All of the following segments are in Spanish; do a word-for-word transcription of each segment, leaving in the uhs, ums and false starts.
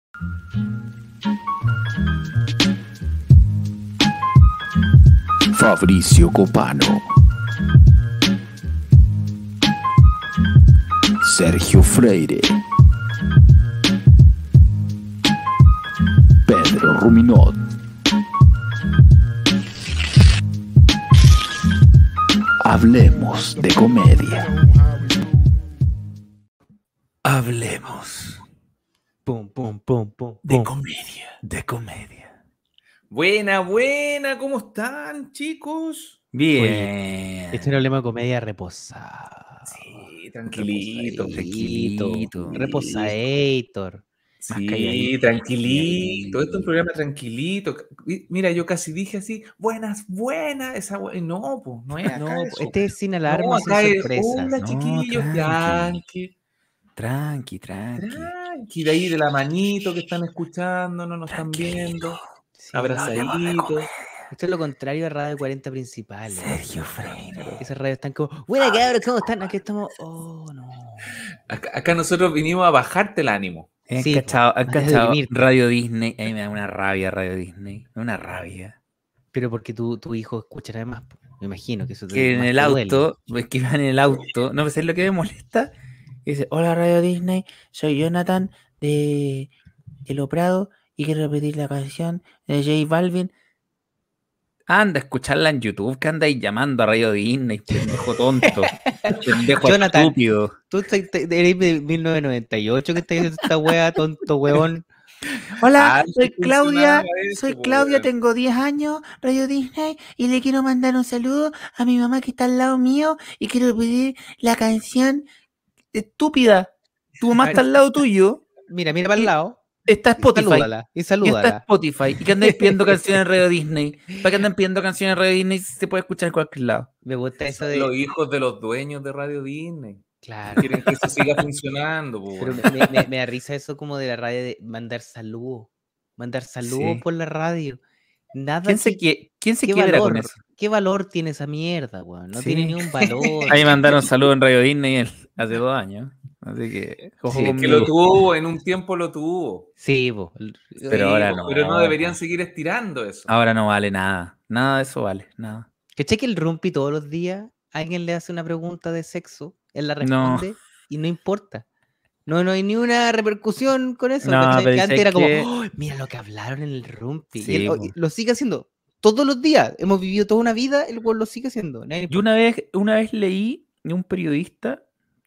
Fabricio Copano, Sergio Freire, Pedro Ruminot. Hablemos de comedia. Hablemos Pum, pum, pum, pum, de pum. comedia. De comedia. Buena, buena, ¿cómo están, chicos? Bien. Este es un problema de comedia reposada. Sí, tranquilito, Reposadito. tranquilito. Reposator. Más Sí, calladito, tranquilito. Esto es un programa tranquilito. Y Mira, yo casi dije así, buenas, buenas. Esa bu- no, pues, no es acá No, eso. este es sin No, alarma, sin acá es, sorpresas. hola, No, chiquillos, tranqui. tranqui, Tranqui, tranqui. tranqui. De ahí de la manito que están escuchando, no nos están viendo. Sí. Abrazaditos. Esto es lo contrario a Radio cuarenta principales. Sergio Freire. Esas radios están como, buena cabros, ¿cómo están? Aquí estamos, oh no. Acá, acá nosotros vinimos a bajarte el ánimo. ¿Han Sí, cachado, po, han a cachado deprimirte. Radio Disney? A mí me da una rabia Radio Disney. Me da una rabia. Pero porque tu, tu hijo escuchará más, po. Me imagino que eso te, Que en más el te duele. auto, es que van en el auto, no sé lo que me molesta. Y dice, hola Radio Disney, soy Jonathan de El Prado y quiero repetir la canción de J Balvin. Anda a escucharla en YouTube, que andáis llamando a Radio Disney, pendejo tonto, pendejo Jonathan, estúpido. Tú te- te- eres de mil novecientos noventa y ocho que estás diciendo esta wea, tonto weón. Hola, Antes soy Claudia, funcionaba eso, soy po, Claudia, weón. tengo diez años, Radio Disney, y le quiero mandar un saludo a mi mamá que está al lado mío y quiero pedir la canción estúpida. Tu mamá está al lado tuyo, Mira, mira para el Y- lado. está Y Spotify. salúdala. Y Y está salúdala. Spotify. ¿Y que andáis pidiendo canciones en Radio Disney? ¿Para qué andan pidiendo canciones en Radio Disney si se puede escuchar en cualquier lado? Me gusta eso Son de. los hijos de los dueños de Radio Disney. Claro. Quieren que eso siga funcionando. po, Pero weón. me, me- me- me da risa eso como de la radio de mandar saludos. Mandar saludos Sí. por la radio. Nada ¿Quién se, que- quie- ¿quién se ¿Qué quiebra valor? con eso? ¿Qué valor tiene esa mierda, weón? No Sí. tiene ni un valor. Ahí mandaron saludos en Radio Disney el- hace dos años. Así que, ojo Sí, es Que conmigo. lo tuvo, en un tiempo lo tuvo. Sí, po. Pero Sí, ahora po, no. Pero no deberían seguir estirando eso. Ahora no vale nada. Nada de eso vale. Nada. ¿Cachai que el Rumpi todos los días alguien le hace una pregunta de sexo, él la No. responde y no importa? No, no hay ni una repercusión con eso. No, ¿cachai? pero Que es antes era como, que- "Oh, mira lo que hablaron en el Rumpi". Sí, y él oh, po. y lo sigue haciendo todos los días. Hemos vivido toda una vida, el weón lo sigue haciendo. Nadie le Yo una vez, una vez leí de un periodista,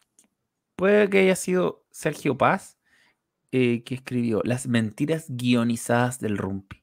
puede que haya sido Sergio Paz, eh, que escribió Las mentiras guionizadas del Rumpi.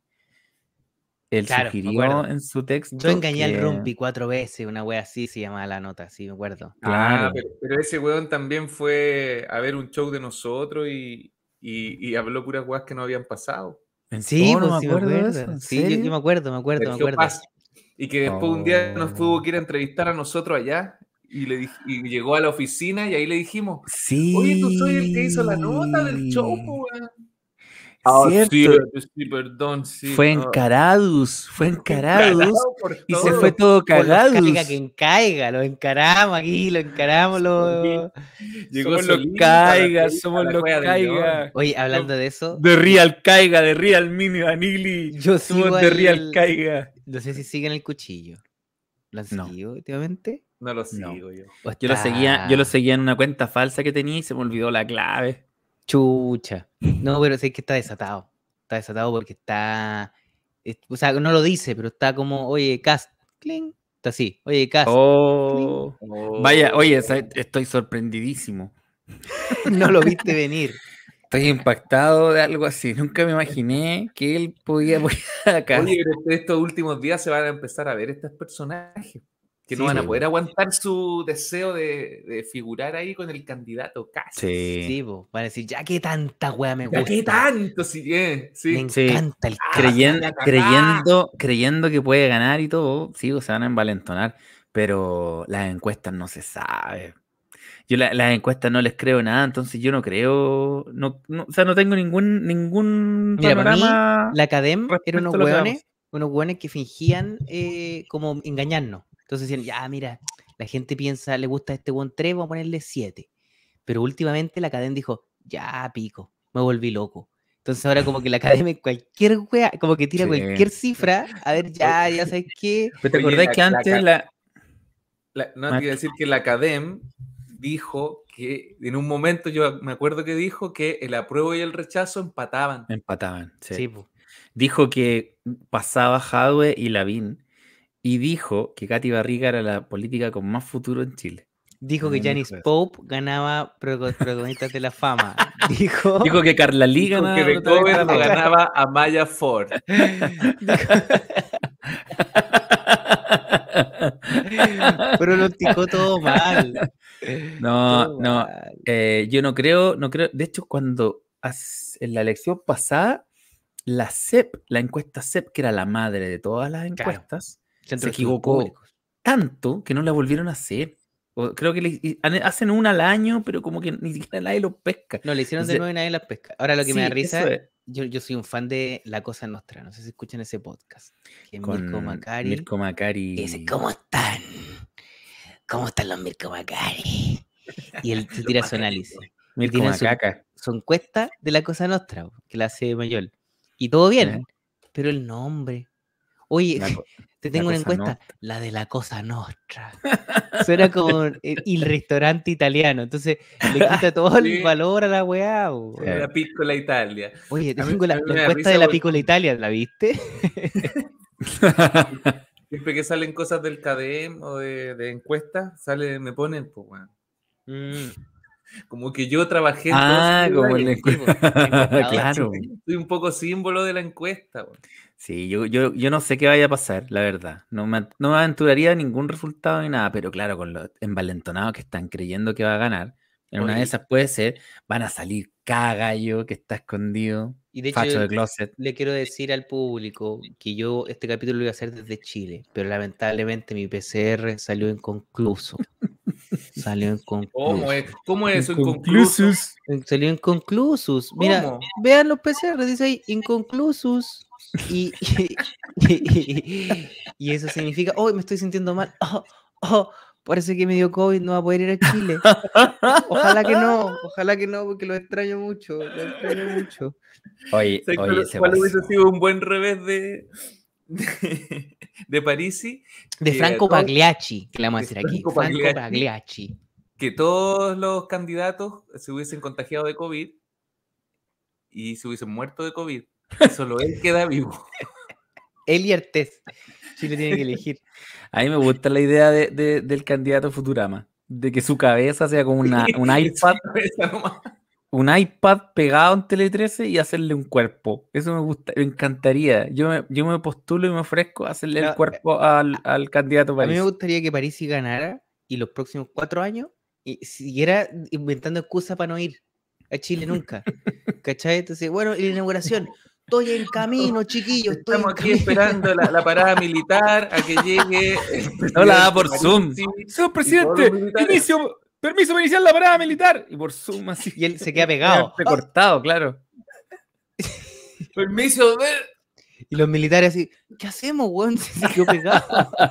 Él Claro, me sugirió acuerdo. en su texto. Yo engañé al que- Rumpi cuatro veces, una wea así se llamaba la nota, sí, me acuerdo. Claro. Ah, pero, pero ese weón también fue a ver un show de nosotros y, y, y habló puras weas que no habían pasado. ¿En Sí, serio? No pues me sí me acuerdo de acuerdo. eso, ¿en Sí, yo, yo serio? me acuerdo, me acuerdo, me Sergio acuerdo. Paz. Y que después un día nos Oh. tuvo que ir a entrevistar a nosotros allá y, le dij- y llegó a la oficina y ahí le dijimos, Sí. oye, tú soy el que hizo la nota del show, po, weón. Ah, Cierto. sí, sí, perdón, sí. Fue en ah. Caradus, fue en Caradus Encarado por y se todo. fue todo Por los cagado. caiga que encaiga, lo encaramos aquí, lo encaramos. Lo... Llegó Somos los solito, caigas, la somos la los wea del caigas. león. Oye, hablando de eso, De Real Caiga, de Real Mini Vanilli. yo sigo Somos de al- Real Caiga. no sé si siguen el cuchillo. ¿Lo han No. seguido últimamente? No lo No. sigo yo. ¿O Yo lo está seguía, yo lo seguía en una cuenta falsa que tenía y se me olvidó la clave. Chucha. No, pero sé que está desatado. Está desatado porque está. es- o sea, no lo dice, pero está como, oye, cast. Cling. Está así. Oye, cast. Oh. Oh. Vaya, oye, sa- estoy sorprendidísimo. No lo viste venir. Estoy impactado de algo así. Nunca me imaginé que él podía apoyar acá. Oye, pero este- estos últimos días se van a empezar a ver estos personajes que no Sí, van a sí. poder aguantar su deseo de, de figurar ahí con el candidato casi. Sí. Sí, po. Van a decir, ya que tanta wea me Ya gusta. qué tanto, si eh, sí. Me Sí. encanta el cast. Creyen- la cagá. creyendo, creyendo que puede ganar y todo, sí, o se van a envalentonar, pero las encuestas no se sabe. Yo la- las encuestas no les creo nada, entonces yo no creo, no, no- o sea, no tengo ningún ningún Mira, para mí, panorama la Academ respecto eran unos a lo que hueones, unos hueones que fingían eh, como engañarnos. Entonces decían, ya, mira, la gente piensa, le gusta este buen tres, vamos a ponerle siete. Pero últimamente la Academ dijo, ya, pico, me volví loco. Entonces ahora como que la academia, cualquier wea, como que tira Sí. cualquier cifra, a ver, ya, ya sabes qué. ¿Pero te Oye, acordás la- que la antes ca- la... La- no, te iba a decir que la Academ dijo que en un momento, yo me acuerdo que dijo que el apruebo y el rechazo empataban. empataban? Sí. Sí, po. Dijo que pasaba Jadwe y Lavín y dijo que Katy Barriga era la política con más futuro en Chile. Dijo que También Janis dijo eso. Pope ganaba progo- protagonistas de la fama. Dijo, Dijo que Carla Lee Dijo ganaba que de protagonista cover de lo la fama. ganaba Amaya Ford. pronosticó todo mal. No, Todo no, mal. eh, yo no creo, no creo. De hecho, cuando as- en la elección pasada, la C E P, la encuesta C E P, que era la madre de todas las Claro. encuestas, Centro se de Estudios equivocó Públicos. tanto que no la volvieron a hacer. O creo que le- y- han- hacen una al año, pero como que ni siquiera nadie lo pesca. No, le hicieron de Entonces, nuevo y nadie las pesca. Ahora lo que me da sí, risa, eso es. yo, yo soy un fan de La Cosa Nostra. No sé si escuchan ese podcast. Que es Mirko Con Macari. Mirko Macari. Y dice, ¿cómo están? ¿Cómo están los Mirko Macari? Y él se tira su análisis. Y Mirko tienen su, Macaca. su encuesta de La Cosa Nostra, que la hace Mayol. Y todo bien, ¿Eh? pero el nombre. Oye, La co- te la tengo una Cosa encuesta. La de La Cosa Nostra. Suena como el, el restaurante italiano. Entonces le quita todo el Sí. valor a la weá. bo. Sí. La Piccola Italia. Oye, te A mí- tengo la, a mí la me da encuesta risa de la porque Piccola Italia, ¿la viste? Siempre que salen cosas del Cadem o de, de encuestas, sale, me ponen, pues, weón. Mm, Como que yo trabajé en Ah, todo como ese el detalle. sí, po, encuestador. Claro. Soy un poco símbolo de la encuesta, weón. Sí, yo, yo, yo no sé qué vaya a pasar, la verdad. No me, no me aventuraría a ningún resultado ni nada, pero claro, con los envalentonados que están creyendo que va a ganar, en una de Oye. esas puede ser, van a salir cada gallo que está escondido, Y de hecho, facho yo de closet. le quiero decir al público que yo este capítulo lo iba a hacer desde Chile, pero lamentablemente mi P C R salió inconcluso. Salió inconcluso. ¿Cómo es? ¿Cómo es eso inconcluso? Salió inconclusos. Mira, ¿Cómo? vean los P C R, dice ahí, inconclusos. Y, y, y- y eso significa, hoy me estoy sintiendo mal. Oh, oh, parece que me dio COVID, no va a poder ir a Chile. Ojalá que no, ojalá que no, porque lo extraño mucho, lo extraño mucho. Oye, ¿Sabes oye, cuál, se cuál pasó. hubiese sido un buen revés de, de, de Parisi? De Que Franco todos- Pagliacci, que le vamos a de decir aquí. Franco Franco Pagliacci. Pagliacci. Que todos los candidatos se hubiesen contagiado de COVID y se hubiesen muerto de COVID. Y solo él queda vivo. Él y Artés. Chile tiene que elegir. A mí me gusta la idea de, de- del candidato Futurama, de que su cabeza sea como una, un iPad, Esa nomás. un iPad pegado en Tele trece y hacerle un cuerpo. Eso me gusta, me encantaría. Yo me, yo me postulo y me ofrezco a hacerle No, el cuerpo al, al candidato A mí me París. gustaría que Parisi ganara y los próximos cuatro años y siguiera inventando excusas para no ir a Chile nunca. ¿Cachai? Entonces, bueno, la inauguración. Estoy en camino, chiquillos. Estoy Estamos en aquí camino. esperando la, la parada militar a que llegue. el No la da presidente por Zoom. Parisi. Señor presidente, presidente, militares. inicio, permiso para iniciar la parada militar. Y por Zoom así. Y él se queda pegado. Queda cortado, claro. Permiso, ve. Y los militares así, ¿qué hacemos, weón? Se se quedó pegado.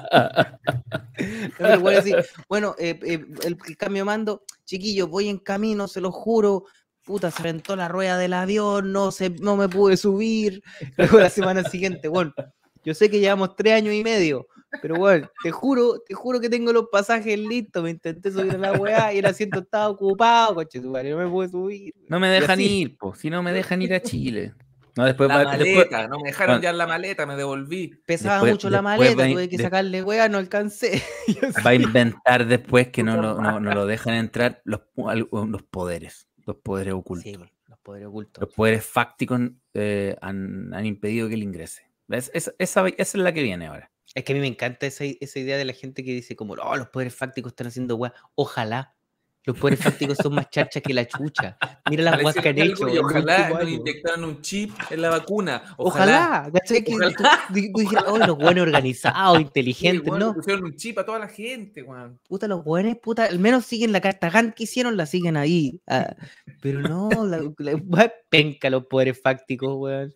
No, pero bueno, así, bueno, eh, eh, el, el cambio de mando, chiquillos, voy en camino, se lo juro. Puta, se aventó la rueda del avión, no, se, no me pude subir. Luego la semana siguiente, bueno, yo sé que llevamos tres años y medio, pero bueno, te juro, te juro que tengo los pasajes listos. Me intenté subir a la weá y el asiento estaba ocupado, coche, tu madre, no me pude subir. No me Y dejan así. ir, po. Si no me dejan ir a Chile. No, después La va, maleta, después, no me dejaron bueno. ya la maleta, me devolví. Pesaba Después- mucho la después maleta, va- tuve que de- sacarle weá, no alcancé. Yo va a sí. inventar después que no lo, no, no lo dejan entrar los, al- los poderes, los poderes ocultos. Sí, los poderes ocultos. Los poderes fácticos eh, han, han impedido que él ingrese. Es- es- esa, esa es la que viene ahora. Es que a mí me encanta esa, esa idea de la gente que dice como, oh, los poderes fácticos están haciendo weá. Ojalá. Los poderes fácticos son más charchas que la chucha. Mira las Ojalá weas que han hicieran hecho. algo en y los ojalá últimos nos años. inyectaran un chip en la vacuna. Ojalá. Ojalá. ¿Cachai? Que Ojalá. tú, tú- tú dijeras, oh, los buenos organizados, Sí, inteligentes, bueno, ¿no? pusieron un chip a toda la gente, weón. Puta, los buenos, puta, al menos siguen la carta Gantt que hicieron, la siguen ahí. Ah, pero no, la, la wea penca los poderes fácticos, weón.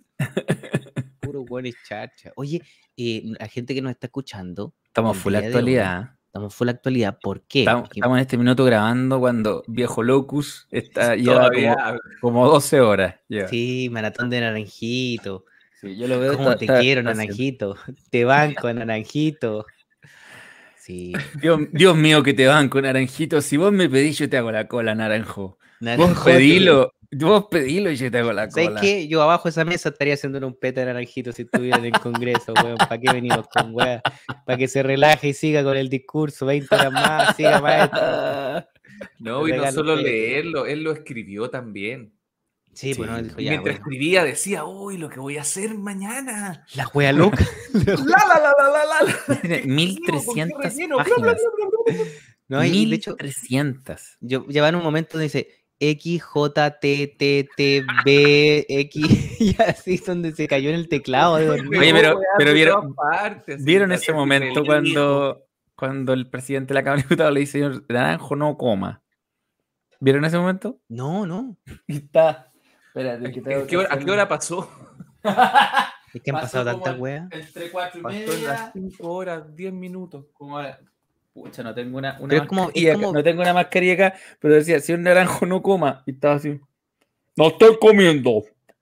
Puro weones chacha. Oye, eh, la gente que nos está escuchando. Estamos el full día de hoy, actualidad. Estamos estamos full actualidad. ¿Por qué? Estamos, Porque estamos en este minuto grabando cuando Viejo Locus está, lleva Todavía. como, como doce horas. lleva. sí, maratón de Naranjito. Sí, yo lo veo. ¿Cómo está- te está- quiero, está haciendo. Naranjito? Te banco, Naranjito. Sí. Dios, Dios mío, que te van con Naranjito. Si vos me pedís, yo te hago la cola, Naranjo. Vos Naranjo, pedilo, vos pedilo y yo te hago la ¿sabes cola. qué? Yo abajo de esa mesa estaría haciéndole un peta de Naranjito si estuviera en el Congreso, weón. ¿Para qué venimos con weón? Para que se relaje y siga con el discurso, veinte horas más, siga maestro. No, y no Regalo solo pete. leerlo, él lo escribió también. Sí, pues no, Sí. dijo Y ya, mientras bueno. escribía decía, uy, lo que voy a hacer mañana. La wea loca. La, la, la, la, la, la. Tiene mil trescientas relleno? Bla, bla, páginas. No, y, y de hecho, mil trescientas. yo llevan un momento donde dice X, J, T, T, T, B, X, y así donde se cayó en el teclado. De dormir. Oye, pero- Weá, pero de vieron- todas partes, así, ¿Vieron así, ese así, momento el cuando, cuando el presidente de la Cámara de Diputados le dice, señor Naranjo, no coma? ¿Vieron ese momento? No, no. Y está. Espérate, hijo. ¿En qué hora- ¿A qué hora pasó? Es que han pasado tantas weas. Entre cuatro y Pasó en las cinco horas, diez minutos. Como a- Pucha, no tengo una, una Pero es como- es mascarilla acá, como- no tengo una mascarilla acá, pero decía, si un naranjo no coma, y estaba así. No estoy comiendo.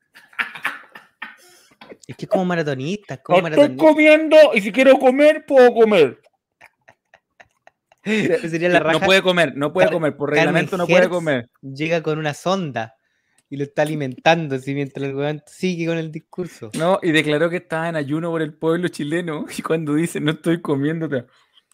Es que es como maratonista, es No como estoy maratonista. comiendo y si quiero comer, puedo comer. Sería la No raja. puede comer, no puede Car- comer, por Carmen reglamento no puede Hertz comer. Llega con una sonda y lo está alimentando así mientras el weón sigue con el discurso. No, y declaró que estaba en ayuno por el pueblo chileno. Y cuando dice no estoy comiendo, te-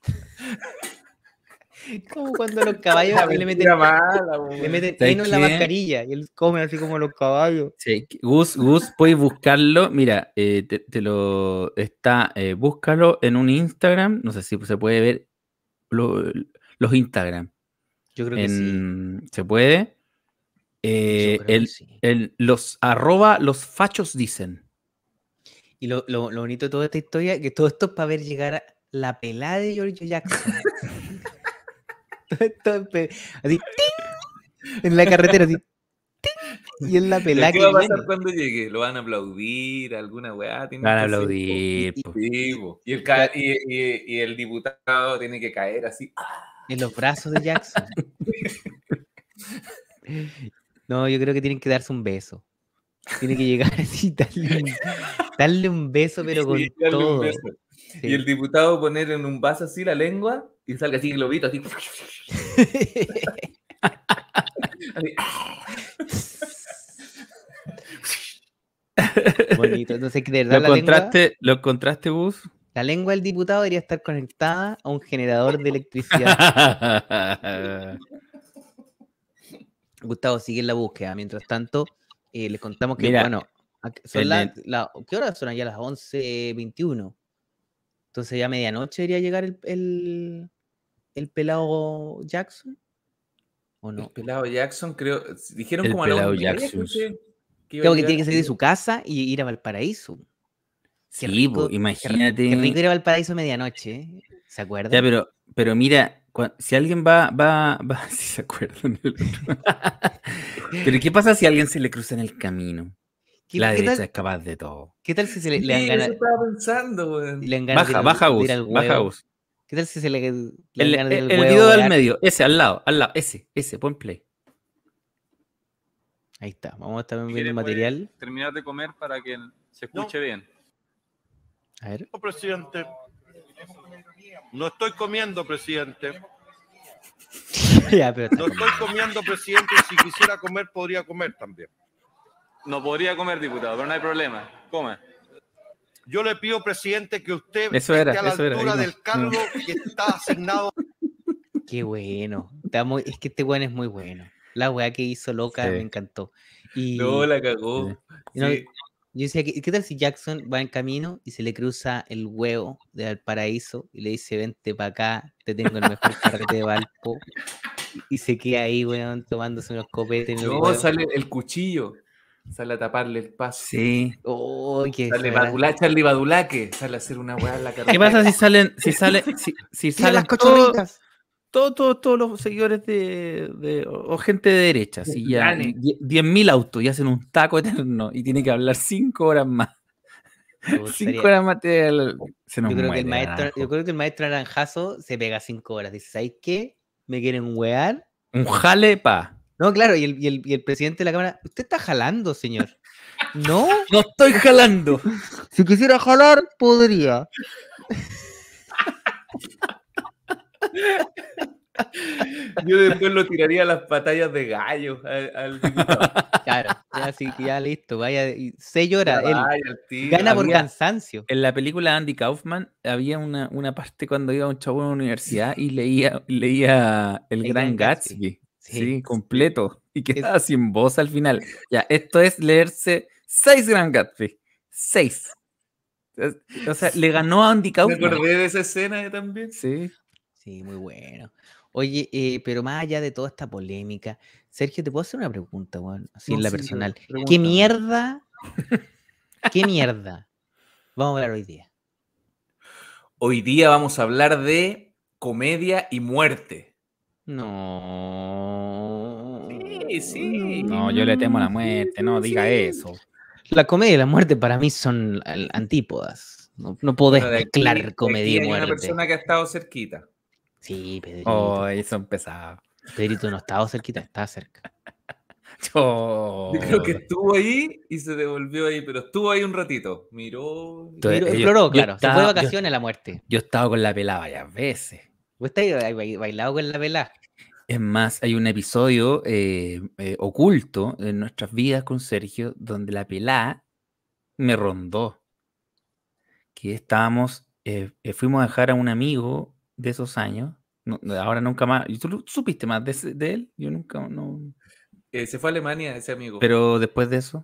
Como cuando los caballos La le meten, mentira mala, le weón. meten ¿Sabes heno en la qué? mascarilla y él come así como los caballos. Sí, Gus, Gus, puedes buscarlo. Mira, eh, te, te lo está, eh, búscalo en un Instagram. No sé si se puede ver lo- los Instagram. Yo creo que sí. En- ¿Se puede? Eh, Yo creo el- que sí. el- los arroba los fachos dicen. Y lo, lo, lo bonito de toda esta historia es que todo esto es para ver llegar a la pelada de Giorgio Jackson. Todo esto es pe- así, ¡ting! En la carretera, así, ¡ting! Y en la pelada ¿Qué que va a pasar viene. cuando llegue? ¿Lo van a aplaudir? ¿Alguna weá? tienen Van a que hacer? aplaudir. y- po. Sí, po. y, el ca- y, y- y el diputado tiene que caer así. En los brazos de Jackson. No, yo creo que tienen que darse un beso. Tiene que llegar así, darle un, darle un beso, pero con y darle un todo. beso. Sí. Y el diputado poner en un vaso así la lengua y salga así globito, así. así. Bonito. Entonces, que de verdad ¿Lo la lengua, encontraste, ¿Lo encontraste, Gus? la lengua del diputado debería estar conectada a un generador de electricidad. Gustavo, sigue en la búsqueda. Mientras tanto, eh, les contamos que, Mira, bueno, ac- son el las- de- la- ¿qué horas son allá? Las once veintiuno. Entonces ya a medianoche debería llegar el, el, el pelado Jackson. ¿O El no? pelado Jackson, creo. Dijeron El como a la una pelado y media, Jackson. escuché que iba a Claro que llegar tiene que salir de así. su casa y ir a Valparaíso. Qué Sí, rico, po, qué- imagínate. Qué rico ir a Valparaíso a medianoche. ¿eh? ¿Se acuerdan? Ya, pero, pero mira, cua- si alguien va, va, va, si se acuerdan del otro. Pero ¿qué pasa si a alguien se le cruza en el camino? ¿Qué, La qué derecha tal, es capaz de todo. qué tal si se le, le dan Sí, ganas, eso estaba pensando, weón. le dan ganas de ir Baja, al- baja de Gus, ir al baja huevo? Gus. ¿Qué tal si se le, le dan El, ganas de ir el- al el huevo video a del wear? medio, ese, al lado, al lado, ese, ese, pon play. Ahí está, vamos a estar Si viendo quiere, el puede material. terminar de comer para que se escuche bien. A ver. No, presidente. No estoy comiendo, presidente. Ya, pero está No estoy comiendo, presidente. Si quisiera comer, podría comer también. No podría comer, diputado, pero no hay problema. Come. Yo le pido, presidente, que usted Eso era, esté a la eso era, altura ahí no, del cargo que está asignado. Qué bueno. Está muy- es que este weón es muy bueno. La weá que hizo loca Sí. me encantó. Y No, la cagó. y no, Sí. yo decía, ¿qué, qué tal si Jackson va en camino y se le cruza el huevo de Valparaíso y le dice, vente para acá, te tengo el mejor carrete de Valpo? Y se queda ahí, weón, tomándose unos copetes en el No, huevo. sale el cuchillo. Sale a taparle el paso. Sí. Oh, qué Sale desagradable. Badula, Charlie Badulaque. Sale a hacer una weá en la carretera. ¿Qué pasa si salen, si salen, si, si Tira salen las todos, cochorritas. todos, todos, todos los seguidores de, de- o o gente de derecha, si ya Planes. die- diez mil autos y hacen un taco eterno y tiene que hablar cinco horas más? Me gustaría- Cinco horas más te- se nos Yo creo, que muere el maestro, Naranjo. yo creo que el maestro Naranjazo se pega cinco horas. Dice, ¿sabes qué? ¿Me quieren wear? Un jale pa. No, claro, y el, y el- y el presidente de la Cámara, usted está jalando, señor. No, No estoy jalando. si quisiera jalar, podría. Yo después lo tiraría a las batallas de gallos al, al diputado. Claro, ya así que ya listo, vaya, y seis horas, él Vaya, al tiro. gana por Había- cansancio. En la película Andy Kaufman había una, una parte cuando iba a un chavo a una universidad y leía, leía El, El Gran Gran Gatsby. Gatsby. Sí, Sí. completo. Y quedaba sin voz al final. Ya, esto es leerse seis Gran Gatsby. Seis. Es- O sea, le ganó a Andy Me Kaufman. acordé de esa escena también. Sí. Sí, muy bueno. Oye, eh, pero más allá de toda esta polémica, Sergio, te puedo hacer una pregunta, weón, así No, en la sí, personal. pre- ¿Qué pregúntame. mierda? ¿Qué mierda? Vamos a hablar hoy día. Hoy día vamos a hablar de comedia y muerte. No. Sí, sí. No, yo le temo a la muerte. No diga eso. La comedia y la muerte para mí son al- antípodas. No, no podés Bueno, de aquí- mezclar de comedia aquí y hay una muerte. persona que ha estado cerquita. Sí, Pedrito. Oh, eso empezaba. Pedrito no estaba cerquita, estaba cerca. Oh. Yo creo que estuvo ahí y se devolvió ahí, pero estuvo ahí un ratito. Miró. Tú- Miró, eh, yo- exploró, yo claro. Se estaba- fue de yo- vacaciones a la muerte. Yo he estado con la pelada varias veces. ¿Vos estáis ba- ba- bailado con la vela? Es más, hay un episodio eh, eh, oculto en nuestras vidas con Sergio donde la pelá me rondó. Que estábamos, eh, eh, fuimos a dejar a un amigo de esos años. no- no, ahora nunca más. ¿Y tú lo- supiste más de, ese- de él? Yo nunca, no. Eh, se fue a Alemania ese amigo. Pero después de eso,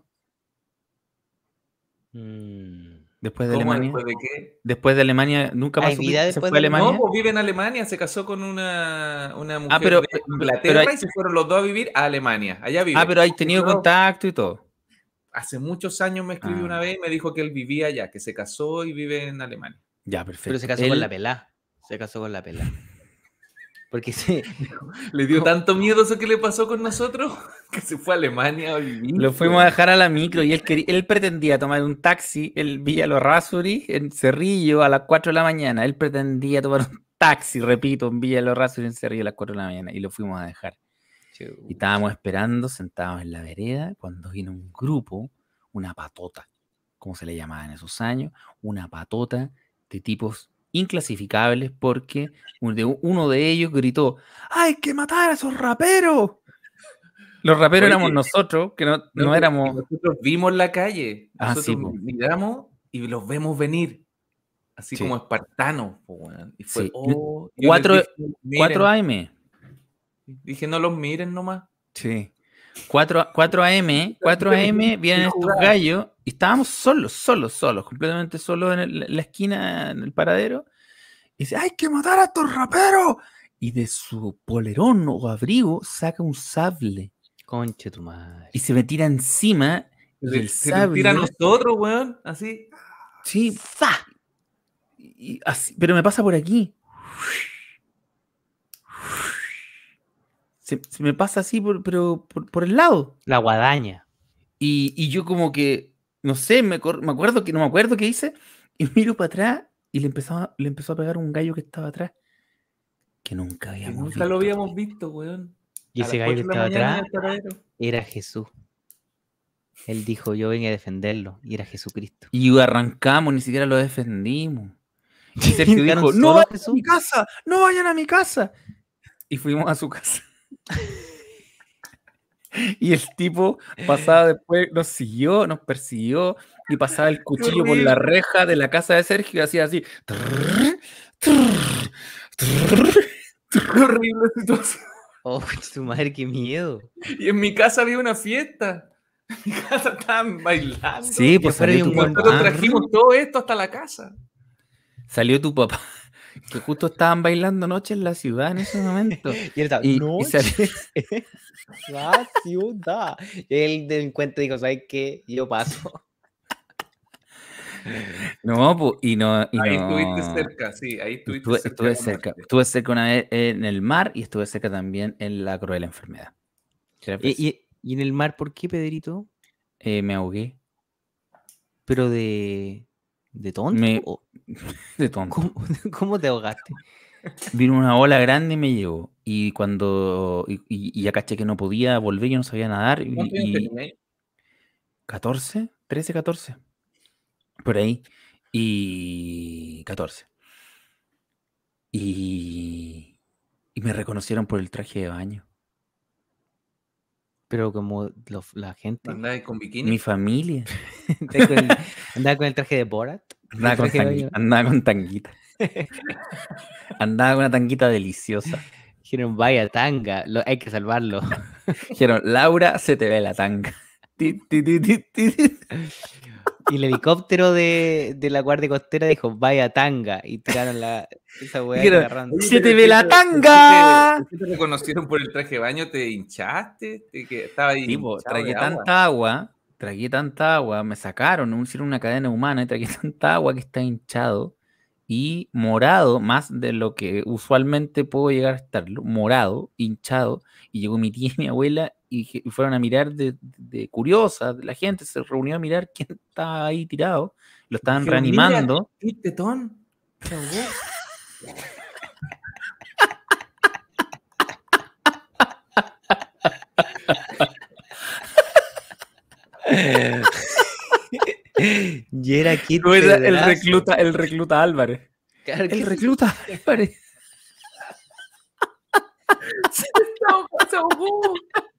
Mm. después de ¿Cómo Alemania, después de qué? después de Alemania, nunca más ¿Hay supiste vida que se después fue a de Alemania. No, pues vive en Alemania, se casó con una, una mujer pero- de pero- Inglaterra pero hay- y se fueron los dos a vivir a Alemania. Allá vive. Ah, pero hay tenido Pero contacto y todo. hace muchos años me escribió Ah. una vez y me dijo que él vivía allá, que se casó y vive en Alemania. Ya, perfecto. Pero se casó con Él- la pelá. Se casó con la pelá. Porque sí. Le dio tanto miedo eso que le pasó con nosotros que se fue a Alemania a vivir. Lo fuimos a weón. dejar a la micro y él, quería- él pretendía tomar un taxi en Villa Los Rasuri, en Cerrillo, a las cuatro de la mañana. Él pretendía tomar un taxi, repito, en Villa Los Rasuri, en Cerrillo, a las cuatro de la mañana. Y lo fuimos a dejar. Y estábamos esperando, sentados en la vereda, cuando vino un grupo, una patota, como se le llamaba en esos años, una patota de tipos inclasificables porque un- de- uno de ellos gritó, ¡hay que matar a esos raperos! Los raperos Oye, éramos nosotros, que no, no pero éramos... Nosotros vimos la calle. Ah, Nosotros sí, po. miramos y los vemos venir. Así Sí. como espartanos. po, weón. Y fue, Sí. oh, yo les Cuatro- dije, "Miren". cuatro A M. Dije, no los miren nomás. Sí. cuatro A M, cuatro A M vienen estos Jugar. gallos y estábamos solos, solos, solos, completamente solos en el- en la esquina, en el paradero. Y dice, ¡hay que matar a estos raperos! Y de su polerón o abrigo saca un sable Conche tu madre. y se me tira encima. Y Se, el se nos tira a sable, nosotros, weón. Así. sí, ¡fa! Y así, pero me pasa por aquí. Se, se me pasa así, por, pero por, por el lado. La guadaña. Y, y yo como que, no sé, me, cor- me acuerdo que no me acuerdo qué hice. Y miro para atrás y le empezó, a- le empezó a pegar un gallo que estaba atrás. Que nunca Que habíamos nunca lo visto. habíamos visto, weón. Y A ese las gallo que cuatro de la estaba mañana en atrás el paradero. era Jesús. Él dijo, yo vengo a defenderlo. Y era Jesucristo. Y arrancamos, ni siquiera lo defendimos. Y Sergio ¿Quedaron dijo, no solos, vayan Jesús? a mi casa, no vayan a mi casa. Y fuimos a su casa. Y el tipo pasaba después, nos siguió, nos persiguió y pasaba el cuchillo por la horrible. reja de la casa de Sergio y hacía así. Trrr, trrr, trrr. Qué horrible situación. Oh, su madre, qué miedo. Y en mi casa había una fiesta. En mi casa estaban bailando. Sí, pues afuera salió había tu un Nosotros papá. trajimos todo esto hasta la casa. Salió tu papá. Que justo estaban bailando noche en la ciudad en ese momento. Y él estaba, Y, no, y salió- la ciudad. Y el delincuente dijo, ¿sabes qué? Yo paso. No, pues, y no. Y Ahí no- estuviste cerca, sí, ahí estuviste Estuve, cerca. estuve de la cerca. muerte. Estuve cerca una vez en el mar y estuve cerca también en la cruel enfermedad. Tres veces. ¿Y, y, y en el mar por qué, Pedrito? Eh, me ahogué. Pero de... ¿De tonto? Me- o- De tonto. ¿Cómo, cómo te ahogaste? Vino una ola grande y me llevó. Y cuando. Y, y- y ya caché que no podía volver, yo no sabía nadar. Y, ¿Cuántos años y tenías? catorce, trece, catorce. Por ahí. Y. catorce. Y. Y me reconocieron por el traje de baño. Pero como los- la gente... ¿Andabas con bikini? Mi familia. andaba, con el, andaba con el traje de Borat. Andaba el con, traje de tangui- baño. andaba con tanguita. Andaba con una tanguita deliciosa. Dijeron, vaya tanga, lo- hay que salvarlo. Dijeron, Laura, se te ve la tanga. Ti, ti, ti, ti, ti, ti. Y el helicóptero de, de la Guardia Costera dijo, vaya tanga. Y tiraron la, esa weá que Dijeron, agarraron. Oye, ¡se te pero ve ¿qué la te- tanga! ¿por qué te, por qué te reconocieron por el traje de baño? ¿Te hinchaste? ¿Te, que estaba ahí Tipo, hinchado tragué de agua? tanta agua, tragué tanta agua, me sacaron, me hicieron una cadena humana y tragué tanta agua que está hinchado y morado, más de lo que usualmente puedo llegar a estar, morado, hinchado, y llegó mi tía y mi abuela y, dije- y fueron a mirar de, de curiosas, la gente se reunió a mirar quién estaba ahí tirado, lo estaban Dijeron, "Mira, reanimando. qué tetón. Se ahogó". Y era Kid No era el Pedraza. recluta, el recluta Álvarez. Claro que El sí. recluta Álvarez. Se ahogó, se ahogó.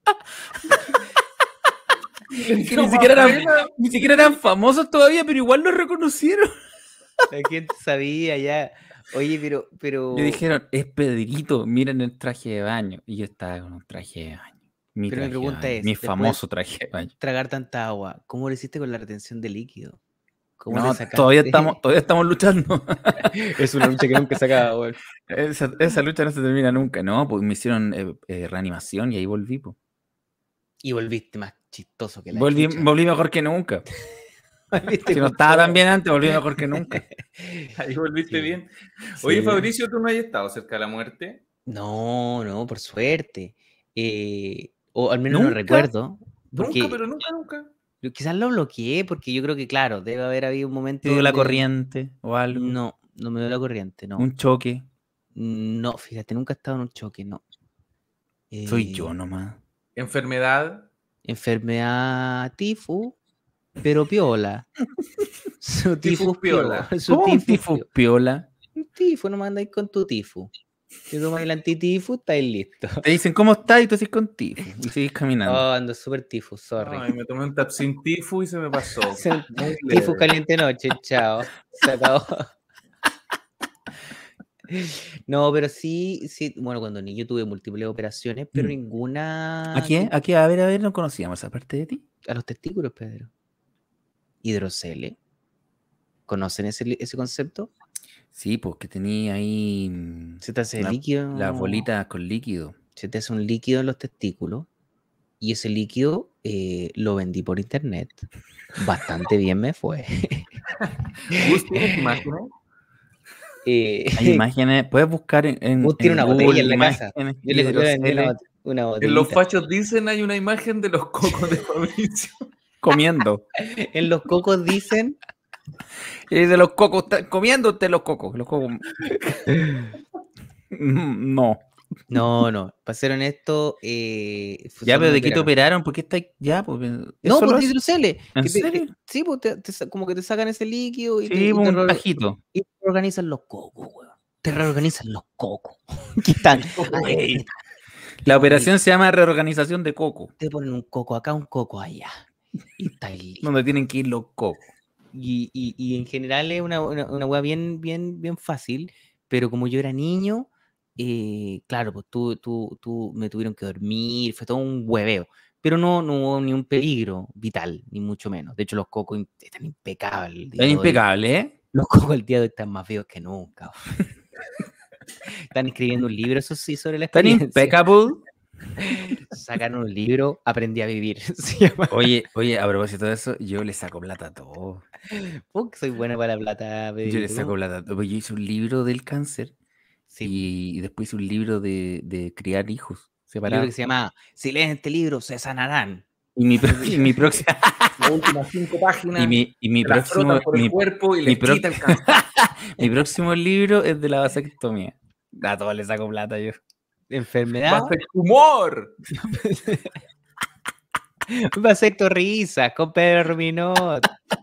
Que ni siquiera, eran, ni siquiera eran famosos todavía, pero igual los reconocieron. La gente sabía ya. Oye, pero... pero... Le dijeron, es Pedrito, miren el traje de baño. Y yo estaba con un traje de baño. Mi, Pero mi traje de pregunta baño, es, mi después- famoso traje de baño. tragar tanta agua, ¿cómo lo hiciste con la retención de líquido? ¿Cómo No, le sacaste? todavía estamos, todavía estamos luchando. Es una lucha que nunca se acaba, güey. esa, esa lucha no se termina nunca, ¿no? Pues me hicieron eh, eh, reanimación y ahí volví. Po. Y volviste más chistoso que la Volví, chucha. volví mejor que nunca. Volviste Si no con estaba todo. tan bien antes, volví mejor que nunca. Ahí volviste Sí. bien. Oye, Sí. Fabricio, ¿tú no has estado cerca de la muerte? No, no, por suerte. Eh, o al menos no ¿Nunca? recuerdo. Porque Nunca, pero nunca, nunca. yo quizás lo bloqueé, porque yo creo que, claro, debe haber habido un momento. ¿Te dio la donde- corriente o algo? No, no me dio la corriente, no. ¿Un choque? No, fíjate, nunca he estado en un choque, no. Soy Eh, yo nomás. Enfermedad. Enfermedad tifus, pero piola. Su Tifus tifus piola. piola. Su ¿Cómo un tifus tifus piola. piola? Un tifus, no mandáis con tu tifus. Si tomáis el antitifus, estáis listos. Te dicen, ¿cómo estás? Y tú decís con tifus. Y sigues caminando. Oh, ando súper tifus, sorry. Ay, me tomé un tapsin tifu y se me pasó. Se- Muy Tifus leve. caliente noche, chao. Se acabó. No, pero sí, sí, bueno, cuando niño tuve múltiples operaciones, pero Mm. ninguna ¿A qué? ¿A qué? A ver, a ver, no conocíamos esa parte de ti. a los testículos, Pedro. Hidrocele. ¿Conocen ese, li- ese concepto? Sí, pues que tenía ahí mm, Se te hace la- líquido. las bolitas con líquido. Se te hace un líquido en los testículos. Y ese líquido eh, lo vendí por internet. Bastante bien me fue. ¿Gus, tienes imágenes? Eh, Hay imágenes, puedes buscar en, en, Gus tiene en una botella en la Google casa. imágenes yo le, yo le vendí una, hidrocele bot- una En los botellita. fachos dicen hay una imagen de los cocos de Fabricio. comiendo. En los cocos dicen Y de los cocos, está- comiéndote los cocos. Los cocos. Mm, No. No, no, para ser honesto, eh, fue- Ya, solo pero me ¿de qué te operaron. operaron? ¿Por qué está ya? Pues, ¿es No, solo por eso? hidrocele. ¿En que te- serio? que- sí, pues te- te sa- como que te sacan ese líquido y, te, Sí, y te un re- tajito. y te reorganizan los cocos, weón. Te reorganizan los cocos. ¿Qué tal? Ay, La operación se llama reorganización de coco, te ponen un coco acá, un coco allá. Y está ahí. donde tienen que ir los cocos. Y, y, y en general es una, una, una weá bien, bien, bien fácil, pero como yo era niño, eh, claro, pues tú, tú, tú me tuvieron que dormir, fue todo un hueveo, pero no, no hubo ni un peligro vital, ni mucho menos. De hecho, los cocos im- están impecables. el día Es de hoy. impecable, ¿eh? Los cocos el día de hoy están más vivos que nunca. Están escribiendo un libro, eso sí, sobre la Tan experiencia. impecable. Sacaron un libro, Aprendí a vivir. Se llama. Oye, oye, a propósito de eso, yo le saco plata a todo. Porque soy buena para la plata. Yo le Pedrito. saco plata a todo. Yo hice un libro del cáncer Sí, y, y después hice un libro de, de criar hijos un libro separados. que se llama Si leen este libro, se sanarán. Y mi, pro- y mi próxima. las últimas cinco páginas. Y mi, y mi te las próximo, frotan por el mi, cuerpo y mi les pro- quita el cáncer. mi próximo libro es de la vasectomía. A todos les saco plata yo. Enfermedad. humor. Vasectorrisas con Pedro Ruminot.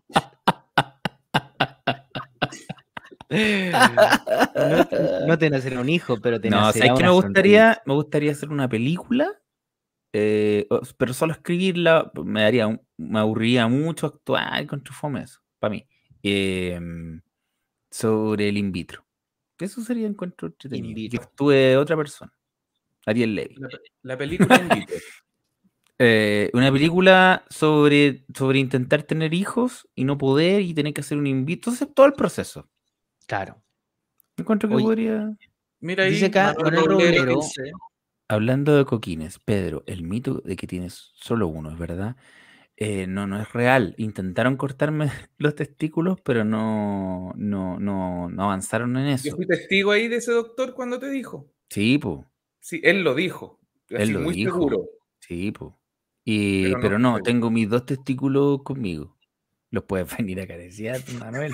No, no te nacerá un hijo, pero te No, nacerá ¿sabes qué una me gustaría? sonrisa. Me gustaría hacer una película, eh, o- pero solo escribirla me daría, un- me aburriría mucho actuar con fome eso, para mí. Em, sobre el in vitro. Eso sería encuentro entretenido. In Que vitro. actúe otra persona. Ariel Levy. La, la película in vitro. Eh, una película sobre, sobre intentar tener hijos y no poder y tener que hacer un in vitro. Entonces, todo el proceso. Claro. Encuentro que Oye, podría. Mira ahí, Dice acá Manuel Manuel Roblero Roblero. dice, Hablando de coquines, Pedro, el mito de que tienes solo uno, ¿es verdad? Eh, no, no es real. Intentaron cortarme los testículos, pero no, no, no, no avanzaron en yo eso. fui testigo ahí de ese doctor cuando te dijo. Sí, pues, Sí, él lo dijo. él Así lo muy dijo. seguro. Sí, pues. Y, Pero no pero estoy no, seguro. tengo mis dos testículos conmigo. Los puedes venir a acariciar, Manuel.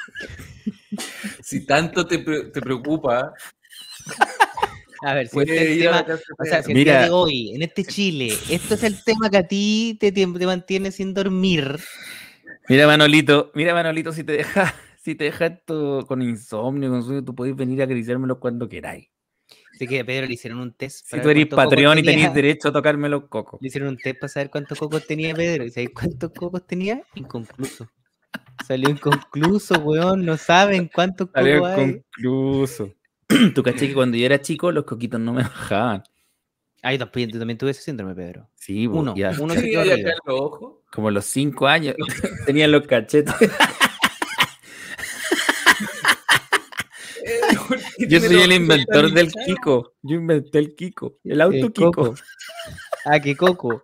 Si tanto te, pre- te preocupa, A ver, si puedes este es el ir a la tema, casa o de sea, si el Mira. día de hoy, en este Chile, esto es el tema que a ti te, te, te mantiene sin dormir. Mira, Manolito, mira, Manolito, si te deja, si te deja esto con insomnio, con sueño, tú podés venir a acariciármelo cuando queráis. Sé que a Pedro le hicieron un test. Si para tú ver eres cuántos cocos Patreon y tenía. tenés derecho a tocarme los cocos. Le hicieron un test para saber cuántos cocos tenía Pedro. ¿Y sabéis cuántos cocos tenía? Inconcluso. Salió inconcluso, weón. No saben cuántos Salió cocos hay. inconcluso. Tú caché que cuando yo era chico los coquitos no me bajaban. Ah, yo también, yo también tuve ese síndrome, Pedro. Sí, po, Uno, y hasta uno se Sí, quedó hay acá arriba. en los ojos. como a los cinco años tenían los cachetes. Eh, porque Yo tiene soy los el ojos inventor tan del hinchados. Kiko. Yo inventé el Kiko. El auto El Kiko. coco. Ah, qué coco.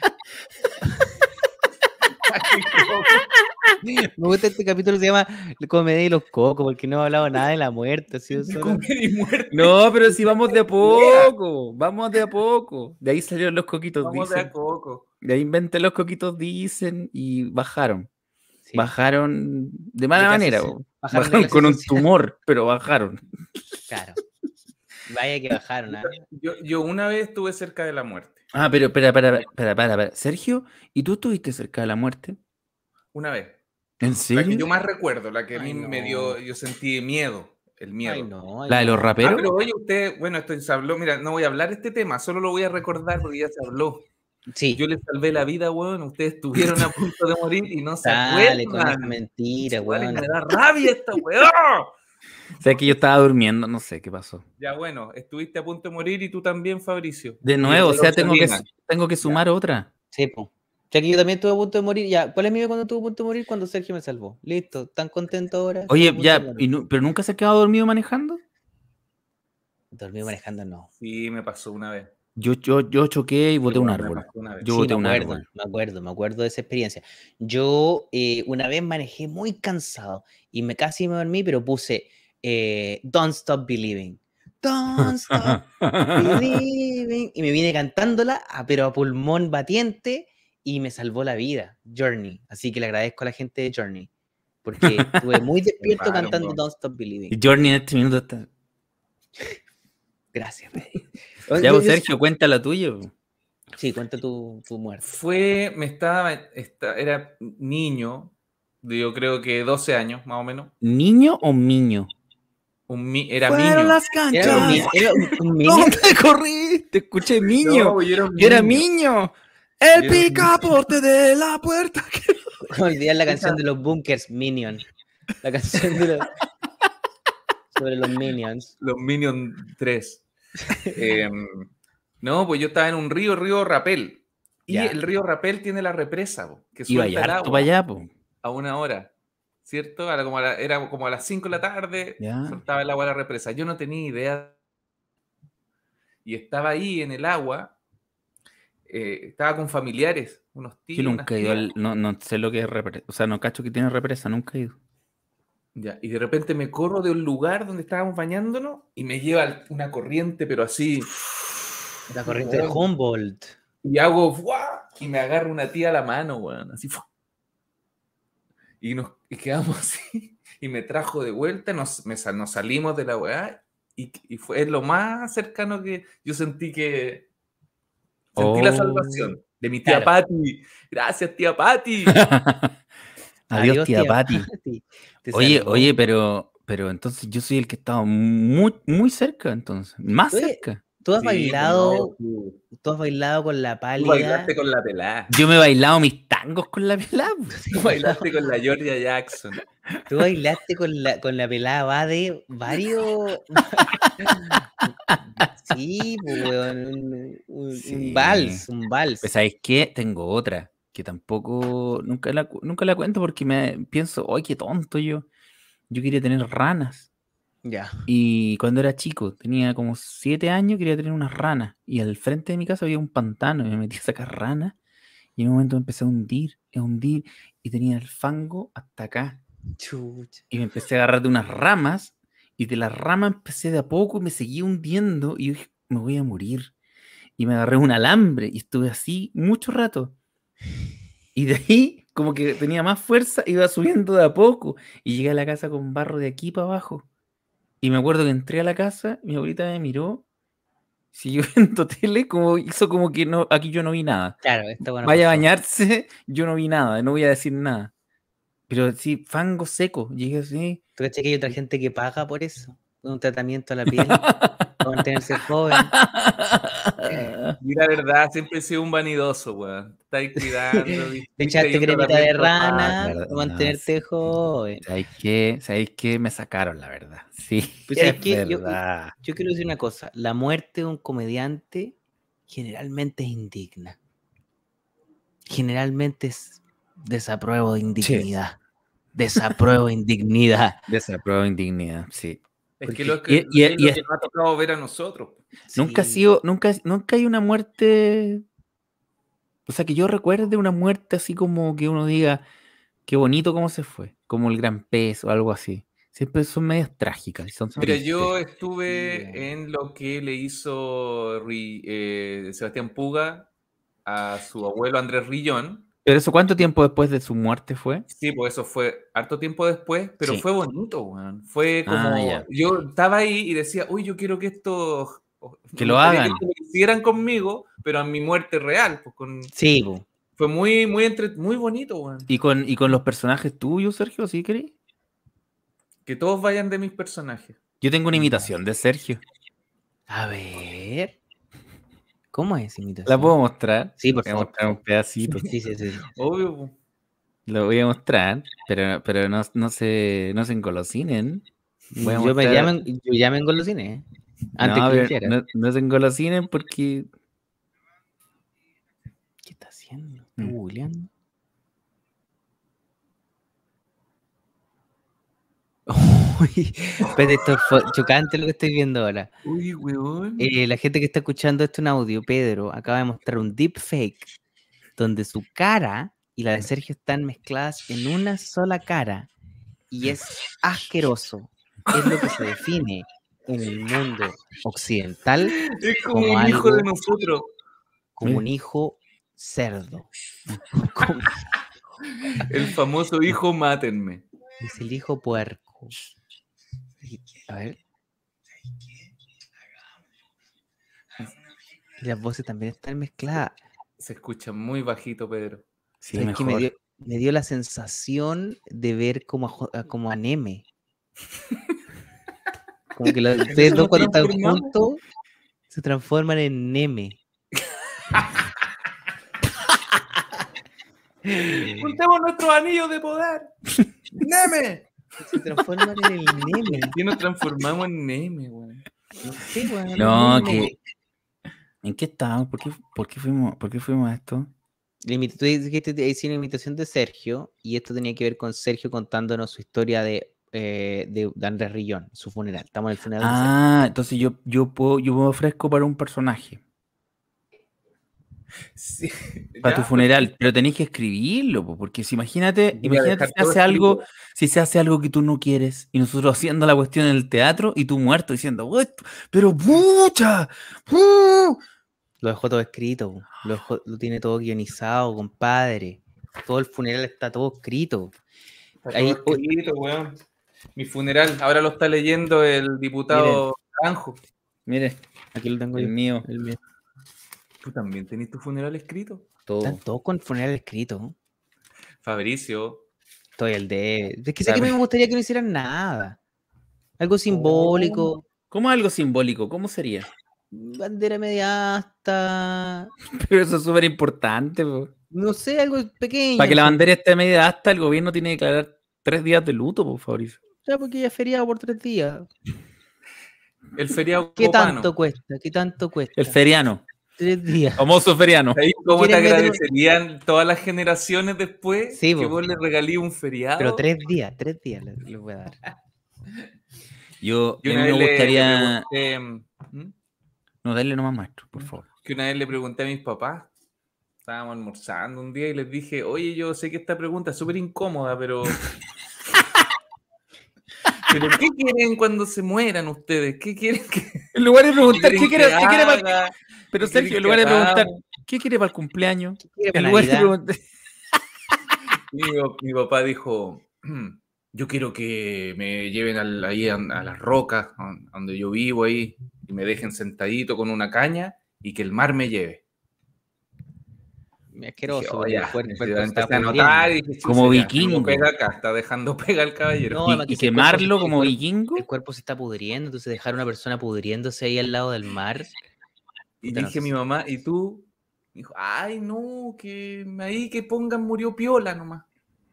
Me gusta este capítulo, se llama Comedia y los cocos, porque no he hablado nada de la muerte. Ha sido solo... Comer y muerte. No, pero si vamos de a poco. Vamos de a poco. De ahí salieron los coquitos, Vamos de dicen. a coco. De ahí inventé los coquitos, dicen, y bajaron. Sí. Bajaron de mala De clase manera. so- bo. bajaron de Bajaron clase con un social. tumor, pero bajaron. Claro. Vaya que bajaron, ¿ah? Yo, yo una vez estuve cerca de la muerte. Ah, pero espera, espera, espera, espera, espera. Sergio, ¿y tú estuviste cerca de la muerte? Una vez. ¿En La que serio? yo más recuerdo, la que a Ay, mí me no. dio, yo sentí miedo, el miedo. Ay, no. ay, ¿La de los no. Ah, raperos? pero oye, usted, bueno, esto se habló, mira, no voy a hablar de este tema, solo lo voy a recordar porque ya se habló. Sí. Yo les salvé la vida, weón, ustedes estuvieron a punto de morir y no se Dale con esa acuerdan. mentira, Igual, weón. me da rabia esta weón. O sea, que yo estaba durmiendo, no sé qué pasó. Ya bueno, estuviste a punto de morir y tú también, Fabricio. De Y nuevo, o el sea, doctor tengo que, Salinas. tengo que sumar otra. Sí, po. O sea, que yo también estuve a punto de morir. Ya, ¿cuál es mi vida cuando estuve a punto de morir? Cuando Sergio me salvó. Listo, tan contento ahora. estuve a Oye, punto de ya, morir. y nu- ¿pero nunca se ha quedado dormido manejando? Dormí manejando, no. Sí, me pasó una vez. Yo, yo, yo choqué y boté un Igual me árbol. pasó una vez. Yo Sí, boté me un acuerdo, árbol. me acuerdo, me acuerdo de esa experiencia. Yo eh, una vez manejé muy cansado y me casi me dormí, pero puse eh, Don't Stop Believing. Don't Stop Believing. Y me vine cantándola, a- pero a pulmón batiente, y me salvó la vida, Journey. Así que le agradezco a la gente de Journey, porque estuve muy despierto Raro, cantando weón. Don't Stop Believing. Y Journey en este minuto está. Gracias, Pedro. Ya, Yo- vos, yo- Sergio, cuenta la tuya. po. Sí, cuenta tu, tu muerte. Fue, me estaba, esta- era niño, de yo creo que doce años, más o menos. ¿Niño o miño? Un mi- era Fueron niño. las ¿Era un, canchas. mi- era un- un minion? ¿Dónde corrí? Te escuché miño. No, yo era un Yo era niño. miño. Yo El era un picaporte de la puerta. Olvidar la canción de los bunkers, Minion. La canción de los... sobre los Minions. Los Minions tres. Em, no, pues yo estaba en un río, río Rapel. Y Ya. el río Rapel tiene la represa, po, que Iba suelta ya el harto agua para allá, po. a una hora. ¿Cierto? A la- como a la- era como a las cinco de la tarde, Ya. soltaba el agua a la represa. Yo no tenía idea. Y estaba ahí en el agua. eh, estaba con familiares, unos tíos. Yo unas nunca he ido tías. al. No, no sé lo que es represa. O sea, no cacho que tiene represa, nunca he ido. Ya, y de repente me corro de un lugar donde estábamos bañándonos y me lleva una corriente, pero así. La corriente de Humboldt. Y hago ¡fua! Y me agarra una tía a la mano, weón. Así ¡fua! y nos y quedamos así, y me trajo de vuelta, nos, me, sal- nos salimos de la weá, y, y fue lo más cercano que yo sentí que, sentí la Oh. salvación de mi tía Claro. Patti. Gracias, tía Patti. Adiós, tía Pati. Pati. Te Oye, salvó. oye, pero, pero entonces yo soy el que estaba muy, muy cerca, entonces. Más Oye, cerca. ¿Tú has Sí, bailado, no, tú, tú has bailado con la tú pálida? bailaste con la pelada. Yo me he bailado mis tangos con la pelada. Tú bailaste con la Georgia Jackson. Tú bailaste con la, con la pelada Bade varios. Sí, pues, weón, un, un- Sí. un vals, un vals. Pues, ¿sabes qué? Tengo otra que tampoco, nunca la, cu- nunca la cuento porque me pienso, ¡ay, qué tonto yo! Yo quería tener ranas. Ya. Y cuando era chico, tenía como siete años, quería tener unas ranas. Y al frente de mi casa había un pantano y me metí a sacar ranas. Y en un momento me empecé a hundir, a hundir. Y tenía el fango hasta acá. Chucha. Y me empecé a agarrar de unas ramas. Y de las ramas empecé de a poco y me seguía hundiendo. Y yo dije, me voy a morir. Y me agarré un alambre y estuve así mucho rato. Y de ahí, como que tenía más fuerza, iba subiendo de a poco. Y llegué a la casa con barro de aquí para abajo. Y me acuerdo que entré a la casa, mi abuelita me miró, siguió viendo tele, como hizo como que no, aquí yo no vi nada. Claro, esta buena Vaya a pasó. bañarse, yo no vi nada, no voy a decir nada. Pero sí, fango seco, llegué así. ¿Tú crees que hay otra gente que paga por eso? Un tratamiento a la piel para mantenerse joven. Y la verdad, siempre he sido un vanidoso, weón. Estáis cuidando, Te echaste un cremita de tratamiento rana verdad, para no, mantenerte joven. ¿Sabéis qué? ¿Sabéis qué? Me sacaron, la verdad. Sí, Pues, ¿sabes es qué? Yo, verdad. yo quiero decir una cosa. La muerte de un comediante generalmente es indigna. Generalmente es desapruebo de indignidad. Desapruebo de indignidad. Desapruebo indignidad, sí. Es que Porque- lo que, y- y- es lo y- que nos ha tocado ver a nosotros. Nunca ha Sí. sido, nunca, nunca hay una muerte. O sea, que yo recuerde una muerte así como que uno diga, qué bonito cómo se fue, como el gran pez o algo así. Siempre son medias trágicas y son Mira, tristes. yo Sí, estuve bueno. en lo que le hizo Ri- eh, Sebastián Puga a su abuelo Andrés Rillón. ¿Pero eso cuánto tiempo después de su muerte fue? Sí, pues eso fue harto tiempo después, pero Sí. fue bonito, weón. Fue como, Ah, ya. yo estaba ahí y decía, uy, yo quiero que esto, Que me lo gustaría hagan. que esto lo hicieran conmigo, pero a mi muerte real, pues con, Sí, po. fue muy, muy, entre, muy bonito, weón. ¿Y con, y con los personajes tuyos, Sergio, sí querés? Que todos vayan de mis personajes. Yo tengo una imitación de Sergio. A ver. ¿Cómo es esa imitación? ¿La puedo mostrar? Sí, por Voy a favor. mostrar un pedacito. Sí, sí, sí. Obvio, po. Lo voy a mostrar, pero, pero no, no, se, no se engolosinen. Voy a Yo me mostrar- llamen, yo ya me engolosiné, ¿eh? Antes no, que lo pero hiciera. no, no se engolosinen porque... ¿Qué está haciendo? ¿Está Mm. googleando? Uy, espérate, esto es fo- chocante lo que estoy viendo ahora. Uy, weón. Eh, la gente que está escuchando esto en audio, Pedro, acaba de mostrar un deepfake donde su cara y la de Sergio están mezcladas en una sola cara y es asqueroso. Es lo que se define en el mundo occidental Es como, como un hijo de algo- nosotros. como Mira. un hijo cerdo. Como- El famoso hijo mátenme. es el hijo puerco. Y- A ver. Y las voces también están mezcladas. Se escucha muy bajito, Pedro. Sí, ¿Sabes qué? Me mejor. dio, me dio la sensación de ver como a, Jo- a- como a Neme. Como que la- ustedes eso dos nos cuando están transformamos. juntos se transforman en Neme. Juntemos nuestros anillos de poder. ¡Neme! Se transforman en el Neme. ¿En qué nos transformamos en Neme, weón? No sé, weón, No, los Neme. que... ¿En qué estábamos? ¿Por qué, por qué fuimos, por qué fuimos a esto? La imita- Tú dijiste que hice una imitación de Sergio y esto tenía que ver con Sergio contándonos su historia de, eh, de, de Andrés Rillón, su funeral. Estamos en el funeral de Sergio. Ah, entonces yo, yo, puedo, yo me ofrezco para un personaje, Sí. para tu Ya, funeral, pero tenéis que escribirlo, po, porque si imagínate, Voy a imagínate dejar si todo hace algo, escrito. si se hace algo que tú no quieres y nosotros haciendo la cuestión en el teatro y tú muerto diciendo, "Uy, pero pucha, ¡uh!". Lo dejó todo escrito, po. lo, dejó- lo tiene todo guionizado, compadre. Todo el funeral está todo escrito. Está Ahí- todo escrito, weón. Mi funeral, ahora lo está leyendo el diputado Naranjo. Mire, Aquí lo tengo el yo. mío, El mío. ¿Tú también tenés tu funeral escrito? todo. Están todos con funeral escrito. ¿no? Fabricio. Estoy el de. Es que sé que a Sabe. mí me gustaría que no hicieran nada. Algo simbólico. ¿Cómo algo simbólico? ¿Cómo sería? Bandera media asta. Pero eso es súper importante, po. No sé, algo pequeño. Para que la así. bandera esté media hasta, el gobierno tiene que declarar tres días de luto, por favor. Ya, porque ya es feriado por tres días. El feriado ¿Qué copano. tanto cuesta? ¿Qué tanto cuesta? El feriano, Tres días. famoso feriano. Ahí, ¿cómo te ¿Quieren meter un- agradecerían todas las generaciones después Sí, que po. vos le regalís un feriado? Pero tres días, tres días les, les voy a dar. Yo, Yo a una mí vez me le- gustaría... le pregunté, ¿Mm? No, dale nomás, maestro, por favor. que una vez le pregunté a mis papás, estábamos almorzando un día y les dije, oye, yo sé que esta pregunta es súper incómoda, pero... ¿Pero qué quieren cuando se mueran ustedes? ¿Qué quieren que, En lugar de preguntar, quieren ¿qué quiere, que qué quiere para el... haga? Pero ¿Qué Sergio, quieren en lugar que de preguntar, hagamos? ¿qué quiere para el cumpleaños? quiere En para lugar de Navidad? preguntar... Y mi, mi papá dijo, yo quiero que me lleven al- ahí a, a las rocas, a donde yo vivo ahí, y me dejen sentadito con una caña y que el mar me lleve. Es asqueroso. Dije, porque "Oh, el ya". cuerpo- el Empecé cuerpo a está empecé a anotar y dije, Como "Chucha, ya, vikingo". tengo pega acá, está dejando pega el caballero. No, Y, además y que si el cuerpo se- quemarlo el como cuerpo- vikingo. El cuerpo se está pudriendo, entonces dejar a una persona pudriéndose ahí al lado del mar. Y Puta, no dije a sé mi si- mamá, ¿y tú? Dijo, ay, no, que ahí que pongan murió piola nomás.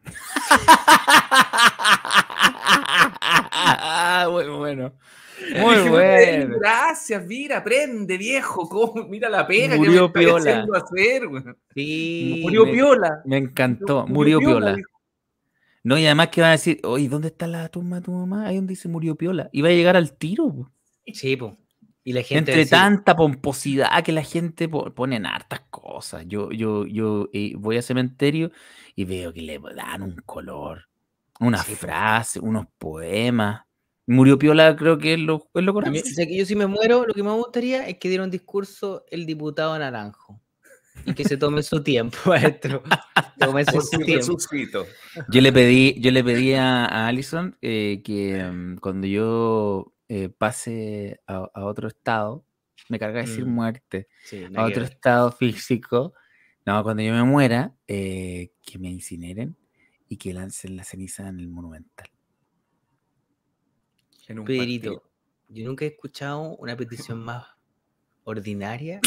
Muy bueno. Y Muy dije, bueno. gracias, mira, aprende, viejo, ¿cómo? Mira la pega que Murió me estoy piola. haciendo hacer, güey. Sí. Murió me- piola. Me encantó. Murió piola. dijo. No, y además que van a decir, oye, ¿dónde está la tumba de tu mamá? Ahí donde dice murió piola. Y va a llegar al tiro, po. Sí, po. Y la gente va a Entre decir, tanta pomposidad que la gente po- pone en hartas cosas. Yo, yo, yo eh, voy a cementerio y veo que le dan un color, una Sí, po. frase, unos poemas. Murió piola, creo que es lo, es lo A correcto. mí- o sea, que yo si me muero, lo que me gustaría es que diera un discurso el diputado Naranjo. Y que se tome su tiempo, maestro. Tómese Por su si tiempo. resucito. Yo le pedí, yo le pedí a, a Allison eh, que mm, cuando yo eh, pase a, a otro estado, me carga decir Mm. muerte, Sí, a nada que otro ver. estado físico, no, cuando yo me muera, eh, que me incineren y que lancen la ceniza en el Monumental. En un Pedrito, partido. yo nunca he escuchado una petición más ordinaria.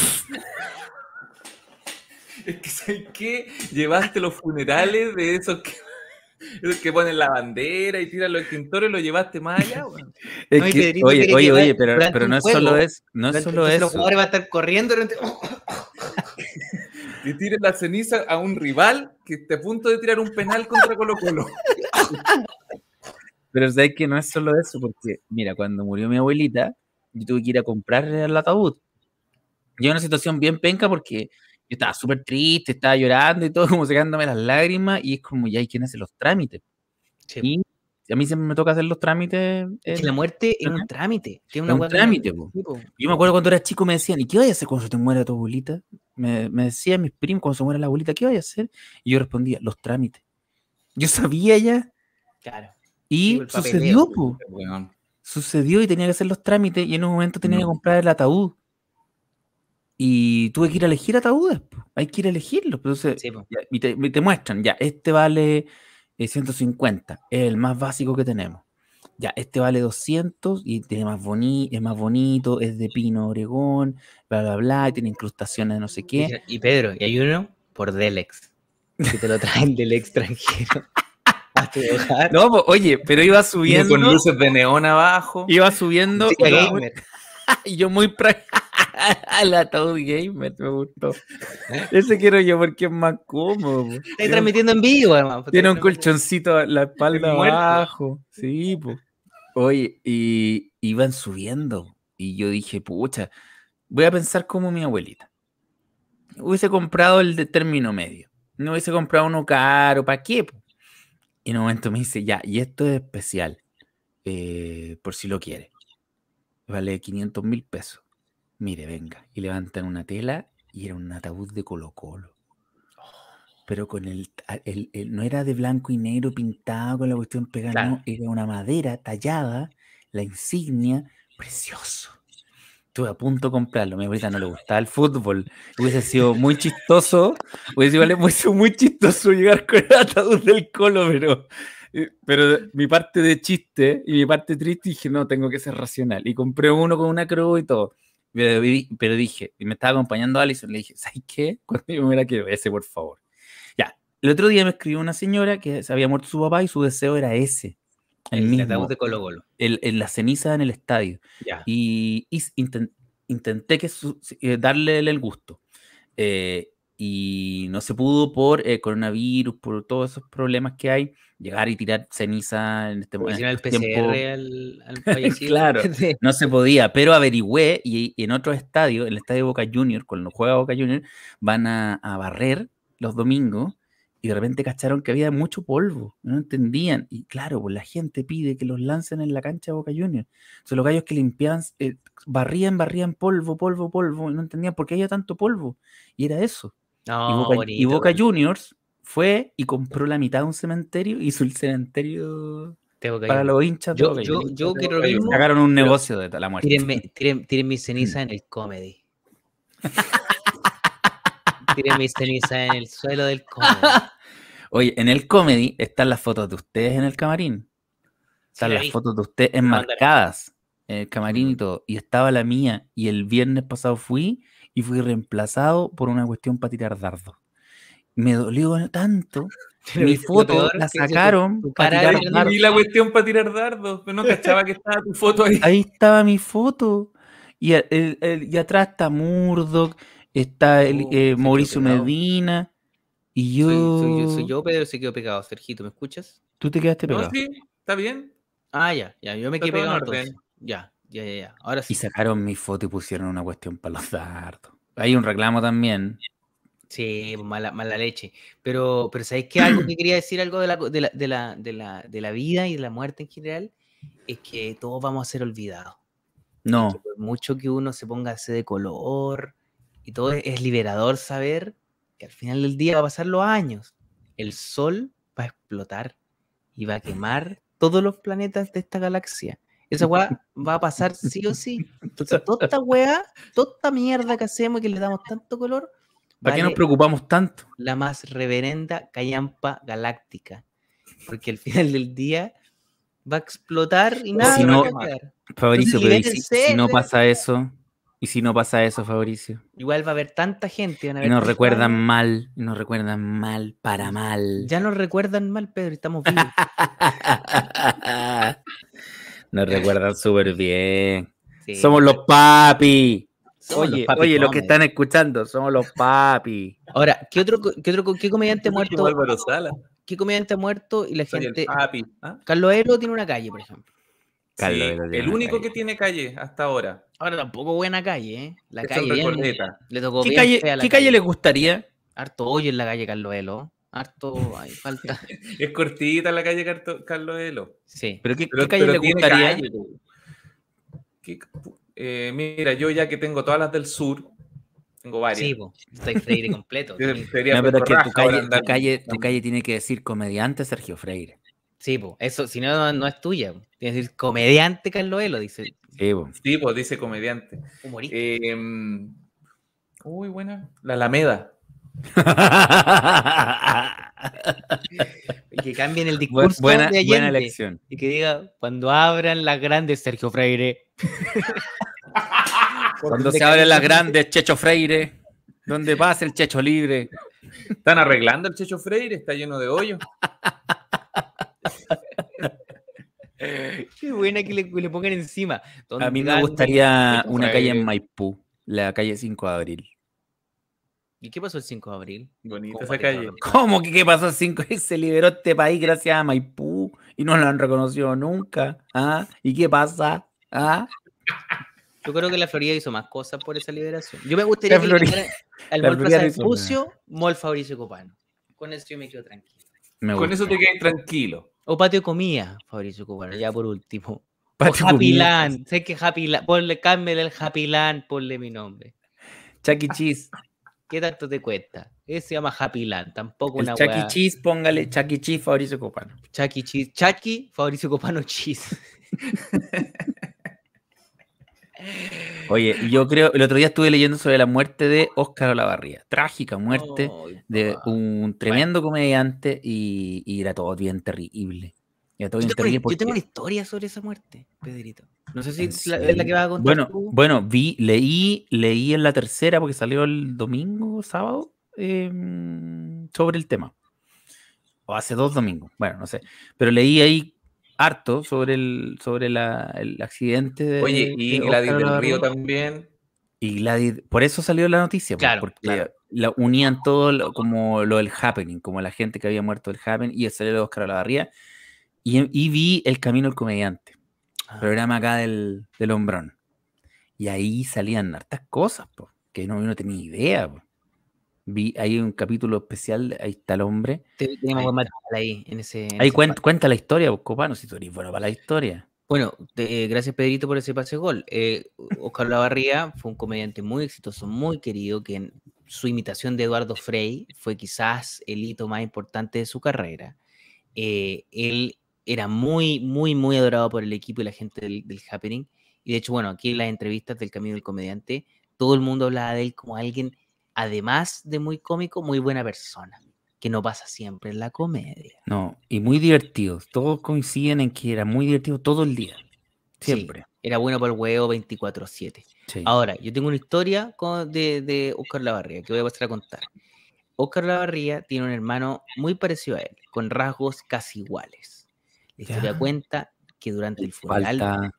Es que, ¿sabes qué? Llevaste los funerales de esos que, esos que ponen la bandera y tiran los extintores, lo llevaste más allá, weón. Es No, y que- Pedrito oye, quiere oye, llevar oye, pero, durante pero un no es juego, solo eso, no es Durante- solo entonces los eso. jugadores van a estar corriendo durante- Y tiren la ceniza a un rival que esté a punto de tirar un penal contra Colo Colo. Pero sabes que no es solo eso, porque mira, cuando murió mi abuelita, yo tuve que ir a comprar el ataúd. Y era una situación bien penca porque yo estaba súper triste, estaba llorando y todo, como secándome las lágrimas, y es como, ya, ¿y quién hace los trámites? Sí. Y a mí siempre me toca hacer los trámites. Es que en- la muerte es Ajá. un trámite. Que es Es una un hueá que trámite, no- po. Sí, po. Yo me acuerdo cuando era chico me decían, ¿y qué vas a hacer cuando se te muera tu abuelita? Me, me decían mis primos, cuando se muera la abuelita, ¿qué vas a hacer? Y yo respondía, los trámites. Yo sabía ya, Claro. y Sí, el sucedió, papeleo. po. Weón. Sucedió y tenía que hacer los trámites y en un momento tenía que No. comprar el ataúd. Y tuve que ir a elegir ataúdes, po. Hay que ir a elegirlos. Entonces, Sí, po. ya, y, te, y te muestran, ya, este vale eh, ciento cincuenta, es el más básico que tenemos. Ya, este vale doscientos y tiene más boni es más bonito, es de pino Oregón, bla, bla, bla, y tiene incrustaciones de no sé qué. Dije, y Pedro, y hay uno por Delex. Que te lo traen del extranjero. A tu hogar. No, po, oye, pero iba Uno subiendo, con luces de neón abajo. iba subiendo, Sí, y yo muy- gamer. y yo muy pra- el ataúd gamer, me gustó. Ese quiero yo porque es más cómodo, po. Estoy transmitiendo en vivo, además. Tiene un colchoncito a la espalda El muerto. abajo. Sí, pues. Oye, y iban subiendo. Y yo dije, pucha, voy a pensar como mi abuelita. Hubiese comprado el de término medio. No hubiese comprado uno caro, ¿para qué? po? Y en un momento me dice, ya, y esto es especial. eh, por si lo quiere. Vale quinientos mil pesos. Mire, venga. Y levantan una tela y era un ataúd de Colo Colo. pero con el, el- el- no era de blanco y negro pintado con la cuestión pegada, Claro. no, era una madera tallada, la insignia, precioso. Estuve a punto de comprarlo, a mi abuelita no le gustaba el fútbol, hubiese sido muy chistoso, hubiese, igual hubiese sido muy chistoso llegar con el ataúd del Colo, pero, eh, pero mi parte de chiste y mi parte triste dije, no, tengo que ser racional, y compré uno con una cruz y todo. Pero, vi- pero dije, y me estaba acompañando Alison, le dije, ¿sabes qué? Cuando yo me la quiero, ese por favor. Ya, el otro día me escribió una señora que se había muerto su papá y su deseo era ese, el, El mismo, ataúd de Colo Colo. el, el- la ceniza en el estadio. Ya. Y, y s- inten- intenté que su- eh, darle el gusto. Eh, y no se pudo por eh, coronavirus, por todos esos problemas que hay, llegar y tirar ceniza en este Porque en si no el estos P C tiempos. R al, al fallecido. Claro, Sí. no se podía, pero averigüé y, y en otros estadios, el estadio Boca Juniors, cuando juega Boca Juniors, van a, a barrer los domingos y de repente cacharon que había mucho polvo, no entendían. Y claro, pues la gente pide que los lancen en la cancha de Boca Juniors. Entonces los gallos que limpiaban, eh, barrían, barrían polvo, polvo, polvo, y no entendían por qué había tanto polvo. Y era eso. Y No, Boca, y bonito. Boca bonito. Juniors fue y compró la mitad de un cementerio, hizo el cementerio Te Boca para Juniors. los hinchas de Yo, Boca yo, Juniors. yo quiero lo Boca mismo. Sacaron un pero negocio de la muerte. Tírenme, tíren, tíren mis cenizas en el comedy. Tiren mis cenizas en el suelo del comedy. Oye, en el comedy están las fotos de ustedes en el camarín. Sí, Están la las vi. fotos de ustedes la mandaron. enmarcadas en el camarín y Mm. todo. Y estaba la mía. Y el viernes pasado fui y fui reemplazado por una cuestión para tirar dardos. Me dolió tanto. Pero Mi viste, lo foto peor la que si tu- sacaron tu para cara tirar era- Yo dardos. vi la cuestión para tirar dardos, pero no cachaba que estaba tu foto ahí. Ahí estaba mi foto. Y, el- el- el- y atrás está Murdoch, está el, Oh, eh, se quedó Mauricio pegado. Medina. Y yo. Soy, soy yo, soy yo, Pedro, se quedó pegado. Sergito, ¿me escuchas? Tú te quedaste No, pegado. sí, está bien. Ah, ya, ya, yo me Está quedé todo en pegado orden. entonces. Ya, ya, ya, ya. Ahora Y sí. sacaron mi foto y pusieron una cuestión para los dardos. Hay un reclamo también. Sí, mala, mala leche. Pero, pero ¿sabéis qué? Algo que quería decir, algo de la, de, la, de, la, de, la, de la vida y de la muerte en general, es que todos vamos a ser olvidados. Y que No. por mucho que uno se ponga ese de color y todo, es, es liberador saber que al final del día va a pasar los años. El sol va a explotar y va a quemar todos los planetas de esta galaxia. Esa weá va a pasar sí o sí. Entonces, toda esta weá, toda esta mierda que hacemos y que le damos tanto color, ¿Para qué nos vale preocupamos tanto? la más reverenda callampa galáctica. Porque al final del día va a explotar y nada Si va no- a cambiar. Fabricio, pero ¿y si, libérense si no de- pasa eso? ¿Y si no pasa eso, Fabricio? Igual va a haber tanta gente. Van a Y haber nos tantos recuerdan años. mal, y nos recuerdan mal, para mal. Ya nos recuerdan mal, Pedro, estamos vivos. Nos recuerdan súper bien. Sí, Somos los papi. somos los Oye, papi oye, los que comedy. están escuchando, somos los papi. Ahora, ¿qué otro, co- qué otro, qué comediante Como muerto? Álvaro Sala. ¿Qué comediante ha muerto y la Soy el gente? papi. ¿Ah? Carlos Elo tiene una calle, por ejemplo. Carlos Sí, Vela tiene el una único calle. que tiene calle hasta ahora. Ahora tampoco buena calle, ¿eh? La Es calle el bien, Recoleta. le tocó ¿Qué bien calle, fea la ¿qué calle les gustaría? Harto hoyo en la calle Carlos Elo. Harto, hay falta. Es cortita la calle Carto- Carlos Elo. Sí. ¿Pero qué, Pero, qué calle pero les tiene gustaría? calle, po. ¿Qué- eh, mira, yo ya que tengo todas las del sur, tengo varias. Sí, po. Estoy Freire completo. Yo Sí, sería No, pero es que Pedro tu Raja ahora calle, andar- tu, calle, tu calle tiene que decir comediante Sergio Freire. sí, po. Eso, si no, no es tuya. Po. Tienes que decir comediante Carlos Elo, dice Sí, po. Sí, pues dice comediante. humorista. Eh, uy, buena. La Alameda. Y que cambien el Bu- discurso buena, de buena Allende. elección. Y que diga, cuando abran las grandes Sergio Freire. Cuando se abren las grandes, Checho Freire. Donde pase el Checho libre. Están arreglando el Checho Freire, está lleno de hoyos. Qué buena que le, le pongan encima. A mí me Donde gustaría Checho una calle en Freire. Maipú, la calle cinco de abril. ¿Y qué pasó el cinco de abril? Bonita ¿Cómo esa te calle. acuerdas? ¿Cómo que qué pasó el cinco? Se liberó este país gracias a Maipú y no lo han reconocido nunca. ¿Ah? ¿Y qué pasa? ¿Ah? Yo creo que la Florida hizo más cosas por esa liberación. Yo me gustaría La que le Florida- quitaran al la Mall Florida Plaza hizo Vespucio, Mall Fabricio Copano. Con eso yo me quedo tranquilo. Me Con gusta. eso te quedas tranquilo. O Patio de Comida, Fabricio Copano, ya por último. Patio o Happy Comida. Land. Sé que Happy Land. Ponle, cámbiale el Happy Land, ponle mi nombre. Chuck E. Cheese. ¿Qué tanto te cuesta? Ese se llama Happy Land, tampoco El una Chuck E. weá. Cheese, póngale Chuck E. Cheese, Fabricio Copano. Chucky Cheese. Chucky, Fabricio Copano Cheese. Oye, y yo creo, el otro día estuve leyendo sobre la muerte de Óscar Olavarría. Trágica muerte Ay, de papá. un tremendo comediante y, y era todo bien terrible. Era todo Yo bien tengo, terrible yo porque... tengo una historia sobre esa muerte, Pedrito. No sé si ¿En es la, es la que serio? vas a contar Bueno, tú. bueno, vi, leí, leí en la tercera porque salió el domingo, sábado, eh, sobre el tema. O hace dos domingos, bueno, no sé. Pero leí ahí harto sobre el, sobre la, el accidente de, Oye, y de Gladys Óscar del Olavarría. Río también. Y Gladys, por eso salió la noticia, pues, Claro, porque claro. la unían todo lo- como lo del happening, como la gente que había muerto del happening, y salió de Óscar Olavarría. Y, y vi El Camino del Comediante, Ah, programa acá del, del Hombrón. Y ahí salían hartas cosas, po, que no, yo no tenía idea. Po. Vi ahí un capítulo especial, ahí está el hombre. te- Teníamos Ahí buen está. material ahí, en ese, en Ahí ese cuenta, espacio. cuenta la historia, pues, Copano, si tú eres bueno para la historia. Bueno, te- eh, gracias Pedrito por ese pase gol. Eh, Óscar Olavarría fue un comediante muy exitoso, muy querido, que en su imitación de Eduardo Frei fue quizás el hito más importante de su carrera. Eh, él era muy, muy, muy adorado por el equipo y la gente del, del Happening. Y de hecho, bueno, aquí en las entrevistas del Camino del Comediante, todo el mundo hablaba de él como alguien, además de muy cómico, muy buena persona, que no pasa siempre en la comedia. No, y muy divertido. Todos coinciden en que era muy divertido todo el día. Siempre. Sí, era bueno para el huevo veinticuatro siete. Sí. Ahora, yo tengo una historia con- de, de Óscar Olavarría que voy a pasar a contar. Óscar Olavarría tiene un hermano muy parecido a él, con rasgos casi iguales. La historia Ya. cuenta que durante el funeral, Falta.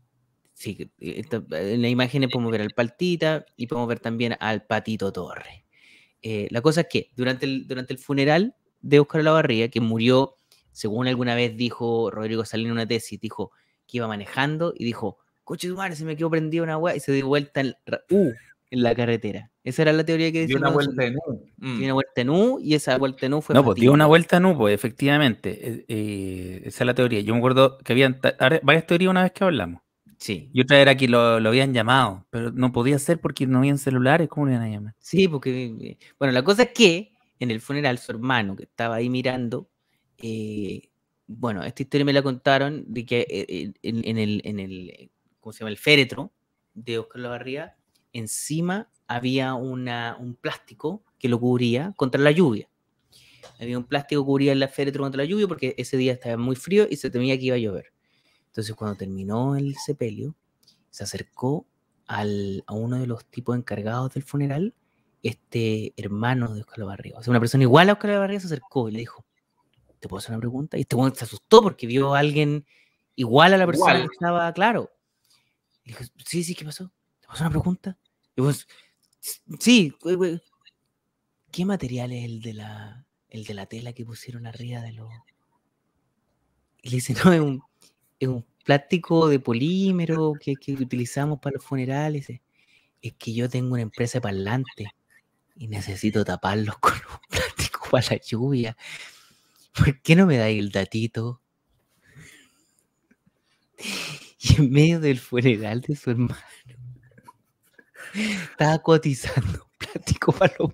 sí, que, eh, esta- en la imagen podemos ver al Paltita y podemos ver también al Patito Torre. Eh, la cosa es que durante el, durante el funeral de Óscar Olavarría, que murió, según alguna vez dijo Rodrigo Salinas en una tesis, dijo que iba manejando y dijo, coche de madre, se me quedó prendida una weá y se dio vuelta en, ra- uh, en la carretera. Esa era la teoría que Dio decía una cuando vuelta salió. en U. Mm. Dio una vuelta en U y esa vuelta en U fue No, pues dio fatídica. una vuelta en U, pues efectivamente. eh, eh, esa es la teoría. Yo me acuerdo que habían ta- ahora- varias teorías una vez que hablamos. Sí, Y otra era que lo, lo habían llamado, pero no podía ser porque no habían celulares. ¿Cómo lo iban a llamar? sí, porque, eh, bueno, la cosa es que en el funeral su hermano, que estaba ahí mirando, eh, bueno, esta historia me la contaron de que eh, eh, en, en el, en el, ¿cómo se llama? El féretro de Óscar Olavarría, encima había una, un plástico que lo cubría contra la lluvia. Había un plástico que cubría el féretro contra la lluvia porque ese día estaba muy frío y se temía que iba a llover. Entonces, cuando terminó el sepelio, se acercó al, a uno de los tipos encargados del funeral, este hermano de Óscar Olavarría. O sea, una persona igual a Óscar Olavarría se acercó y le dijo, ¿te puedo hacer una pregunta? Y este weón se asustó porque vio a alguien igual a la persona Igual. que estaba, claro. Y dijo, sí, sí, ¿qué pasó? ¿Te puedo hacer una pregunta? Y pues, sí, güey, güey. ¿Qué material es el de la, el de la tela que pusieron arriba de los... Y le dice, no, es un, es un plástico de polímero que, que utilizamos para los funerales. Es que yo tengo una empresa de parlantes y necesito taparlos con un plástico para la lluvia. ¿Por qué no me dais el datito? Y en medio del funeral de su hermano, estaba cotizando un plástico para los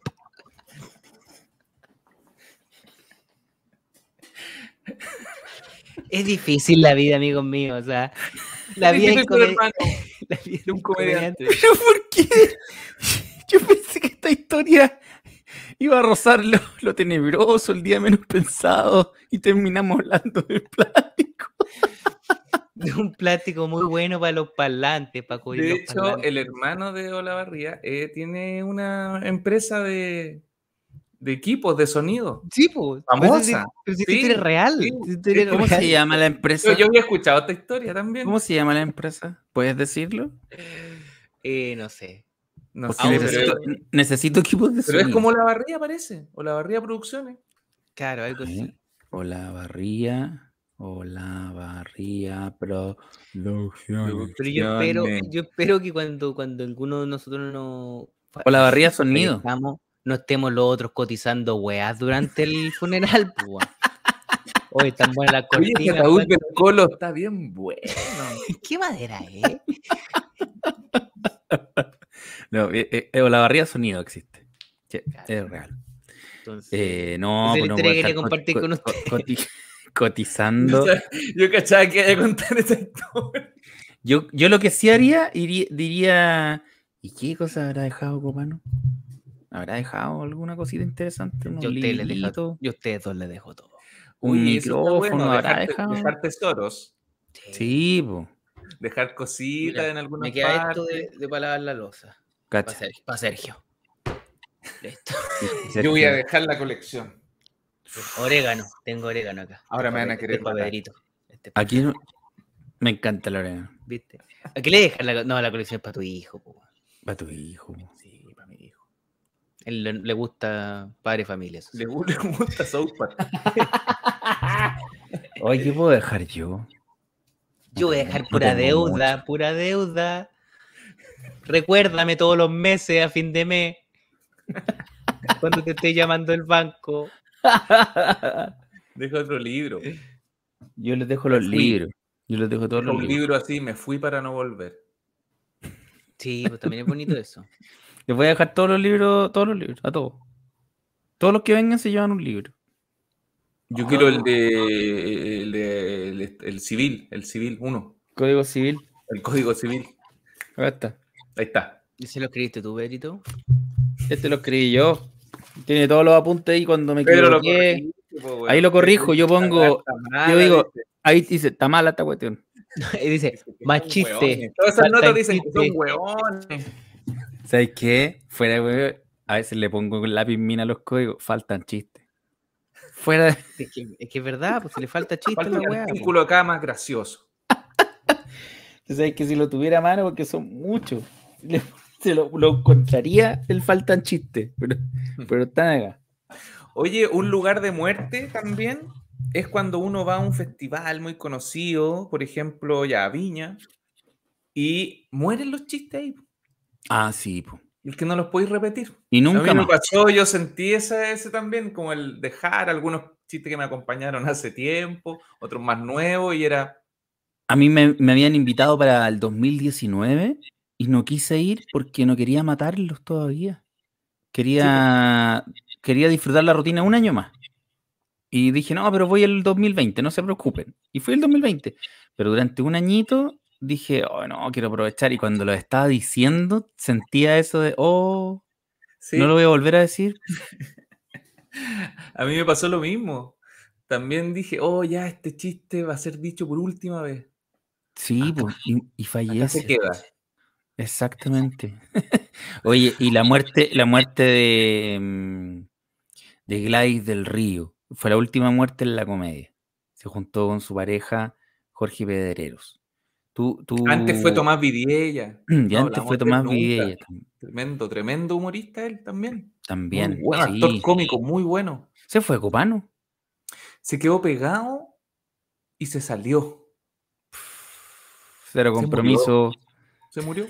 Es difícil la vida, amigos míos. O sea, la vida Difícil en ser comedia. hermano La vida de un comediante. ¿Pero por qué? Yo pensé que esta historia iba a rozar lo, lo tenebroso, el día menos pensado, y terminamos hablando del plástico. De un plástico muy bueno para los parlantes, para cubrir De los hecho, parlantes. el hermano de Olavarría eh, tiene una empresa de, de equipos de sonido. Sí, pues. Famosa. Pero si esta Sí, historia es real. sí, si esta historia es sí, ¿Cómo real. se llama la Yo, empresa? yo había escuchado esta historia también. ¿Cómo se llama la empresa? ¿Puedes decirlo? Eh, no sé. No Porque sé, Aún- necesito, pero, necesito equipos de pero es sonido. como Olavarría parece. Olavarría Producciones. Claro, algo A así. ver, Olavarría, Olavarría Producciones. Pero yo espero, yo espero que cuando, cuando alguno de nosotros no Olavarría Sonido. fallezcamos, no estemos los otros cotizando weas durante el funeral. Pues, weón. Hoy están buenas las Oye, ese cortinas. ataúd weón. del Colo está bien bueno. ¿Qué madera es? No, eh, eh, Olavarría Sonido existe. Sí, es real. Entonces, Eh, no, esa es pues la no historia puedo que estar quería co- compartir co- con co- usted. coti- cotizando. Yo cachaba que iba a contar esa historia. Yo, yo lo que sí haría, iría- diría, ¿y qué cosa habrá dejado Copano? ¿Habrá dejado alguna cosita interesante? Unos Yo a ustedes les dejo, libritos, yo a ustedes dos les dejo todo. un Oye, eso está bueno, micrófono, ¿habrá dejar, te- dejado? dejar tesoros, Sí, pues, dejar cositas Mira, en algunas me queda partes. esto de, de para lavar la losa. Para cacha. Sergio. Pa' Sergio. Listo. Yo voy a dejar la colección. Orégano, tengo orégano acá. Ahora me van a Este querer es pa' matar. Pedrito. Este es pa' Aquí no- me encanta la orégano. ¿Viste? ¿A qué le dejas la, no, la colección es para tu hijo? Po. Para tu hijo. Sí, para mi hijo. Él le, le gusta padre familia. Eso sí. Le, gu- le gusta South Park. Oye, ¿qué puedo dejar yo? Yo voy a No dejar tengo- pura no tengo deuda, mucho. pura deuda. Recuérdame todos los meses a fin de mes. Cuando te esté llamando el banco. Deja otro libro. Yo les dejo los Me fui. libros. Yo les dejo todos Deja los un libros. libro así, me fui para no volver. Sí, pues también es bonito eso. Les voy a dejar todos los libros, todos los libros, a todos. Todos los que vengan se llevan un libro. Yo quiero el de el, de, el, el civil, el civil uno, Código Civil. el código civil. Acá está. Ahí está. ¿Y se lo escribiste tú, Pedrito? Este lo escribí yo. Tiene todos los apuntes ahí cuando me Pero lo equivoqué. corregiste, po, weón. Ahí lo corrijo, yo pongo- Está mala, yo digo- ¿viste? Ahí dice, está mala esta cuestión. Y dice, Que más son chiste. hueones. Todas esas falta notas el dicen que son chiste. hueones. ¿Sabes qué? Fuera de huevo, a veces le pongo con lápiz mina a los códigos, faltan chistes. Fuera de... Es que, es que es verdad, pues si le falta chiste a Falta la un weá. pues. artículo acá más gracioso. ¿Sabes que si lo tuviera a mano, porque son muchos, le- se lo, lo encontraría el faltan chistes, pero, pero están acá. Oye, un lugar de muerte también es cuando uno va a un festival muy conocido, por ejemplo, ya a Viña, y mueren los chistes ahí. Ah, sí, po. Es que no los podéis repetir. Y A nunca mí me más. pasó, yo sentí ese, ese también, como el dejar algunos chistes que me acompañaron hace tiempo, otros más nuevos, y era, A mí me, me habían invitado para el dos mil diecinueve y no quise ir porque no quería matarlos todavía. Quería, quería disfrutar la rutina un año más. Y dije, no, pero voy el dos mil veinte, no se preocupen. Y fui el dos mil veinte. Pero durante un añito dije, oh, no, quiero aprovechar. Y cuando lo estaba diciendo, sentía eso de, oh, sí, no lo voy a volver a decir. a mí me pasó lo mismo. También dije, oh, ya, este chiste va a ser dicho por última vez. Sí, Acá- po, y, y Acá se fallece. queda. Exactamente. Oye, y la muerte, la muerte de, mm, de Gladys del Río fue la última muerte en la comedia. Se juntó con su pareja Jorge Pedreros. Tú, tú... Antes fue Tomás Vidiella. Y No antes hablamos fue de él Tomás nunca. Villella tam- Tremendo, tremendo humorista él también. también. Muy buen actor Sí. cómico, muy bueno. Se fue Copano. Se quedó pegado y se salió. Cero Se compromiso. Se murió.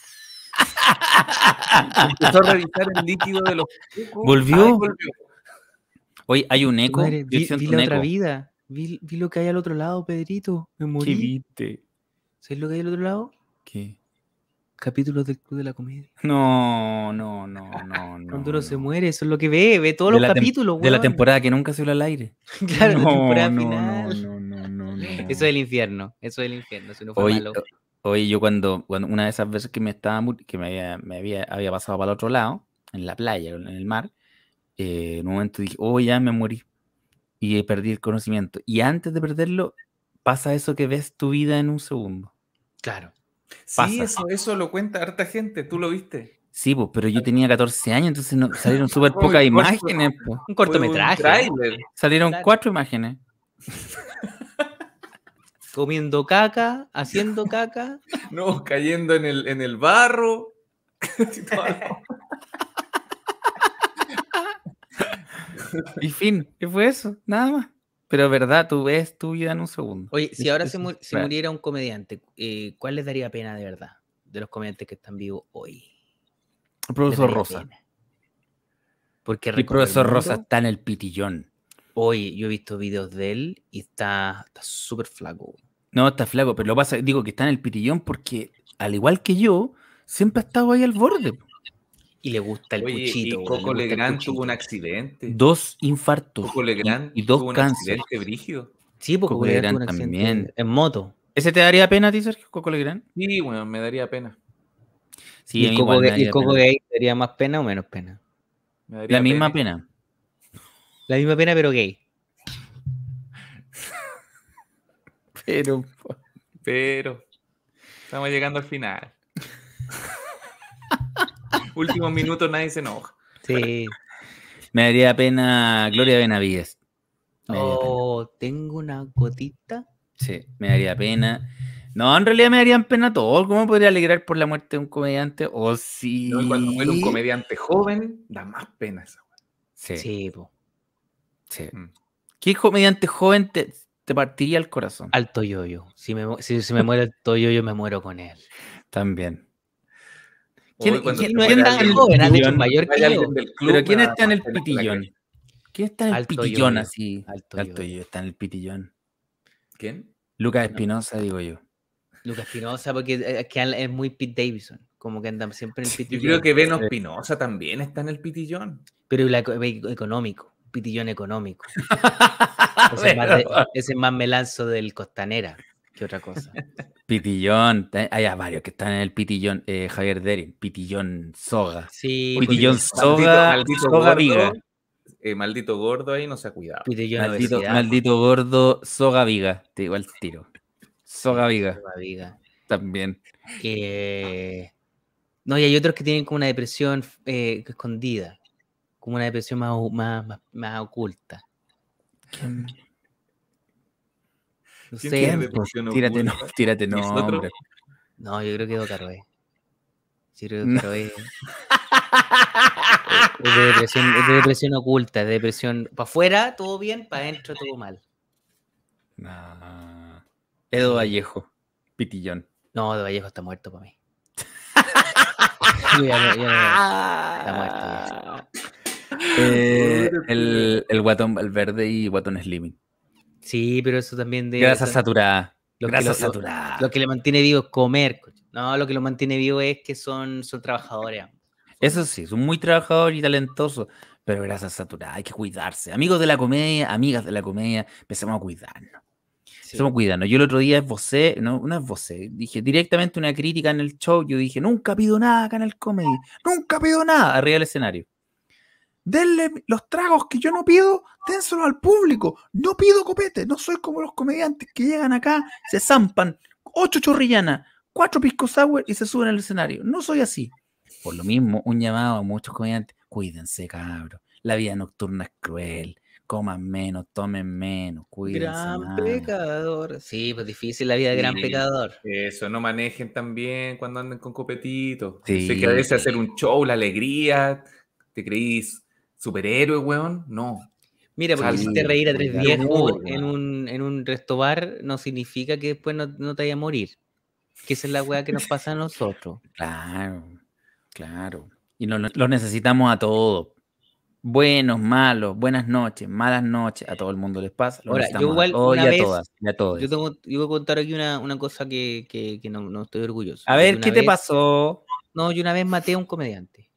Empezó a revisar el líquido de los cucos. ¿Volvió? Ay, volvió. Oye, hay un eco. Madre, Yo vi, siento vi un la otra eco. vida. Vi, vi lo que hay al otro lado, Pedrito. Me ¿Qué morí. viste? ¿Sabes lo que hay al otro lado? ¿Qué? Capítulos del Club de la Comedia. No, no, no, no, no. Cuando uno se no. muere, eso es lo que ve. Ve todos De los la tem- capítulos, De la weón. temporada que nunca se vio al aire. Claro, la No, temporada no, final. No, no, no, no, no. Eso es el infierno. Eso es el infierno. Si no fue Oye, malo. oye, yo cuando, cuando una de esas veces que me estaba mu- que me había, me había, había pasado para el otro lado, en la playa, en el mar, eh, en un momento dije, oh, ya me morí. Y eh, perdí el conocimiento. Y antes de perderlo, pasa eso que ves tu vida en un segundo. Claro. Sí, Pasa. eso, eso lo cuenta harta gente. ¿Tú lo viste? Sí, pues, pero yo tenía catorce años, entonces no, salieron súper Muy pocas corto. imágenes. Pues. Un Fue cortometraje. un tráiler. Salieron Claro. cuatro imágenes. Comiendo caca, haciendo caca. No, cayendo en el, en el barro. Y todo lo- Y fin, ¿qué fue eso? Nada más. Pero es verdad, tú ves tu vida en un segundo. Oye, si Eso- ahora eso se, es mu- se real. muriera un comediante, eh, ¿cuál les daría pena de verdad? De los comediantes que están vivos hoy. El Les profesor daría Rosa. pena. Porque El recorre profesor mundo. Rosa está en el pitillón. Hoy yo he visto videos de él y está está súper flaco. No, está flaco, pero lo pasa, digo que está en el pitillón porque, al igual que yo, siempre ha estado ahí al borde. Y le gusta el Oye, puchito. y weón, Coco le gusta el Legrand tuvo un puchito. accidente. Dos infartos Coco y, Legrand y dos tuvo un cánceres. accidente brígido. Sí, porque Coco Coco Legrand tuvo Legrand un accidente también. en moto. ¿Ese te daría pena a ti, Sergio, Coco Legrand? Sí, bueno, me daría pena. Sí, ¿Y a el mí Coco, igual me gay- y el daría Coco pena. gay daría más pena o menos pena? Me daría La misma pena. pena. La misma pena, pero gay. Pero Pero estamos llegando al final. Últimos minutos nadie se enoja. Sí. me daría pena Gloria Benavides. Me daría pena. Oh, tengo una gotita. Sí, me daría pena. No, en realidad me darían pena todos. ¿Cómo podría alegrar por la muerte de un comediante? O sí. No, y cuando muere un comediante joven, da más pena esa weá. Sí, sí. Sí, po. Mm. ¿Qué comediante joven te, te partiría el corazón? Alto yoyo. Si me, mu- si, si me muere el toyo, yo me muero con él. También. Hoy ¿Quién, cuando quién- se no es muere tan alguien joven, del ha club, dicho mayor que vaya yo. alguien del club, Pero ¿quién me da está en más el pena que la pitillón? cresta. ¿Quién está en el Alto pitillón yoyo, así? alto Alto yoyo. yo, está en el pitillón. ¿Quién? Lucas No. Espinosa, digo yo. Lucas Espinosa, porque eh, es que al- es muy Pete Davidson. Como que anda siempre en el Yo pitillón. creo que Venos Sí. Pinoza también está en el pitillón. Pero la eco- económico. Pitillón económico. Ese es más, de- Pero- ese es más melanzo del Costanera que otra cosa. Pitillón, te- hay varios que están en el pitillón. eh, Javier Derin, pitillón Soga. Sí, Pitillón porque Soga, maldito Soga gordo, Viga. eh, maldito gordo ahí no se ha cuidado. Pitillón Maldito, obesidad. maldito gordo, Soga Viga. Te digo al tiro. Soga Sí, Viga Soga Viga. también. Eh, No, y hay otros que tienen como una depresión eh, escondida, como una depresión más, o- más, más, más oculta. ¿Quién? No ¿Quién sé, tiene ¿Quién? depresión Tírate, no, oculta? tírate ¿Nosotros? nombre. no, yo creo que Edo Caroe. Yo creo que No. Caroe es es de depresión, es de depresión oculta, es de depresión para afuera todo bien, para adentro todo mal. No. Edo Sí. Vallejo, pitillón. No, de Vallejo está muerto para mí. Yo ya no- ya no- está muerto ya. Eh, el, el guatón Valverde y guatón Slimming. Sí, pero eso también de Grasa eso- saturada. lo que Grasa lo- lo- saturada. lo que le mantiene vivo es comer. coño. No, lo que lo mantiene vivo es que son, son trabajadores. ambos. Eso sí, son muy trabajadores y talentosos, pero grasa saturada, hay que cuidarse. Amigos de la comedia, amigas de la comedia, empecemos a cuidarnos. Sí. Empecemos a cuidarnos. Yo el otro día esbocé, no, no esbocé, dije directamente una crítica en el show. Yo dije, nunca pido nada acá en el comedy, nunca pido nada arriba del escenario. Denle los tragos que yo no pido, dénselo al público. No pido copete, no soy como los comediantes que llegan acá, se zampan ocho chorrillanas, cuatro pisco sour y se suben al escenario. No soy así. Por lo mismo, un llamado a muchos comediantes, cuídense, cabros. La vida nocturna es cruel. Coman menos, tomen menos, cuídense Gran más. pecador. Sí, pues difícil la vida de gran Sí. pecador. Eso, no manejen tan bien cuando anden con copetitos. Yo Sí. sé que a veces hacer un show, la alegría, te creís superhéroe, weón. No. Mira, porque Salud, hiciste reír a tres cuidado. viejos Humor, en un, en un resto bar, no significa que después no, no te vaya a morir. Que esa es la weá que nos pasa a nosotros. Claro, claro. Y lo, lo necesitamos a todos. Buenos, malos, buenas noches, malas noches. A todo el mundo les pasa. Lo Ahora, necesitamos yo igual a todos una y a vez- todas. Y a todos. Yo, tengo, yo voy a contar aquí una, una cosa que, que, que no, no estoy orgulloso. A Yo ver, una ¿qué te vez- pasó? No, yo una vez maté a un comediante.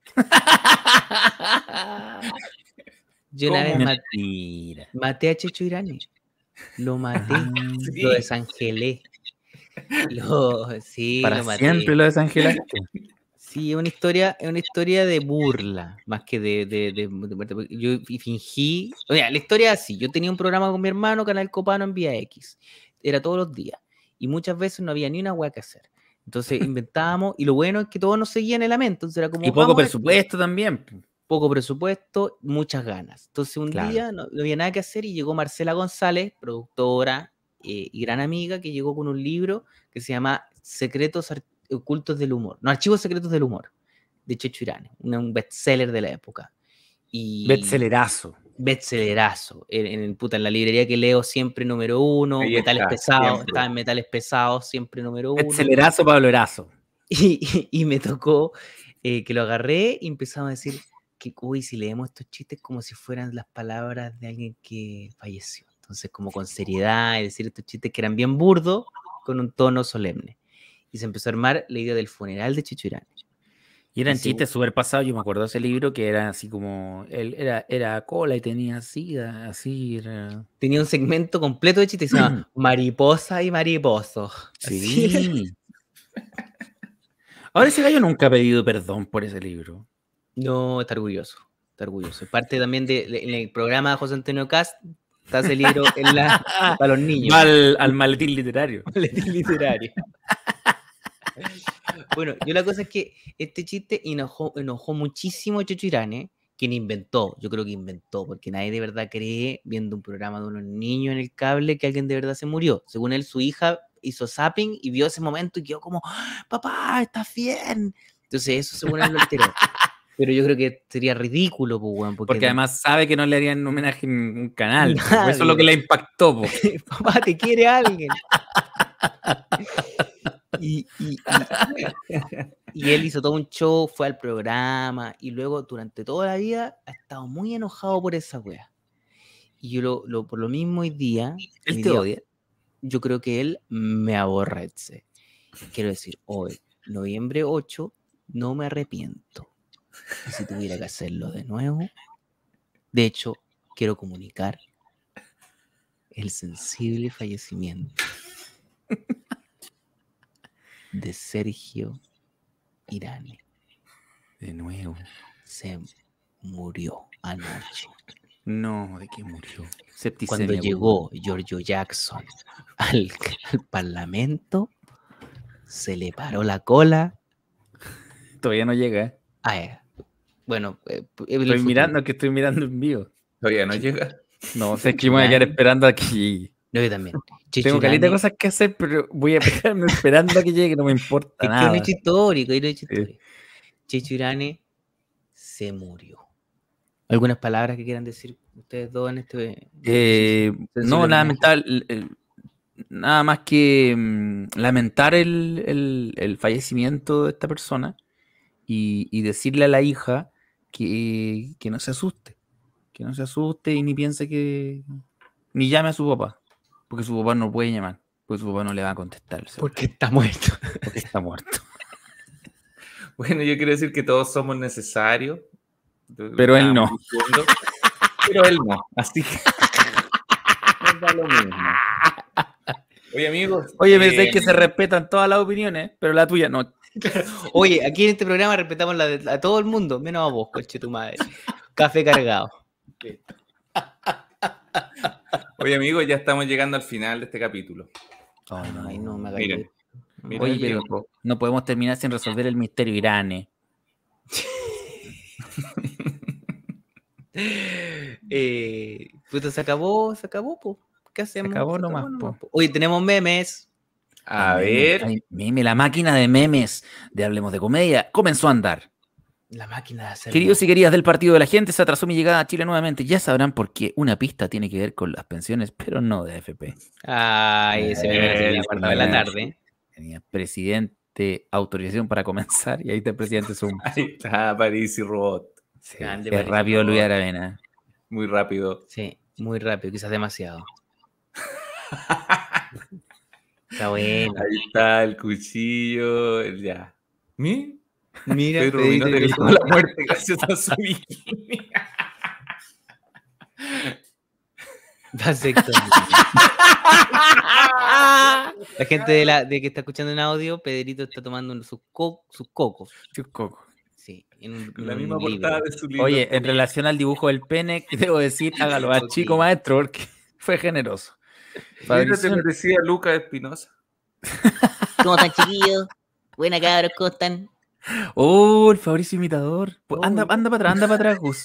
Yo una vez ¿Cómo? maté, Mentira. maté a Checho Irane. Lo maté. Ah, Sí. Lo desangelé. Lo, sí, para lo maté. siempre lo desangelaste. Sí, es una historia, es una historia de burla, más que de, de, de- de muerte, porque yo fi- fingí. O sea, la historia es así. Yo tenía un programa con mi hermano, Canal Copano en Vía X. Era todos los días. Y muchas veces no había ni una hueá que hacer. Entonces inventábamos, y lo bueno es que todos nos seguían en la mente. Entonces era como. Y poco vamos a- presupuesto también. poco presupuesto, muchas ganas. Entonces un Claro. día no, no había nada que hacer y llegó Marcela González, productora eh, y gran amiga, que llegó con un libro que se llama Secretos Ar- Ocultos del Humor, no, Archivos Secretos del Humor, de Checho Irane, un, un bestseller de la época. Y Bestsellerazo. bestsellerazo. En, en, puta, en la librería que leo siempre número uno, Ahí metales está, pesados, siempre. estaba en metales pesados, siempre número uno. Bestsellerazo, Pablo Erazo. Y, y- y me tocó eh, que lo agarré y empezamos a decir que, uy, si leemos estos chistes como si fueran las palabras de alguien que falleció. Entonces, como con seriedad, y decir estos chistes que eran bien burdos, con un tono solemne. Y se empezó a armar la idea del funeral de Checho Irane. Y eran Y sí, chistes súper pasados. Yo me acuerdo de ese libro que era así como. Él era, era cola y tenía sida, así. Era... tenía un segmento completo de chistes que se llama Mariposa y Mariposo. Así era. Sí. Ahora ese gallo nunca ha pedido perdón por ese libro. No, está orgulloso. Está orgulloso. Parte también del de, el programa de José Antonio Cast. Está ese libro en la, para los niños. Va al, al maletín literario. Maletín literario. Bueno, yo la cosa es que este chiste enojó, enojó muchísimo a Checho Irane, quien inventó, yo creo que inventó, porque nadie de verdad cree, viendo un programa de unos niños en el cable, que alguien de verdad se murió. Según él, su hija hizo zapping y vio ese momento y quedó como, papá, estás bien. Entonces eso según él lo alteró. Pero yo creo que sería ridículo, pues, weón, porque, Porque además sabe que no le harían homenaje en ningún canal. po. Nadie. Eso es lo que le impactó. po. papá, te quiere alguien. Y, y, y, y él hizo todo un show, fue al programa y luego durante toda la vida ha estado muy enojado por esa wea. Y yo lo, lo- por lo mismo hoy día, Él hoy te día, odia. yo creo que él me aborrece. Quiero decir, hoy, noviembre ocho, no me arrepiento. Y si tuviera que hacerlo de nuevo, de hecho, quiero comunicar el sensible fallecimiento de Sergio Irane. De nuevo. Se murió anoche. No, ¿de qué murió? Septicemia. Cuando po. llegó Giorgio Jackson al, al Parlamento, se le paró la cola. Todavía no llega. a él. Bueno, eh, el Estoy futuro. mirando, que estoy mirando en vivo. Todavía no llega. No, sé que yo me voy a quedar esperando aquí. No, yo también. Checho Tengo caleta de Irane- cosas que hacer, pero voy a quedarme esperando a que llegue, no me importa Es que es un nada. hecho histórico, es un hecho Sí. histórico. Checho Irane se murió. ¿Algunas palabras que quieran decir ustedes dos en este? Eh, sensible no, homenaje? lamentable. eh, Nada más que mm, lamentar el, el- el fallecimiento de esta persona y, y decirle a la hija que, que no se asuste. Que no se asuste y ni piense que. Ni llame a su papá. Porque su papá no puede llamar. Porque su papá no le va a contestar. el celular, Porque está muerto. Porque está muerto. Bueno, yo quiero decir que todos somos necesarios. Lo Pero él estábamos no. diciendo, pero él no. Así que nos da lo mismo. Oye, amigos. Oye, eh, pensé que se respetan todas las opiniones, pero la tuya no. Oye, aquí en este programa respetamos la de, a todo el mundo, menos a vos, coche tu madre. Café cargado. Oye, amigos, ya estamos llegando al final de este capítulo. Ay, no me hagas Miren, llorar. miren Oye, el pero tiempo. no podemos terminar sin resolver el misterio Irane. Eh, puta, se acabó, se acabó, po. ¿Qué hacemos? acabó nomás, po. po. Oye, tenemos memes. A Ay, ver. meme, ay, meme, la máquina de memes de Hablemos de Comedia comenzó a andar. La máquina de hacer. Queridos y queridas del partido de la gente, se atrasó mi llegada a Chile nuevamente. Ya sabrán por qué una pista tiene que ver con las pensiones, pero no de A F P. Ay, ese meme se tenía guardado en la tarde. Tenía presidente, autorización para comenzar, y ahí está el presidente Zoom. Ahí está París y Robot. Sí, Grande es París, rápido por Luis favor. Aravena. Muy rápido. Sí, muy rápido, quizás demasiado. Está bueno. Ahí está el cuchillo. el- Ya. ¿Mi? Mira, Pedro Pedrito, Rubino te que- evitó la muerte gracias a su bikini. vasectomía. La gente de, la, de que está escuchando en audio, Pedrito está tomando sus, co- sus cocos. Qué coco. Sí, en un, La en misma un libro. portada de su libro. Oye, en relación al dibujo del pene, debo decir, hágalo más Ok. chico, maestro, porque fue generoso. Mira, te Fabricio- parecía Lucas Espinosa. ¿Cómo están, chiquillos? Buena, cabros, ¿cómo están? Oh, el Fabricio imitador. Pues Oh, anda, ya. anda para atrás, anda para atrás, Gus.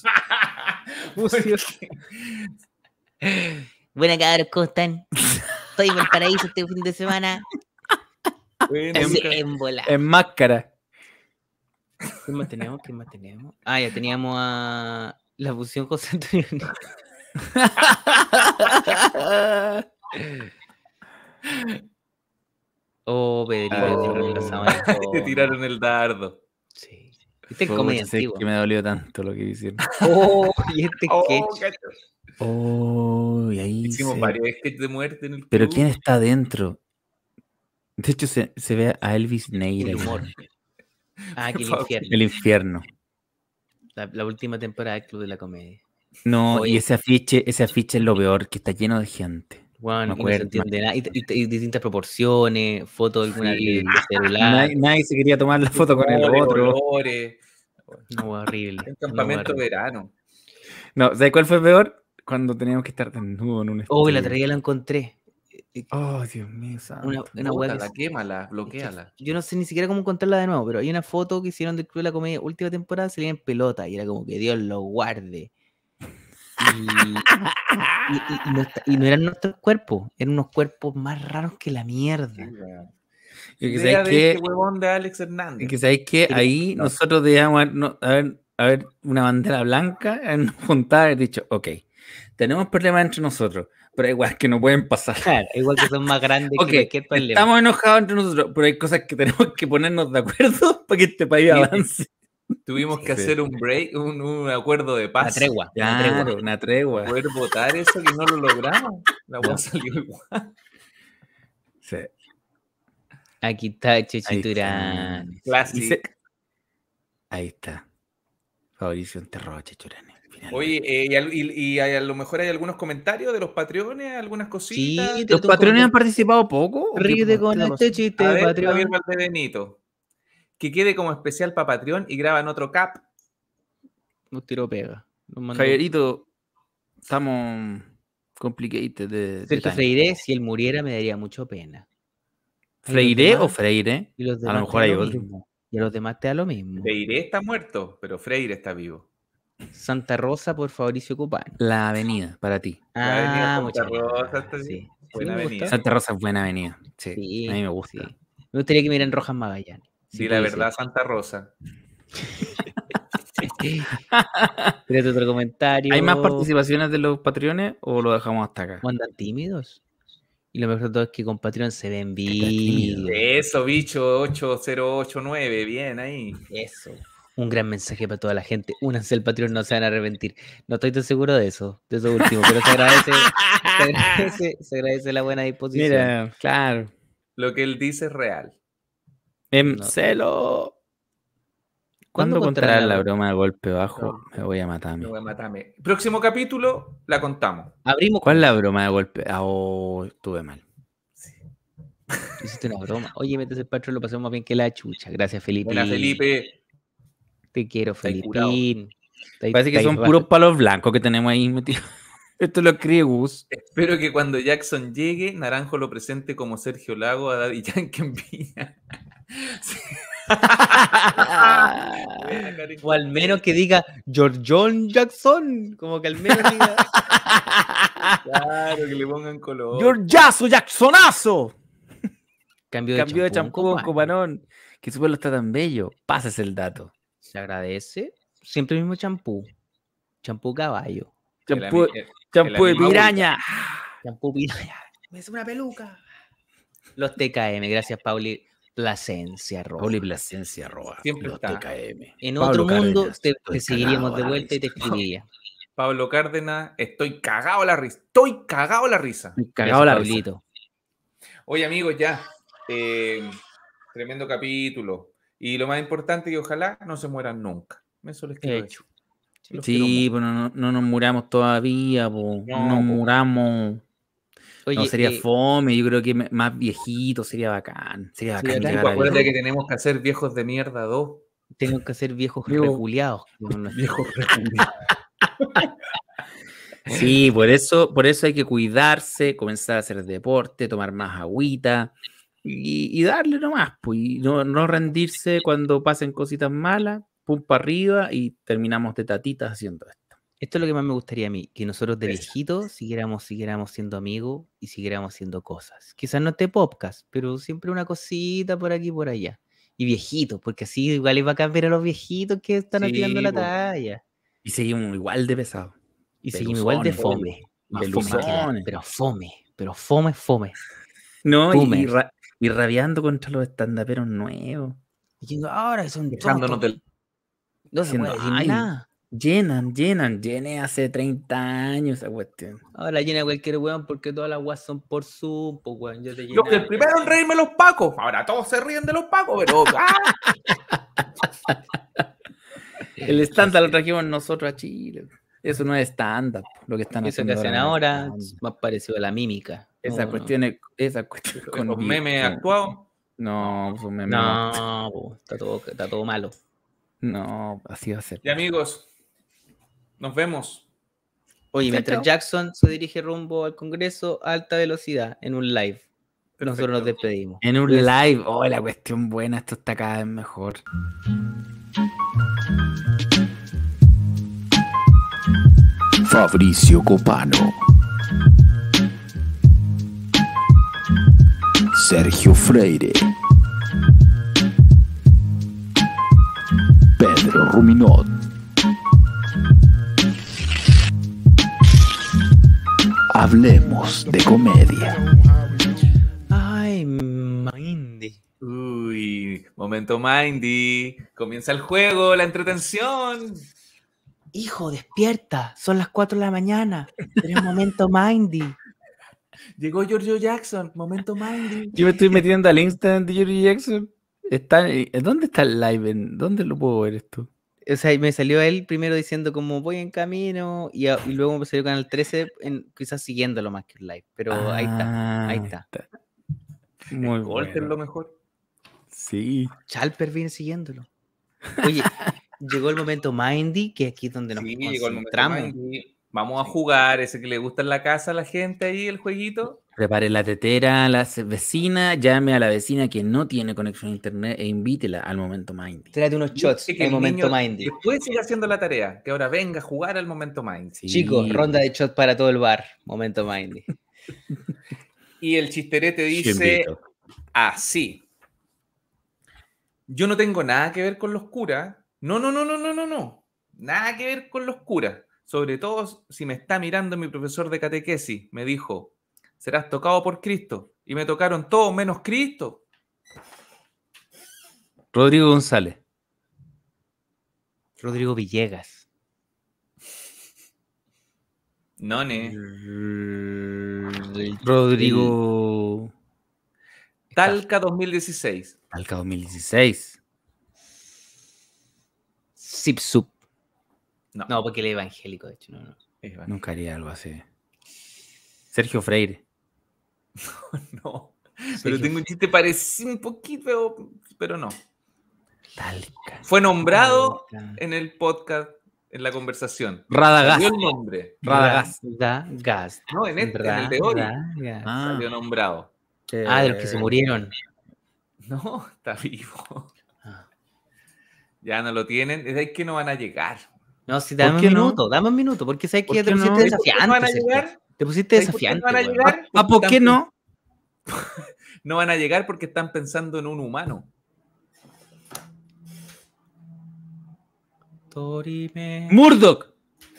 Buena, cabros, ¿cómo están? Estoy en Valparaíso este fin de semana. Bueno, En- Lucas. En bola. En máscara. ¿Qué más teníamos? ¿Qué más teníamos? Ah, ya teníamos a la fusión José Antonio. Oh, Pedrito, Oh. siempre nos pasamos de Te todo. tiraron el dardo. Sí. Este es Pucha, comedia sé antigua. que me dolió tanto lo que hicieron. Oh, y este Oh, sketch. cacho. Oh, y ahí Hicimos se- varios sketches de muerte en el Pero club. ¿quién está adentro? De hecho, se, se ve a Elvis Neira. El humor. weón. Ah, que el Fausto. infierno. El infierno. La, la última temporada del Club de la Comedia. No, Oye. y ese afiche, ese afiche es lo peor, que está lleno de gente. Bueno, Me y no se acuerdo, entiende nada. Y, y- y distintas proporciones, fotos de alguna Sí. de, de celular. Nadie, nadie se quería tomar la foto con el Olores, otro. olores. No, horrible. Un no, campamento horrible. verano. No, ¿sabes cuál fue peor? Cuando teníamos que estar desnudos en un Oh, la estudio. otra día la encontré. Oh, Dios mío, santo. Una, una weá que Bótala, es- quémala, es que bloqueala. yo no sé ni siquiera cómo contarla de nuevo, pero hay una foto que hicieron del Club de la Comedia última temporada, salía en pelota y era como que Dios lo guarde. Y, y, y- y no, está- y no eran nuestros cuerpos, eran unos cuerpos más raros que la mierda. Sí, weón. Y que Idea sabéis de que, este huevón de Alex y Hernández. que sabéis que Pero- ahí no. nosotros debíamos haber, no, haber, haber una bandera blanca en juntada y haber dicho, ok, tenemos problemas entre nosotros, pero hay igual que no pueden pasar. Claro, igual que son más grandes Ok, que cualquier problema. estamos enojados entre nosotros, pero hay cosas que tenemos que ponernos de acuerdo para que este país Sí. avance. Tuvimos que Sí. hacer un break, un, un acuerdo de paz. Una tregua, una tregua. Claro, una tregua. Poder votar eso que no lo logramos. La weá salió igual. Sí. Aquí está Ahí Chechiturán. está. Classic. Y se- Ahí está. Fabricio enterró a Chechurane. finalmente. Oye, eh, y, al- y- y hay- a lo mejor hay algunos comentarios de los patrones, algunas cositas. Sí, ¿Los te- patrones han te- participado poco? ¿O qué- Ríete con qué este pasó? chiste, A ver, Patreon. Javier Valdebenito. Que quede como especial para Patreon y graban otro cap. Nos tiró pega. Nos mandó- Javierito, estamos complicated de, de Sergio time. Freire, si él muriera, me daría mucho pena. ¿Y los ¿Freire demás? o Freire? Y los A demás lo te mejor da hay lo otro. mismo. Y a los demás te da lo mismo. Freire está muerto, pero Freire está vivo. Santa Rosa por Fabricio Copano. La avenida, para ti. La avenida Ah, Santa muchas Rosa gracias. está Sí, bien. sí, Buena me avenida. gusta. Santa Rosa es buena avenida. Sí, Sí, a mí me gusta. sí. Me gustaría que miren Rojas Magallanes. Sí, Si la pudiese. verdad, Santa Rosa. Tírate otro comentario. ¿Hay más participaciones de los patreones o lo dejamos hasta acá? ¿O andan tímidos? Y lo mejor de todo es que con Patreon se ven tímido. vivos. Eso, bicho ocho cero ocho nueve, bien ahí. Eso. Un gran mensaje para toda la gente. Únanse al Patreon, no se van a arrepentir. No estoy tan seguro de eso, de eso último, pero se agradece, se agradece, se agradece la buena disposición. Mira, claro. Lo que él dice es real. En No. celo. ¿Cuándo ¿Cuándo contará contarán la la- broma de golpe bajo? No. Me voy a matar a mí. No voy a matarme. Próximo capítulo, la contamos. Abrimos. ¿Cuál es con la broma de golpe? Ah, oh, estuve mal. eso. Hiciste una broma. Oye, metes el Patreon, lo pasamos más bien que la chucha. Gracias, Felipe. Buena, Felipe. Te quiero, Está ahí curado. Felipín. Está ahí- Parece que está ahí son ra- puros palos blancos que tenemos ahí metidos. Esto lo escribe Gus. Espero que cuando Jackson llegue, Naranjo lo presente como Sergio Lago a Daddy Yankee en Viña. Sí. Buena, Karen. O al menos que diga George John Jackson. Como que al menos diga. Claro, que le pongan color. ¡Georgiazo, Jacksonazo! Cambio de Cambió de champú, champú con compadre. copanón. Que su pelo está tan bello. Pásese el dato. Se agradece. Siempre el mismo champú. Champú caballo. El Champú, ami- el- champú de el animal piraña. Champú piraña. Me hace una peluca. Los T K M. Gracias, Pauli Plasencia. Roja. Pauli Plasencia, arroba. Siempre los está. T K M. En Pablo otro mundo Cárdenas, te, estoy te seguiríamos cagado de a la vuelta y te risa. escribiría. Pablo Cárdenas, estoy cagado a la risa. Estoy cagado a la risa. Estoy cagado a la Gracias, risa. Pablito. Oye, amigos, ya. eh, tremendo capítulo. Y lo más importante que ojalá no se mueran nunca. Eso les quiero Hecho. decir. Los Sí, quiero pero no, no nos muramos todavía, po. No, No nos po. muramos. Oye, No, sería eh, fome, yo creo que me- más viejito sería bacán. Sería Sí, bacán bacán. llegar mucho. a Acuérdate viejo. que tenemos que hacer viejos de mierda dos. tengo que ser viejos Digo, reculeados. como nuestro- Viejos reculiados. Sí, por eso, por eso hay que cuidarse, comenzar a hacer deporte, tomar más agüita y, y darle nomás, pues, y no, no rendirse cuando pasen cositas malas, pum para arriba y terminamos de tatitas haciendo esto. Esto es lo que más me gustaría a mí, que nosotros de Eso. viejitos siguiéramos, siguiéramos siendo amigos y siguiéramos haciendo cosas. Quizás no este podcast, pero siempre una cosita por aquí y por allá. Y viejitos, porque así igual es bacán ver a los viejitos que están Sí, tirando la po. talla. Y seguimos igual de pesados. Y seguimos igual de Peluzones, fome. Más fome que la- peluzones. pero fome, pero fome, fome. No, y, y, Boomers. ra- y rabiando contra los estandaperos nuevos. Diciendo, ahora que son Dejándonos tontos, del. no se diciendo, puede decir "Ay, nada. Llenan, llenan, llené hace treinta años esa cuestión. Ahora llena cualquier weón porque todas las weas son por Zoom, pues weón. Yo te Los que llenaba. el primero en reírme los pacos. Ahora todos se ríen de los pacos, pero. ¡ah! El stand-up lo trajimos nosotros a Chile. Eso no es stand-up, lo que están Eso que haciendo hacen ahora. ahora es más parecido a la mímica. Esa No, cuestión es. Esa cuestión con Los vi- memes con- actuados. No, son memes. No, no, po, está todo, está todo malo. No, así va a ser. Y amigos, nos vemos. Oye, Chao, mientras chao. Jackson se dirige rumbo al Congreso a alta velocidad en un live, nosotros nos Perfecto. despedimos. En un Cuídense. live, oh, la cuestión buena, esto está cada vez mejor. Fabricio Copano, Sergio Freire, Pedro Ruminot. Hablemos de comedia. Ay, Mindy. Uy, momento Mindy. Comienza el juego, la entretención. Hijo, despierta. Son las cuatro de la mañana. Pero es momento Mindy. Llegó Giorgio Jackson, momento Mindy. Yo me estoy metiendo al Instagram de Jerry Jackson. Está, eh, ¿dónde está el live? ¿En- ¿Dónde lo puedo ver esto? O sea, me salió él primero diciendo como voy en camino y, a- y luego me salió Canal trece en, quizás siguiéndolo más que un live. Pero ahí está, ahí Ah, está. Muy Golter bueno. lo mejor. Sí. Chalper viene siguiéndolo. Oye, llegó el momento Mindy, que aquí es donde nos Sí, llegó el momento concentramos. Mindy. Vamos a jugar ese que le gusta en la casa a la gente ahí, el jueguito. Prepare la tetera a la ce- vecina, llame a la vecina que no tiene conexión a internet e invítela al momento Mindy. Tírate unos shots Que en el el momento niño Mindy. Después sigue haciendo la tarea, que ahora venga a jugar al momento Mindy. Sí. Chicos, ronda de shots para todo el bar. Momento Mindy. Y el chisterete Yo dice invito. así. Yo no tengo nada que ver con los curas. No, no, no, no, no, no, no. Nada que ver con los curas. Sobre todo si me está mirando mi profesor de catequesis. Me dijo, serás tocado por Cristo. Y me tocaron todos menos Cristo. Rodrigo González. Rodrigo Villegas. No, ne. Rodrigo Talca dos mil dieciséis. Talca dos mil dieciséis. Sipsup. No. No, porque él es evangélico, de hecho. No, no. Es verdad. Nunca haría algo así. Sergio Freire. No. Pero Sergio tengo un chiste parecido un poquito, pero, pero no. Talca. Fue nombrado Talca. en el podcast, en la conversación. Radagast. Salió el nombre. Radagast. Radagast. No, en este, en el de hoy. Radagast. Ah, Salió nombrado. Ah, de los que se murieron. No, está vivo. Ah. Ya no lo tienen. Es que no van a llegar. No, si ¿Por dame un qué no? minuto, dame un minuto, porque sabes que ¿Por ya te qué pusiste no? desafiante. ¿No van a Sergio. llegar? Te pusiste ¿Sabes por qué desafiante. no van a weón. llegar? ¿Ah, por qué Están no? No van a llegar porque están pensando en un humano. Torime. Murdoch.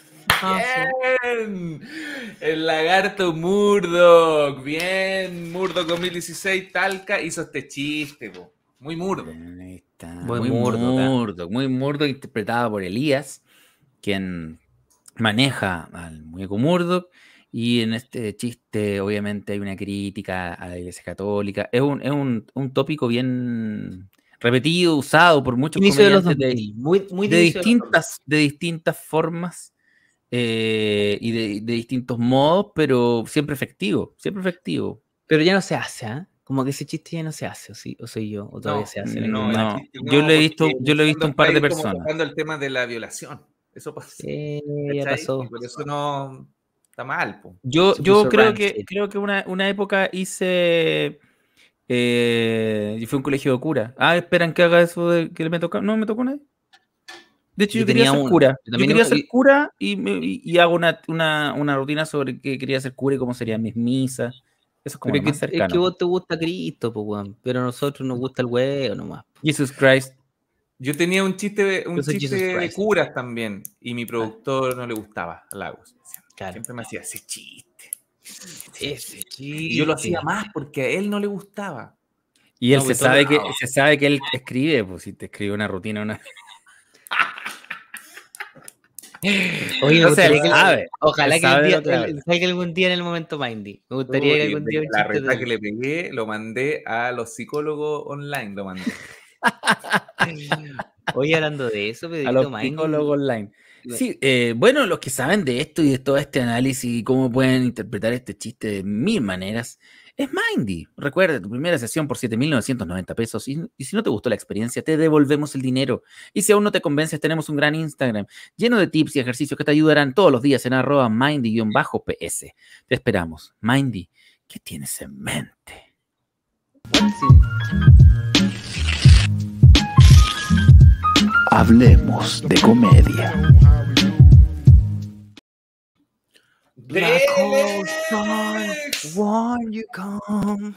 Bien, el lagarto Murdoch. Bien, Murdoch dos mil dieciséis, Talca hizo este chiste, po. Muy Murdoch. Ahí está. Muy Muy Murdoch, Murdoch, muy Murdoch, interpretado por Elías, quien maneja al muñeco Murdoch. Y en este chiste, obviamente, hay una crítica a la Iglesia Católica. Es un, es un, un tópico bien repetido, usado por muchos Inicio de los comediantes dos mil. Muy, muy de, inicio los distintas, de distintas formas eh, y de, de distintos modos, pero siempre efectivo, siempre efectivo. Pero ya no se hace, ¿ah? Como que ese chiste ya no se hace, o, sí, o soy yo, o todavía No, se hace. en no, el no. mundo. el chiste Yo lo he porque visto- yo lo he visto un par de está ahí como personas. tocando el tema de la violación. Eso pasa. Sí, ya ¿cachai? pasó. Y por eso no está mal, po. Yo, Se yo puso creo rancid. que creo que una, una época hice eh, yo fui a un colegio de cura. Ah, esperan que haga eso de que me toca. No me tocó nadie. De hecho, Yo yo, quería tenía ser uno. cura. Yo Yo, también quería iba- ser y- cura y, me- y- y hago una, una, una rutina sobre qué quería ser cura y cómo serían mis misas. Eso es como Pero lo es más que, es cercano. que vos te gusta Cristo, pues, weón. Pero a nosotros nos gusta el huevo nomás. Jesus Christ. Yo tenía un chiste, un Yo soy chiste Jesus de Christ. curas también. Y mi productor no le gustaba a Lagos. Claro. Siempre me hacía ese chiste. Ese chiste. Y yo lo hacía más porque a él no le gustaba. Y él No, se, pues, sabe todo- que, se sabe que él escribe, pues si te escribe una rutina, una... Oye, me No sé, gustaría que- sabe. Ojalá Él que, el sabe día, lo que el- habla. salga algún día en el momento Mindy. Me gustaría que Uy, algún día un la chiste reta de que le pegué lo mandé a los psicólogos online. Lo mandé. Oye, hablando de eso, A Pedrito los Mindy, psicólogos online. Sí, eh, bueno, los que saben de esto y de todo este análisis y cómo pueden interpretar este chiste de mil maneras, es Mindy. Recuerda, tu primera sesión por siete mil novecientos noventa pesos y, y si no te gustó la experiencia, te devolvemos el dinero. Y si aún no te convences, tenemos un gran Instagram lleno de tips y ejercicios que te ayudarán todos los días en arroba mindy-ps. Te esperamos. Mindy, ¿qué tienes en mente? Hablemos de comedia. Black hole sun, when you come.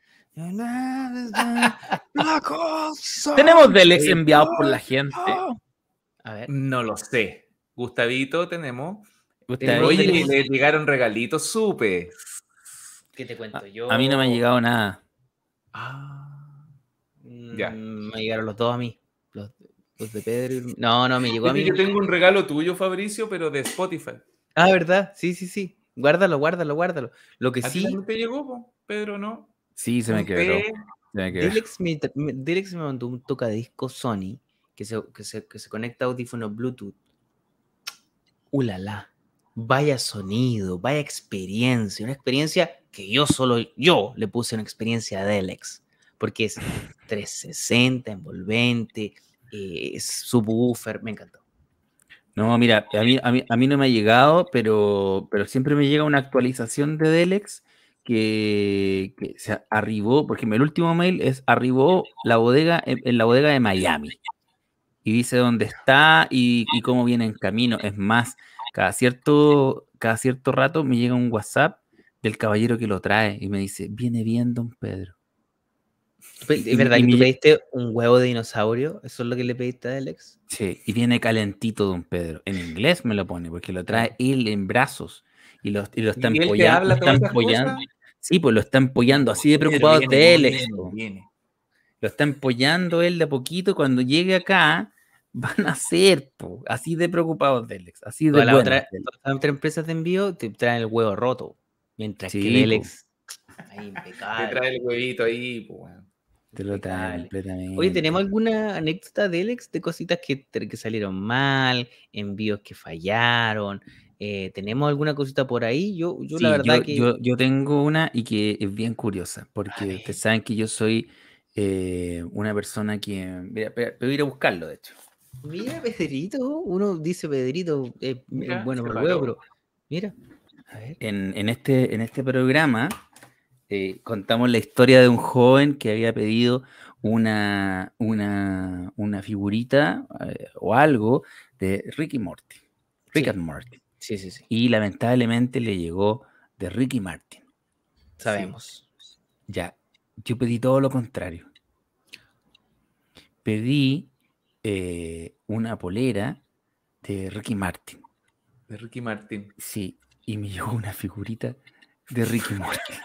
Black hole sun. Tenemos Delex enviados por la gente. A ver. No lo sé. Gustavito, tenemos. Gustavito, Oye, Delex. le llegaron regalitos, supe. ¿Qué te cuento yo? a mí no me ha llegado nada. Ah. Mm, Ya. Me llegaron los dos a mí. Los, los de Pedro. y- No, no, me llegó a mí. Yo tengo un regalo tuyo, Fabricio, pero de Spotify. Ah, ¿verdad? Sí, sí, sí. Guárdalo, guárdalo, guárdalo. Lo que ¿A ti sí, también te llegó, po? Pedro, no? Sí, se me Un quebró. té. Se me quebró. Delex me, me- Delex me mandó un tocadiscos Sony que se, que se, que se conecta a audífonos Bluetooth. ¡Ulala! Vaya sonido, vaya experiencia. Una experiencia que yo solo, yo le puse una experiencia a Delex. Porque es trescientos sesenta, envolvente, eh, es subwoofer, me encantó. No, mira, a mí, a mí, a mí no me ha llegado, pero, pero siempre me llega una actualización de Delex que, que se arribó, porque el último mail es arribó la bodega en, en la bodega de Miami. Y dice dónde está y, y cómo viene en camino. Es más, cada cierto, cada cierto rato me llega un WhatsApp del caballero que lo trae y me dice, viene bien, don Pedro. ¿Es Y- verdad y que tú me- pediste un huevo de dinosaurio? ¿Eso es lo que le pediste a Delex? Sí, y viene calentito, don Pedro. En inglés me lo pone, porque lo trae él en brazos. Y lo, y lo está ¿Y él te empollando. habla Lo está todas esas empollando. cosas? Sí, pues lo está empollando, así de Pedro, preocupado viene, de él. viene, esto. viene. Lo está empollando él de a poquito. Y cuando llegue acá, van a ser, po, así de preocupados de Alex. Así de Todas las buenos otras de Alex. todas las otras empresas de envío te traen el huevo roto. Mientras Sí, que po. Delex, ahí Te impecable. trae el huevito ahí, pues, weón. Te lo trae impecable. completamente. Oye, ¿tenemos alguna anécdota de Delex de cositas que, que salieron mal, envíos que fallaron? Eh, ¿Tenemos alguna cosita por ahí? Yo, yo Sí, la verdad yo, que... yo, yo tengo una y que es bien curiosa, porque ver. ustedes saben que yo soy eh, una persona que... Mira, espera, voy a ir a buscarlo, de hecho. Mira, Pedrito, uno dice Pedrito, es Mira, bueno se para el huevo, paró. pero mira, a ver. En, en este, en este programa eh, contamos la historia de un joven que había pedido una, una, una figurita eh, o algo de Ricky Morty. Rick Sí. and Morty. Sí, sí, sí, Y lamentablemente le llegó de Ricky Martin. sabemos. Ya, yo pedí todo lo contrario. Pedí eh, una polera de Ricky Martin. De Ricky Martin. Sí, y me llegó una figurita de Ricky Morty.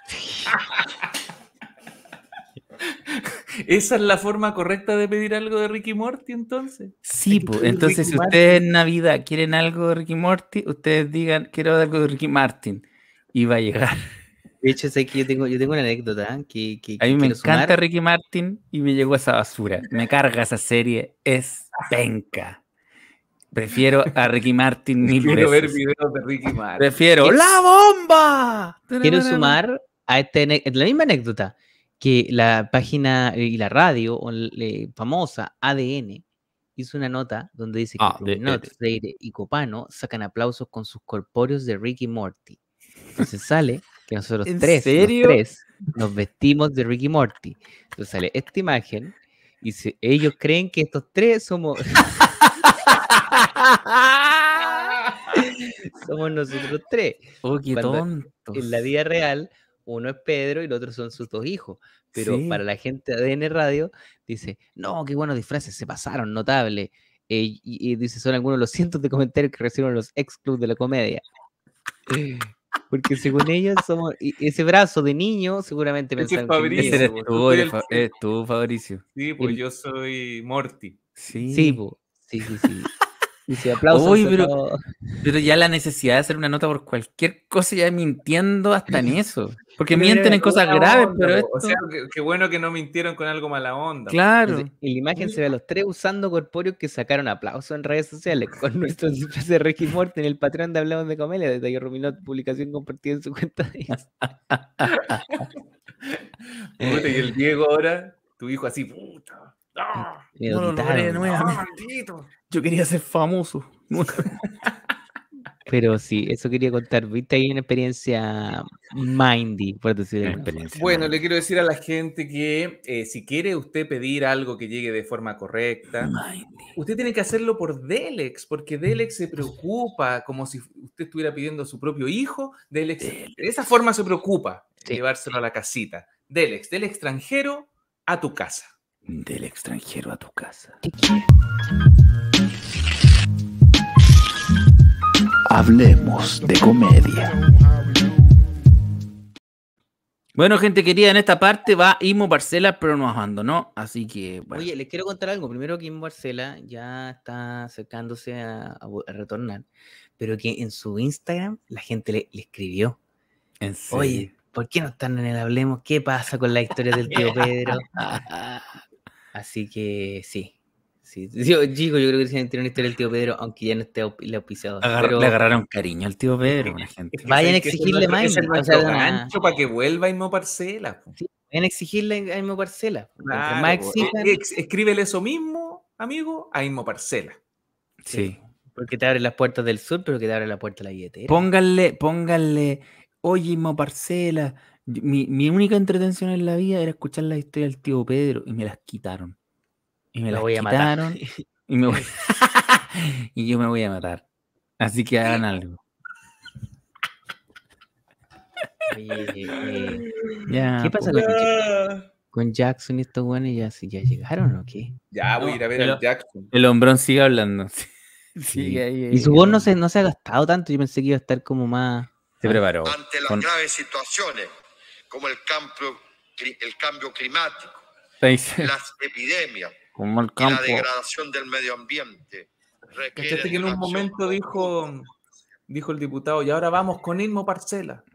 ¿Esa es la forma correcta de pedir algo de Ricky Morty, entonces? Sí, que pues, pedir entonces Ricky si ustedes en Navidad quieren algo de Ricky Morty, ustedes digan, quiero algo de Ricky Martin. Y va a llegar. De hecho, sé que yo tengo, yo tengo una anécdota ¿eh? que, que, A mí que me quiero encanta sumar. Ricky Martin y me llegó esa basura. Me carga esa serie, es penca. Prefiero a Ricky Martin mil Quiero ver veces. videos de Ricky Martin. Prefiero ¿Qué? ¡La bomba! Quiero sumar a este, ane- la misma anécdota que la página y la radio o l- eh, famosa A D N hizo una nota donde dice que A D N. Ruminot, Freire y Copano sacan aplausos con sus corpóreos de Ricky Morty. Entonces sale que nosotros ¿En tres, los serio? tres, nos vestimos de Ricky Morty. Entonces sale esta imagen y se- ellos creen que estos tres somos, somos nosotros tres. Oh, qué Cuando tontos. En la vida real, uno es Pedro y el otro son sus dos hijos. Pero Sí. para la gente de A D N Radio, dice, no, qué buenos disfraces, se pasaron, notable. Eh, y, y dice, son algunos de los cientos de comentarios que recibieron los ex club de la comedia. Porque según ellos, somos y ese brazo de niño, seguramente Ese es pensaron que Fabricio, es Ese mío. eres pues, tú, tú eres eres Fa- el- eres tú, Fabricio. Sí, pues El- yo soy Morty. Sí. Sí, po. sí, sí, sí. Dice, aplausos. Uy, a pero- todos. Pero ya la necesidad de hacer una nota por cualquier cosa ya mintiendo hasta en eso. Porque Pero mienten mira, en cosas Buena graves, onda, pero po. esto... O sea, que- qué bueno que no mintieron con algo mala onda. po. Claro. En la imagen se ve a los tres usando corpóreos que sacaron aplausos en redes sociales con nuestro disfraz de Ricky Morty en el Patreon de Hablamos de Comedia. Detalló Ruminot, publicación compartida en su cuenta de Instagram. Puta, y el Diego ahora, tu hijo así, puta. ¡Ah! Me No lo lo logré quitaron. nuevamente. ¡Ah, maldito! Yo quería ser famoso. Pero sí, eso quería contar. Viste ahí una experiencia mindy, por decirlo de alguna forma. Bueno, le quiero decir a la gente que eh, si quiere usted pedir algo que llegue de forma correcta, usted tiene que hacerlo por Delex, porque Delex se preocupa como si usted estuviera pidiendo a su propio hijo. Delex, de esa forma se preocupa, Sí. llevárselo a la casita. Delex, del extranjero a tu casa. Del extranjero a tu casa. Hablemos de comedia. Bueno, gente querida, en esta parte va Ismo Parcela, pero nos abandonó, así que... Bueno. Oye, les quiero contar algo. Primero que en Barcela ya está acercándose a, a vo- a retornar, pero que en su Instagram la gente le, le escribió. En serio. Oye, ¿por qué no están en el Hablemos? ¿Qué pasa con la historia del tío Pedro? Así que sí. Sí, yo, chico, yo creo que tiene una historia del tío Pedro, aunque ya no esté au- el auspiciador. Agar- pero Le agarraron cariño al tío Pedro, la gente. Es que Vayan a sabes que ese es exigirle nuestro- ese es Mindy, o nuestro sea, una- gancho para que vuelva Ismo Parcela. po. vayan a exigirle a Ismo Parcela. Mientras Claro, más po. exijan, Eh, ex- escríbele eso mismo, amigo, a Ismo Parcela. Sí. porque te abre las puertas del sur, pero que te abre la puerta de la billetera. Pónganle, pónganle, oye, Ismo Parcela. yo- Mi, mi única entretención en la vida era escuchar la historia del tío Pedro y me las quitaron. Y me Lo las voy a matar. quitaron. Y, me voy... y yo me voy a matar. Así que hagan algo. Oye, eh, Ya, ¿qué pasa pues. con, Ja- con Jackson y estos buenos? ¿Ya, si ya llegaron o qué? Ya voy a ir a ver pero- al Jackson. El hombrón sigue hablando. Sí. Sigue ahí, Y su ahí, voz no ahí. se, no se ha gastado tanto. Yo pensé que iba a estar como más. Se preparó. Ante las Con- graves situaciones como el cambio, cli- el cambio climático, Ahí se- las epidemias Como el y la campo. degradación del medio ambiente, requieren ¿Cachaste que en un una acción momento dijo, dijo el diputado, y ahora vamos con Ismo Parcela?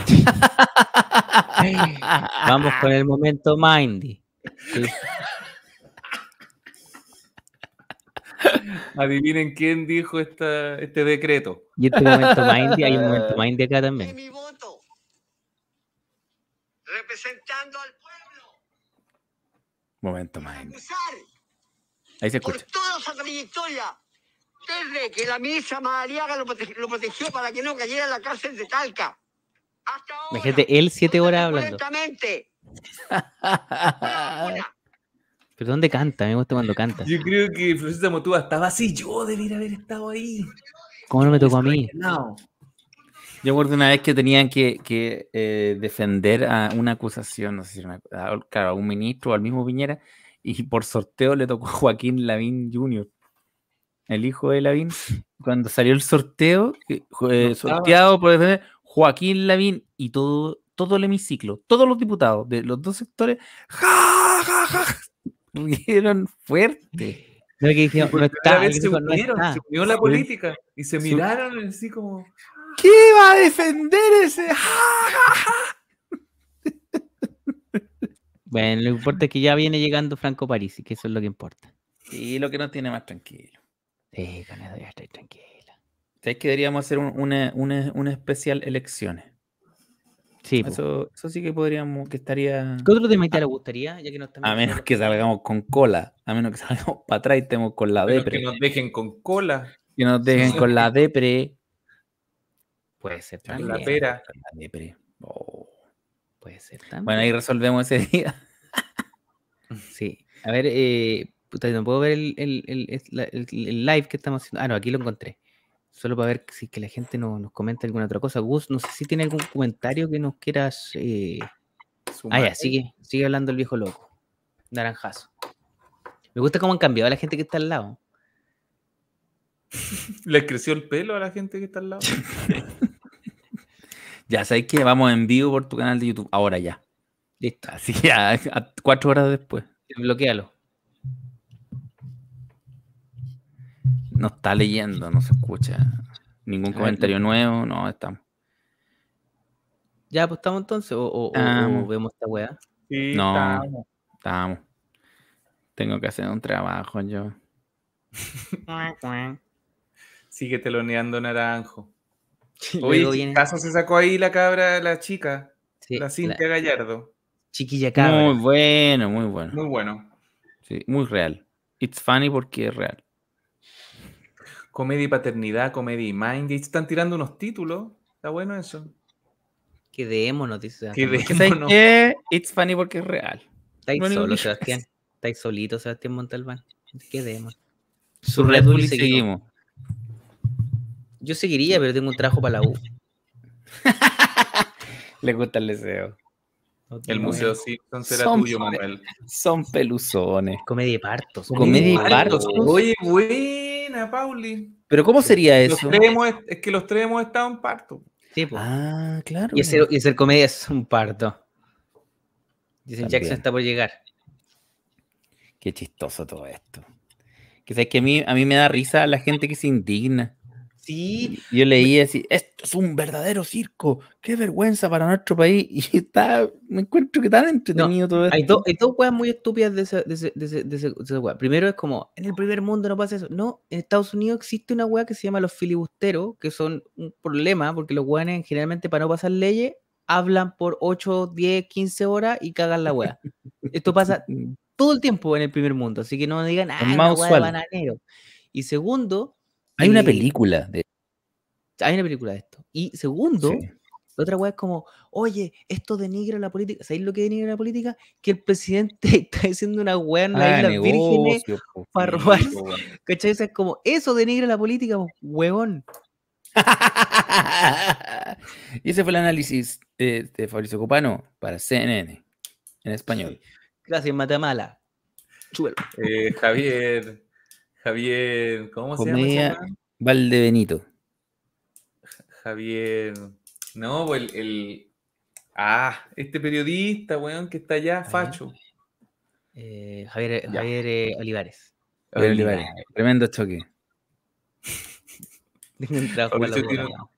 Vamos con el momento Mindy. Sí. Adivinen quién dijo esta, este decreto. Y este momento Mindy, hay un momento Mindy acá de también. mi voto, representando al pueblo, Momento más. acusar Ahí se por escucha. toda esa trayectoria, desde que la ministra Madariaga lo, prote- lo protegió para que no cayera en la cárcel de Talca, hasta ahora. Imagínate, él siete horas hablando. Correctamente. Pero ¿dónde canta? Me gusta cuando canta. Yo creo que Florcita Motúa estaba así, yo debería haber estado ahí. ¿Cómo no me tocó a mí? No. Yo recuerdo una vez que tenían que, que eh, defender a una acusación, no sé si era una, a, claro, a un ministro o al mismo Piñera, y por sorteo le tocó a Joaquín Lavín junior, el hijo de Lavín. Cuando salió el sorteo, eh, jo- eh, No estaba. sorteado por defender Joaquín Lavín y todo, todo el hemiciclo, todos los diputados de los dos sectores, ¡ja, ja, ja! Rieron fuerte. No, que dijeron, Por no primera está, vez él se dijo, no unieron, está. se unió la Sí. política y se Sí. miraron así como. ¿Qué va a defender ese? ¡Ja, ja, ja! Bueno, lo importante es que ya viene llegando Franco Parisi, que eso es lo que importa. Y lo que nos tiene más tranquilo. Sí, con eso ya estoy tranquila. ¿Sabes que deberíamos hacer un- una, una, una especial elecciones? Sí, po. Eso, eso sí que podríamos, que estaría... ¿Qué otro tema te le gustaría? Ya que no estamos A menos que salgamos con cola, a menos que salgamos para atrás y estemos con la Pero depre. que nos dejen con cola, Que nos dejen con la depre. Puede ser con también. la pera. Con la depre. Oh. Puede ser también. Bueno, ahí resolvemos ese día. Sí. A ver, eh, puta, no puedo ver el, el, el, el- la- el- el live que estamos haciendo. Ah, no, aquí lo encontré. Solo para ver si que la gente no, nos comenta alguna otra cosa. Gus, no sé si tiene algún comentario que nos quieras. Eh... Ah, Sumar. ya, sigue, sigue hablando el viejo loco. Naranjazo. Me gusta cómo han cambiado a la gente que está al lado. ¿Les creció el pelo a la gente que está al lado? Ya, ¿sabes que vamos en vivo por tu canal de YouTube? Ahora ya. Listo. Así que ya, a- cuatro horas después. Bloquealo. No está leyendo, no se escucha. Ningún A ver, comentario nuevo, no, estamos. ¿Ya apostamos entonces? ¿O, o- o- o Estamos. vemos esta weá? Sí, No. estamos. Estamos. Tengo que hacer un trabajo yo. Sigue teloneando Naranjo. Luego Oye, viene ¿caso se sacó ahí la cabra, la chica? sí, La la Cintia Gallardo. chiquilla cabra. Muy bueno, muy bueno. Muy bueno. Sí, muy real. It's funny porque es real. Comedia y paternidad, comedia y mind. Y están tirando unos títulos. Está bueno eso. Quedémonos, dice Sebastián. Quedémonos. ¿Qué sabes qué? It's funny porque es real. Estáis Lo único solo, que- Sebastián. Estáis solito, Sebastián Montalbán. Quedémonos. Su Red Bull y seguimos. Yo seguiría, pero tengo un trabajo para la U. Le gusta el deseo. El No, Museo eh. Simpson será Son- tuyo, Manuel. Son peluzones. Comedia y partos. Comedia y Hartos. partos. Oye, buena, Pauli. Pero ¿cómo sería Los eso? tres hemos- es que los tres hemos estado en parto. Sí, po. Ah, claro. y, hacer, y hacer comedia es un parto. Dicen También. Jackson está por llegar. Qué chistoso todo esto. Que sabes que a mí, a mí me da risa la gente que se indigna. Sí, Yo leí así, esto es un verdadero circo, qué vergüenza para nuestro país. Y está, me encuentro que tan entretenido todo esto. hay, dos hay dos weas muy estúpidas de esa, de ese- de ese- de ese- de esa wea. Primero es como, en el primer mundo no pasa eso. No, en Estados Unidos existe una wea que se llama los filibusteros, que son un problema, porque los weones generalmente para no pasar leyes, hablan por ocho, diez, quince horas y cagan la wea. Esto pasa todo el tiempo en el primer mundo, así que no digan, ah, Es una más wea de usual. bananero. Y segundo, Hay una eh, película de... hay una película de esto. Y segundo, Sí. la otra weá es como, oye, esto denigra la política. ¿Sabéis lo que denigra la política? Que el presidente está diciendo una weá en las Ah, Islas Vírgenes, negocio, po, para sí, robar. po, weón. ¿cachai? O sea, es como, eso denigra la política, po, huevón. Y ese fue el análisis de, de Fabricio Copano para C N N en español. Gracias, Matamala. Chúbelo. Eh, Javier. Javier. ¿Cómo se llama? Comedia ese weón? Valdebenito. Javier. No, pues el, el- Ah, este periodista, weón, que está allá, Facho. Eh, Javier, Ya. Javier eh, Olivares. Javier Olivares. Tremendo choque. Tengo un trabajo para la Fabricio tiene- boda.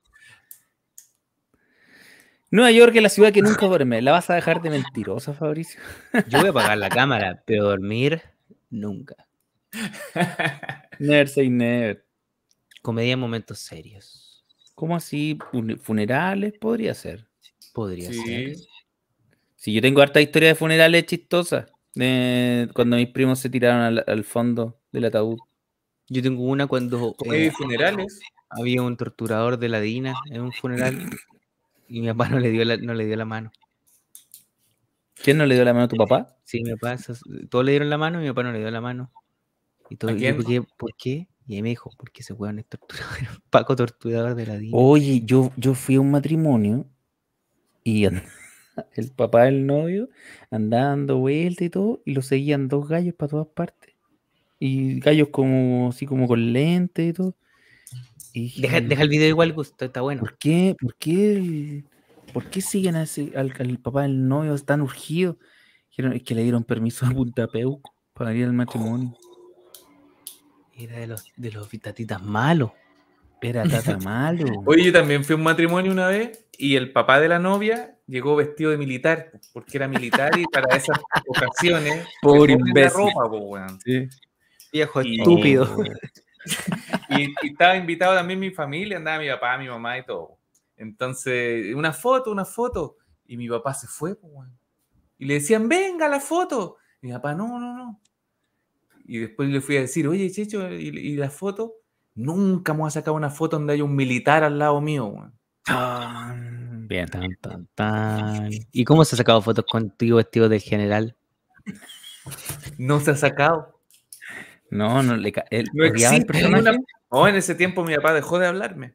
Nueva York es la ciudad que nunca duerme. ¿La vas a dejar de mentirosa, Fabricio? Yo voy a apagar la cámara, pero dormir nunca. Never say never. Comedia en momentos serios. ¿Cómo así? Fun- ¿Funerales? Podría ser. Podría ser. Sí. Si yo tengo harta historia de funerales chistosas. De cuando mis primos se tiraron al, al fondo del ataúd. Yo tengo una cuando Comedia y eh, funerales. había un torturador de la Dina en un funeral y mi papá no le dio la, no le dio la mano. ¿Quién no le dio la mano a tu papá? Sí, mi papá, esas- todos le dieron la mano y mi papá no le dio la mano. Y todo, ¿A y yo, quién? ¿por qué? ¿Por qué? Y ahí me dijo, porque ese weón es torturador, Paco torturador de la Dina. Oye, yo, yo fui a un matrimonio y and- el papá del novio andaba dando vueltas y todo y lo seguían dos gallos para todas partes. Y gallos como así como con lentes y todo. Y dije, Deja, deja el video igual, Gusto, está bueno. ¿por qué, por qué, el- por qué siguen a ese, al, al papá del novio tan urgido? Dijeron, es que le dieron permiso a Punta Peuco para ir al matrimonio. Era de los, de los vitatitas malos. Era tata malo. Oye, yo también fui a un matrimonio una vez y el papá de la novia llegó vestido de militar, porque era militar y para esas ocasiones. Pobre le ponen la imbécil. ropa, po, weón. Sí. Viejo Y- estúpido. Y, y estaba invitado también mi familia, andaba mi papá, mi mamá y todo. Entonces, una foto, una foto. Y mi papá se fue, po, weón. Y le decían, venga la foto. Y mi papá, no, no, no. Y después le fui a decir, oye, Checho, ¿y, y la foto? Nunca me voy a sacar una foto donde hay un militar al lado mío, weón. Tan, Bien. Tan, tan, tan. ¿Y cómo se ha sacado fotos contigo vestido del general? No se ha sacado. No, no le ca- él No odiaba el existe personaje. ninguna- Oh, en ese tiempo mi papá dejó de hablarme.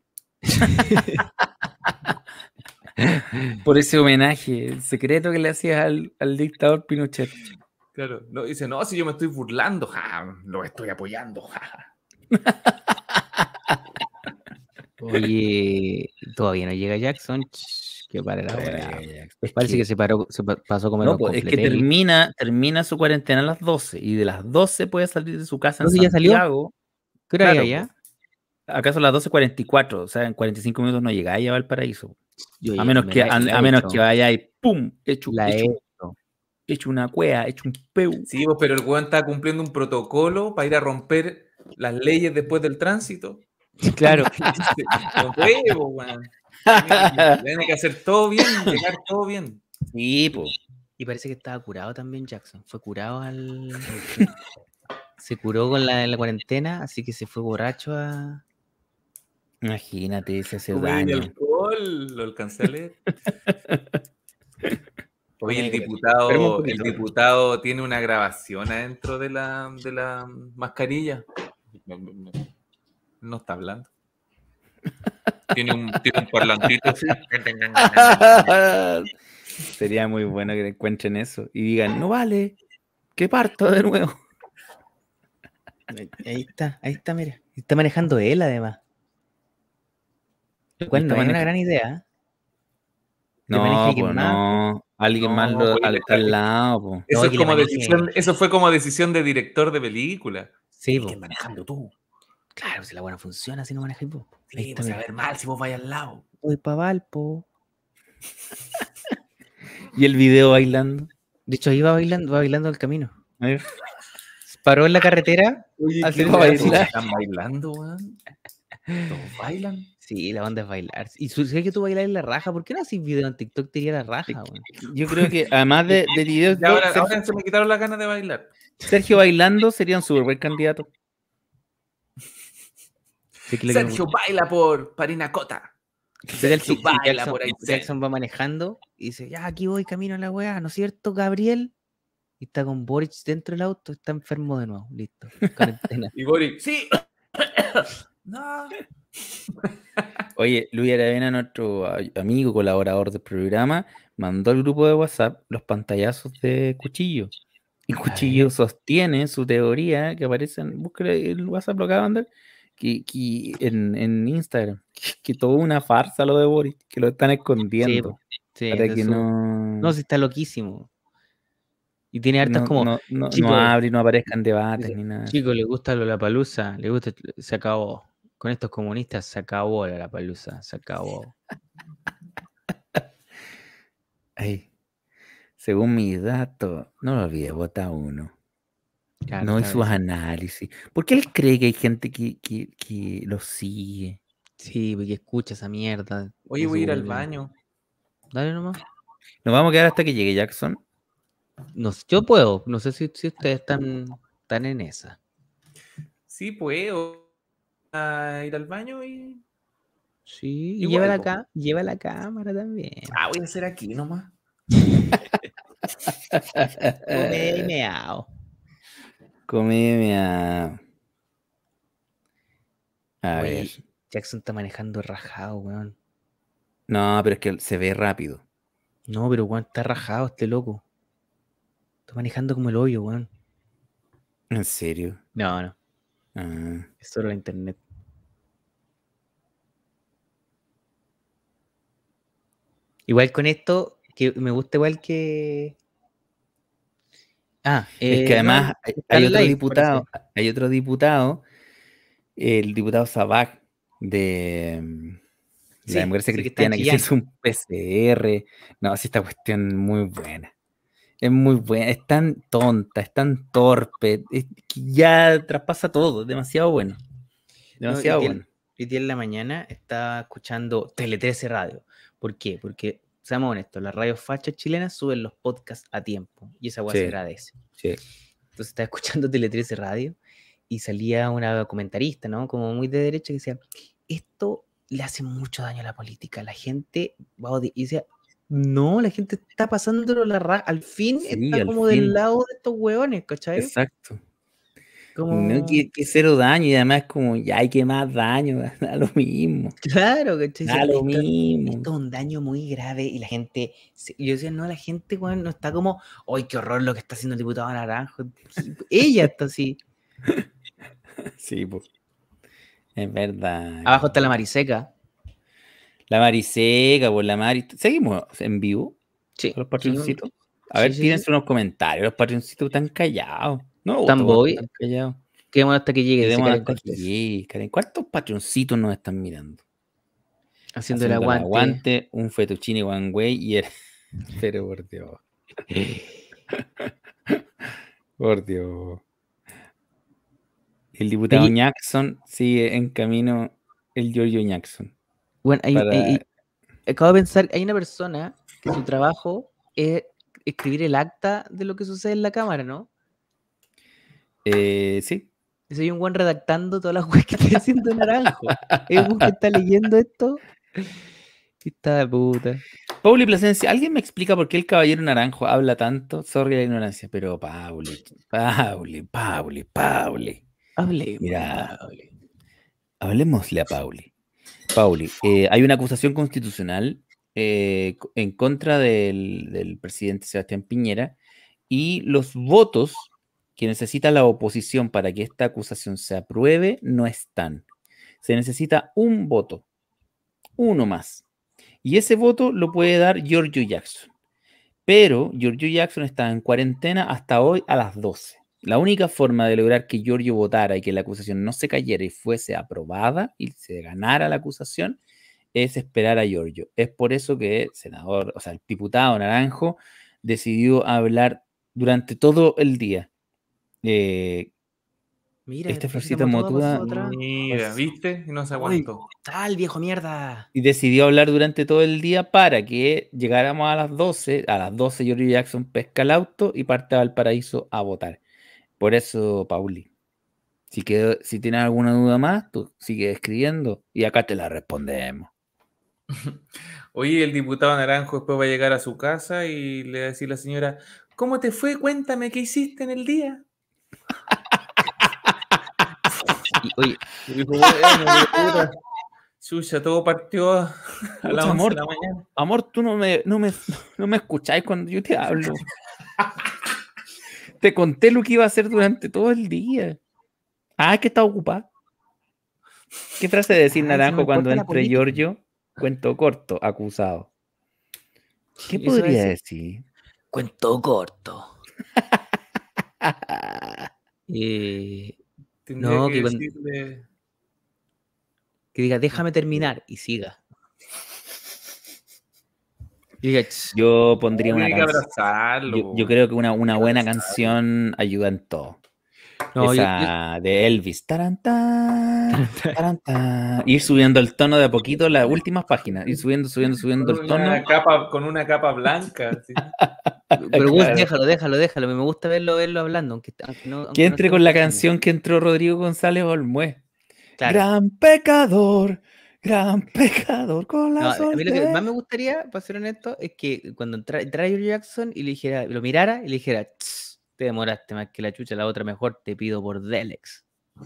Por ese homenaje secreto que le hacías al, al dictador Pinochet. Claro. No, dice, no, si yo me estoy burlando, ja, lo estoy apoyando. Ja. Oye, todavía no llega Jackson. Ch, que para la weá. Es Parece que- que se, paró, se pa- pasó como no, pues, es que termina, termina su cuarentena a las doce y de las doce puede salir de su casa en ¿Entonces ya salió? Santiago. ¿Qué hora claro, hay allá? Acá son las doce cuarenta y cuatro, o sea, en cuarenta y cinco minutos no llega a Valparaíso. Yo A menos me que, la- a, la a he menos hecho, que vaya y ¡pum! Hecho, la he hecho, hecho. hecho una cueva, hecho un peu. Sí, pues, pero el weón está cumpliendo un protocolo para ir a romper las leyes después del tránsito. Claro. No puede, pues, weón. Tiene que, tiene que hacer todo bien, llegar todo bien. Sí, po. Y parece que estaba curado también Jackson. Fue curado al. Se curó con la, la cuarentena, así que se fue borracho a. Imagínate, se hace Comedia y daño. alcohol, lo alcancé a leer. Oye, el Esperemos un diputado, el poquito. diputado tiene una grabación adentro de la, de la mascarilla. No, no, no, no está hablando. Tiene un, tiene un parlantito así. Sería muy bueno que encuentren eso y digan, no vale, que parto de nuevo. Ahí ahí está, ahí está, mira. Está manejando él, además. Lo cual Está no es una maneja- gran idea. ¿Le maneja No, alguien pues más? no. Alguien No, más lo, pues, al, le está está- al lado, po. Eso, No, es que le como maneje- decisión, eso fue como decisión de director de película. Sí, Tienes po. que ir manejando tú. Claro, si la buena funciona, si no manejáis vos. Ahí Sí, está, pues a mira. ver mal si vos vais al lado. Voy pa' Valpo. Y el video bailando. De hecho, ahí va bailando, va bailando el camino. A ver. Paró en la carretera. Oye, Así ¿qué como weá? bailar. Todos están bailando, weón. Todos bailan. Sí, la onda es bailar. Y su- sé que tú bailas en la raja. ¿Por qué no haces video en TikTok? Te iría la raja, weón. Yo creo que además de, de videos, Y ahora, Sergio, ahora se me quitaron las ganas de bailar. Sergio bailando sería un súper buen candidato. Sé que lo que me Sergio gusta- baila por Parinacota. sé que el- Sergio si- si baila Jackson, por ahí. Jackson va manejando y dice, ya aquí voy camino a la weá, ¿no es cierto, Gabriel? Y está con Boric dentro del auto, está enfermo de nuevo, listo. Cuarentena. Y Boris, sí. No. Oye, Luis Aravena, nuestro a- amigo, colaborador del programa, mandó al grupo de WhatsApp los pantallazos de Cuchillo. Y Cuchillo sostiene su teoría que aparece en, búsquele el WhatsApp, lo acaba de mandar, que, que en, en Instagram, que, que todo una farsa lo de Boris, que lo están Sí, escondiendo. po. Sí, para ese que es su- no, No, si está loquísimo. Y tiene hartas no, como, no, no, no chicos, abre y no aparezcan debates dice, ni nada. chicos, le gusta la palusa, le gusta, se acabó. Con estos comunistas se acabó la palusa, se acabó. Ay, según mis datos, no lo olvides, vota uno. Claro, No, y está sus bien. análisis. ¿Por qué él cree que hay gente que, que, que lo sigue? Sí, porque escucha esa mierda. Oye, de voy a ir al su- baño. Dale nomás. Nos vamos a quedar hasta que llegue Jackson. No, sé, yo puedo, no sé si, si ustedes están, están en esa. Sí, puedo a ir al baño y. Sí, y Igual, lleva la, po. ca- lleva la cámara también. Ah, voy a hacer aquí nomás. Come y meao. Comeme a. A Oye, ver. Jackson está manejando rajado, weón. No, pero es que se ve rápido. No, pero weón, está rajado este loco. Está manejando como el hoyo, weón. ¿En serio? No, no, Ah. es solo la internet. Igual con esto, que me gusta igual que. Ah, Es eh, que no, además hay, está hay en otro live, diputado, parece. hay otro diputado, el diputado Sabaj de mm, la Sí, democracia sí que está en cristiana, que Chillán. hizo un P C R. No, sí, esta cuestión muy buena. Es muy buena, es tan tonta, es tan torpe, es que ya traspasa todo, es demasiado bueno. No, y Demasiado tiene- bueno. Hoy día en la mañana estaba escuchando Tele trece Radio. ¿Por qué? Porque, seamos honestos, las radios fachas chilenas suben los podcasts a tiempo y esa weá Sí. se agradece. Sí. Entonces estaba escuchando Tele trece Radio y salía una comentarista, ¿no? Como muy de derecha que decía, esto le hace mucho daño a la política, la gente va a odiar. Y decía, no, la gente está pasándolo la raja, al fin Sí, está al como fin. del lado de estos hueones, ¿cachai? Exacto. Como... No, que, que cero daño y además como, ya hay que más daño, da lo mismo. Claro, ¿cachai? Da lo Esto- mismo. Esto es un daño muy grave y la gente, se- yo decía, no, la gente, weón, no está como, ¡ay, qué horror lo que está haciendo el diputado Naranjo! Ella está así. Sí, pues. Es verdad. Abajo está la Mariseca. La Mariseca, pues la Mari. ¿Seguimos en vivo Sí. con los patroncitos? A Sí, ver, sí, tírense sí. unos comentarios. Los patroncitos están callados. No, Tan todos boy. están callados. Quedémonos hasta que llegue. dice Quedémonos Karen hasta que Cortés. llegue, Karen. ¿Cuántos patroncitos nos están mirando? Haciendo el haciendo el aguante. aguante, un fettuccine one way y era... Pero por Dios. Por Dios. El diputado Oye. Jackson sigue en camino el Giorgio Jackson. Bueno, hay- Para- hay- hay- acabo de pensar, hay una persona que su trabajo es escribir el acta de lo que sucede en la cámara, ¿no? Eh, sí. Dice, hay un buen redactando todas las weas que está haciendo Naranjo. Es un que está leyendo esto. Y está de puta. Pauli Plasencia, ¿alguien me explica por qué el caballero naranjo habla tanto? Sorry la ignorancia, pero Pauli, Pauli, Pauli, Pauli. Hable. Mira, hablemosle a Pauli. Pauli, eh, hay una acusación constitucional eh, co- en contra del, del presidente Sebastián Piñera y los votos que necesita la oposición para que esta acusación se apruebe no están. Se necesita un voto, uno más. Y ese voto lo puede dar Giorgio Jackson. Pero Giorgio Jackson está en cuarentena hasta hoy a las doce. La única forma de lograr que Giorgio votara y que la acusación no se cayera y fuese aprobada y se ganara la acusación es esperar a Giorgio. Es por eso que el senador, o sea, el diputado Naranjo decidió hablar durante todo el día. Eh, Mira, este Florcita Florcita Motuda pasó Motuda atrás. Mira, ¿viste? Y no se Uy, aguantó. tal, viejo mierda. y decidió hablar durante todo el día para que llegáramos a las doce. A las doce Giorgio Jackson pesca el auto y parte a Valparaíso a votar. Por eso, Pauli, si, quedó, si tienes alguna duda más, tú sigue escribiendo y acá te la respondemos. Oye, el diputado Naranjo después va a llegar a su casa y le va a decir a la señora, ¿cómo te fue? Cuéntame qué hiciste en el día. Y, oye, Y dijo, bueno, puta, chucha, todo partió a a las Pucha, once amor, de la mañana. amor, tú no me, no me, no me escucháis cuando yo te hablo. Te conté lo que iba a hacer durante todo el día. Ah, que está ocupado. ¿Qué frase de decir Ay, si no Naranjo me cuando importa la entre política. Giorgio? Cuento corto, acusado. ¿Qué Eso podría es- decir? Cuento corto. Eh, Tendría No, que que cuando- decirle... que diga, déjame terminar y siga. Y diga, "Ch, Yo pondría una Tiene que canción. abrazarlo. Yo, po, yo creo que una, una buena canción ayuda en todo. no, yo- Esa de Elvis. Tarantán, tarantán. Ir subiendo el tono de a poquito las últimas páginas. Ir subiendo, subiendo, subiendo Con el tono. una capa, con una capa blanca. ¿sí? pero Gus, Claro. déjalo, déjalo, déjalo. Me gusta verlo, verlo hablando, aunque, aunque no. aunque Que no entre estemos con la escuchando. canción que entró Rodrigo González Olmué. Claro. Gran pecador, gran pecador con la No, a mí lo que soltera. más me gustaría, para ser honesto, es que cuando entra- entrara Giorgio Jackson y le dijera, lo mirara y le dijera, "Tss, te demoraste más que la chucha, la otra mejor te pido por Delex.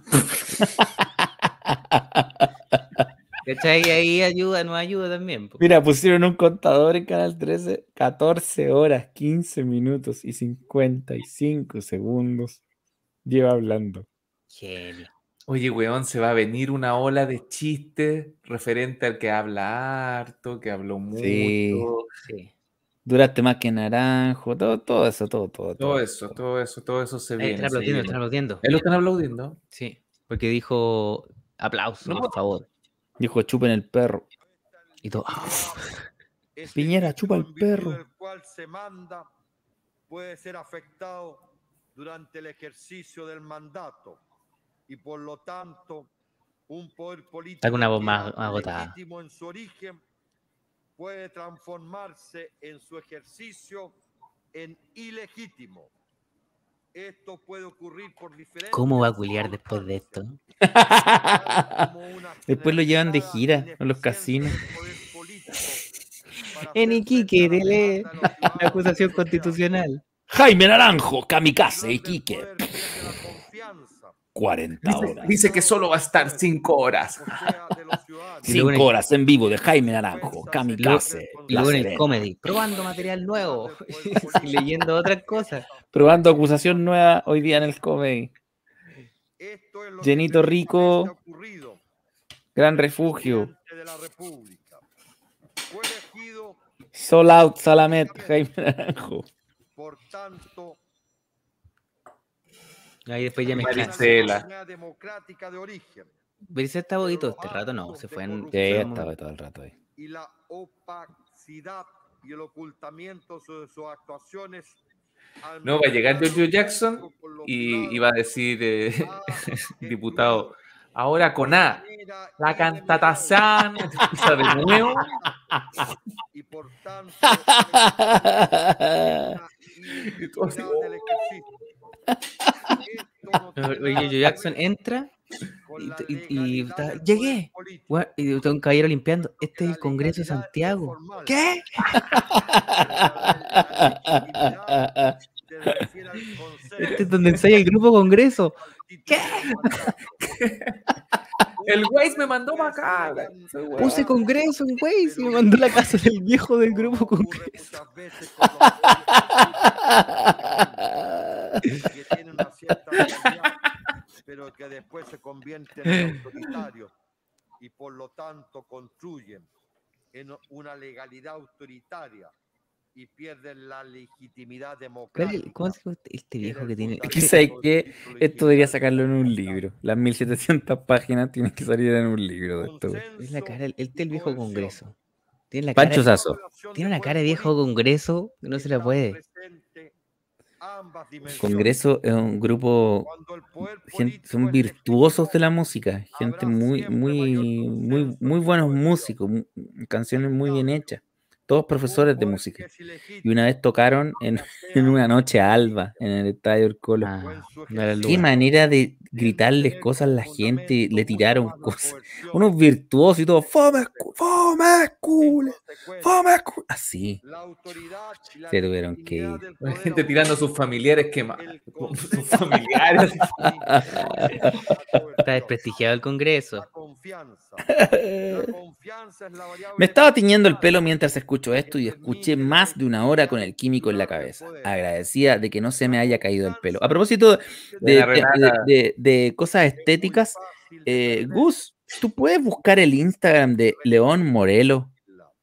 ¿Cachai? Y ahí ayuda, nos ayuda también. po. Mira, pusieron un contador en Canal trece, catorce horas, quince minutos y cincuenta y cinco segundos. Lleva hablando. Genio. Oye, weón, se va a venir una ola de chistes referente al que habla harto, que habló mucho. Sí. Sí. Duraste más que Naranjo, todo, todo eso, todo, todo. Todo eso, todo eso, todo eso se Ahí viene. están se aplaudiendo, viene. están aplaudiendo. ¿Él lo están aplaudiendo? Sí, porque dijo aplausos, No, por favor. Dijo, chupen el perro. Y todo. "Ah". Ese Piñera, hecho chupa el en virtud perro. del cual se manda puede ser afectado durante el ejercicio del mandato y por lo tanto un poder político Está con una voz que más era agotada. legítimo en su origen puede transformarse en su ejercicio en ilegítimo. Esto puede ocurrir por diferentes ¿Cómo va a culiar después de esto? Después lo llevan de gira a los casinos. En Iquique, lee la acusación constitucional. Jaime Naranjo, kamikaze, Iquique. cuarenta Dice, horas. dice que solo va a estar cinco horas. Y luego en Cinco el- horas en vivo de Jaime Naranjo, kamikaze. Y La luego en el Serena. comedy, probando material nuevo y leyendo otras cosas. Probando acusación nueva hoy día en el comedy. Llenito Rico, Gran Refugio. Sold out, Salamet, Jaime Naranjo. Por tanto, Ahí después ya me Maricela. democrática de origen. Pero ese está bonito este rato, no, se fue en... Sí, estaba todo el rato ahí. y la opacidad y el ocultamiento de sus actuaciones. No, va a llegar Giorgio Jackson y, y va a decir, eh, diputado, ahora con A, la cantatación, empieza de nuevo. Y por tanto, Y todo así, del ejercicio. Esto no tiene Oye, nada Joe que Jackson ver entra con y, la y- y legalidad está, del llegué. poder político. Bueno, y está un caballero limpiando. Este Que es la el Congreso de legalidad es Santiago. formal. ¿Qué? La legitimidad se refiere al consenso. Este es donde ensaya el grupo Congreso. ¿Qué? El Waze me mandó para acá. Soy weón. Puse Congreso en Waze y me mandó a la casa del viejo del grupo Congreso. Que tienen una cierta legalidad, pero que después se convierten en autoritarios y por lo tanto construyen en una legalidad autoritaria y pierden la legitimidad ¿Cuál es- democrática. ¿Cómo se llama este viejo que tiene? Es que sabes que esto debería sacarlo en un libro. Las mil setecientas páginas tienen que salir en un libro de esto, güey. Es la cara, este es el viejo Congreso. Tiene la Pancho cara, Sasso. tiene una cara de viejo Congreso que no se la puede. Congreso es un grupo, gente, son virtuosos de la música, gente muy, muy, muy, muy buenos músicos, mu- canciones muy bien hechas, todos profesores de música. Y una vez tocaron en, en una noche alba en el Estadio El Colo. Ah, no era el Qué lugar. manera de gritarles cosas a la gente, le tiraron cosas, unos virtuosos y todo, fome, cu- fome, cule, fome, cu-". Así, se tuvieron que ir. La gente tirando a sus familiares quemados. Sus familiares. Está desprestigiado el Congreso. Me estaba tiñendo el pelo mientras escucho esto y escuché más de una hora con el químico en la cabeza. Agradecida de que no se me haya caído el pelo. A propósito de, Buena, de- Renata. de- de cosas estéticas, eh, Gus, ¿tú puedes buscar el Instagram de León Morelo?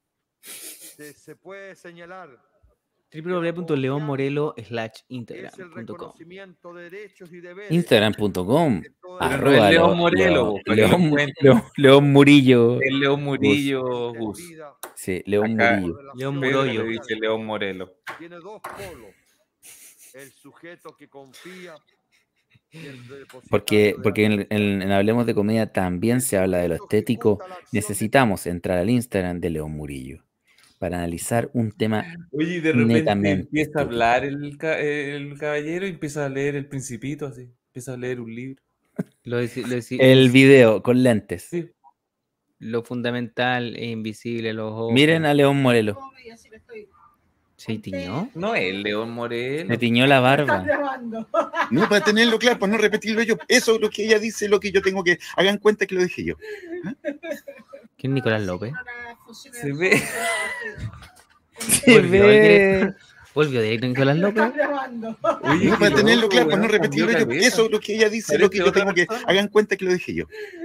Se, se puede señalar w w w punto leon morelo slash es el instagram punto com. reconocimiento de derechos y deberes Instagram punto com. de toda Pero no Arroba es León Leo- Morelo, Leo- para que lo León, encuentren. León- León Murillo. El León Murillo Gus. entendida Sí, León Acá- Murillo. León Pedro Muroyo. le dice León Morelo. tiene dos polos. El sujeto que confía y el depositario Porque, de porque la en, en- en Hablemos de Comedia también se habla de lo estético. Necesitamos entrar al Instagram de León Murillo para analizar un tema. Oye, y de repente Netamente empieza a estético. hablar el, ca- el caballero y empieza a leer El Principito, así. Empieza a leer un libro. Lo, deci- lo deci- El video con lentes. Sí. lo fundamental e invisible, los ojos. Miren a León Morelo. ¿Se tiñó? No es León Morelo. Me tiñó la barba. No, para tenerlo claro, para no repetirlo yo. Eso es lo que ella dice, lo que yo tengo que... Hagan cuenta que lo dije yo. ¿Quién es Nicolás López? Se ve. Se Volvió, el ve. directo- Volvió directo Nicolás López. Oye, No, para qué tenerlo loco, claro, para no weón, repetirlo cambió yo. cabeza. Eso es lo que ella dice, lo que Parece yo otra tengo que... persona. Hagan cuenta que lo dije yo.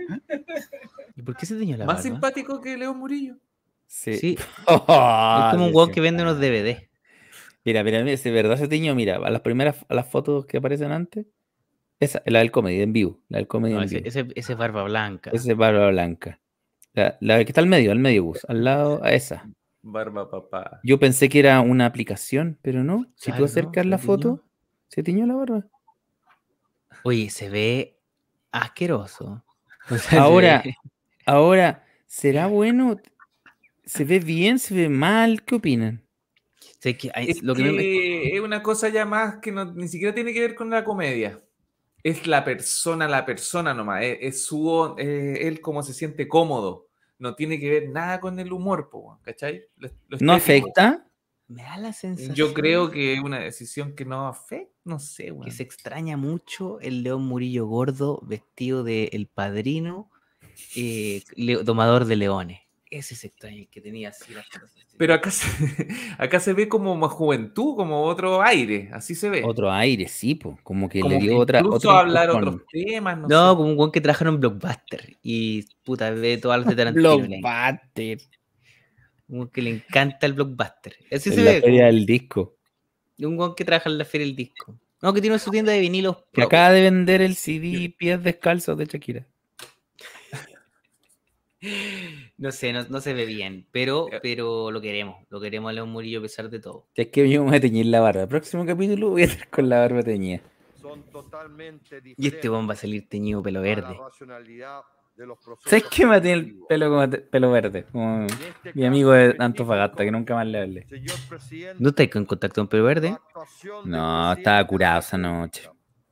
¿Y por qué se tiñó la Más barba? simpático que León Murillo. Sí. Sí, Oh, es como un sí, weón sí. que vende unos D V D. Mira, mira, mira, si de verdad se tiñó, mira, a las primeras, a las fotos que aparecen antes, esa, la del comedy en vivo, la del comedy No, en ese, vivo. ese, ese es barba blanca. Esa es barba blanca. La, la que está al medio, al medio bus, al lado, a esa. Barba papá. Yo pensé que era una aplicación, pero no. Si Claro, tú ¿no? acercas Se la tiñó. foto, se tiñó la barba. Oye, se ve asqueroso. O sea, se Ahora, ve- ahora, ¿será bueno? ¿Se ve bien? ¿Se ve mal? ¿Qué opinan? sé que hay- Es lo que que me- es una cosa ya más que no, ni siquiera tiene que ver con la comedia. Es la persona, la persona nomás. Es, es su, on- eh, él cómo se siente cómodo. No tiene que ver nada con el humor, po, weón, ¿cachai? Lo- lo ¿No estético. afecta? me da la sensación Yo creo que es una decisión que no afecta. No sé, weón. que se extraña mucho el León Murillo gordo vestido de El Padrino, eh, leo- domador de leones. Ese se extraña el que tenía así las cosas. así. Pero acá se, acá se ve como más juventud, como otro aire. Así se ve. Otro aire, sí, po. Como que Como le que dio otra. incluso otro hablar empujón. otros temas. No, No, sé. como un weón que trabaja en Blockbuster y puta, ve todas las de Tarantino. le- Blockbuster. Un weón que le encanta el Blockbuster. Así En se la ve. feria como- del disco. Un weón que trabaja en la feria del disco. No, que tiene su tienda de vinilos. Que propia. acaba de vender el C D Pies Descalzos de Shakira. No sé, no, no se ve bien, pero, pero lo queremos. Lo queremos a León Murillo a pesar de todo. Es que yo me voy a teñir la barba. Próximo capítulo voy a estar con la barba teñida. son totalmente Y este diferentes weón va a salir teñido pelo a la verde. racionalidad de los ¿Sabes procesos qué me tiene el productivos. pelo como te- pelo verde? Como En este mi caso amigo de específico, Antofagasta, que nunca más le hablé. señor presidente, ¿No estáis en contacto con pelo la verde? actuación del No, presidente estaba de la curado esa República noche.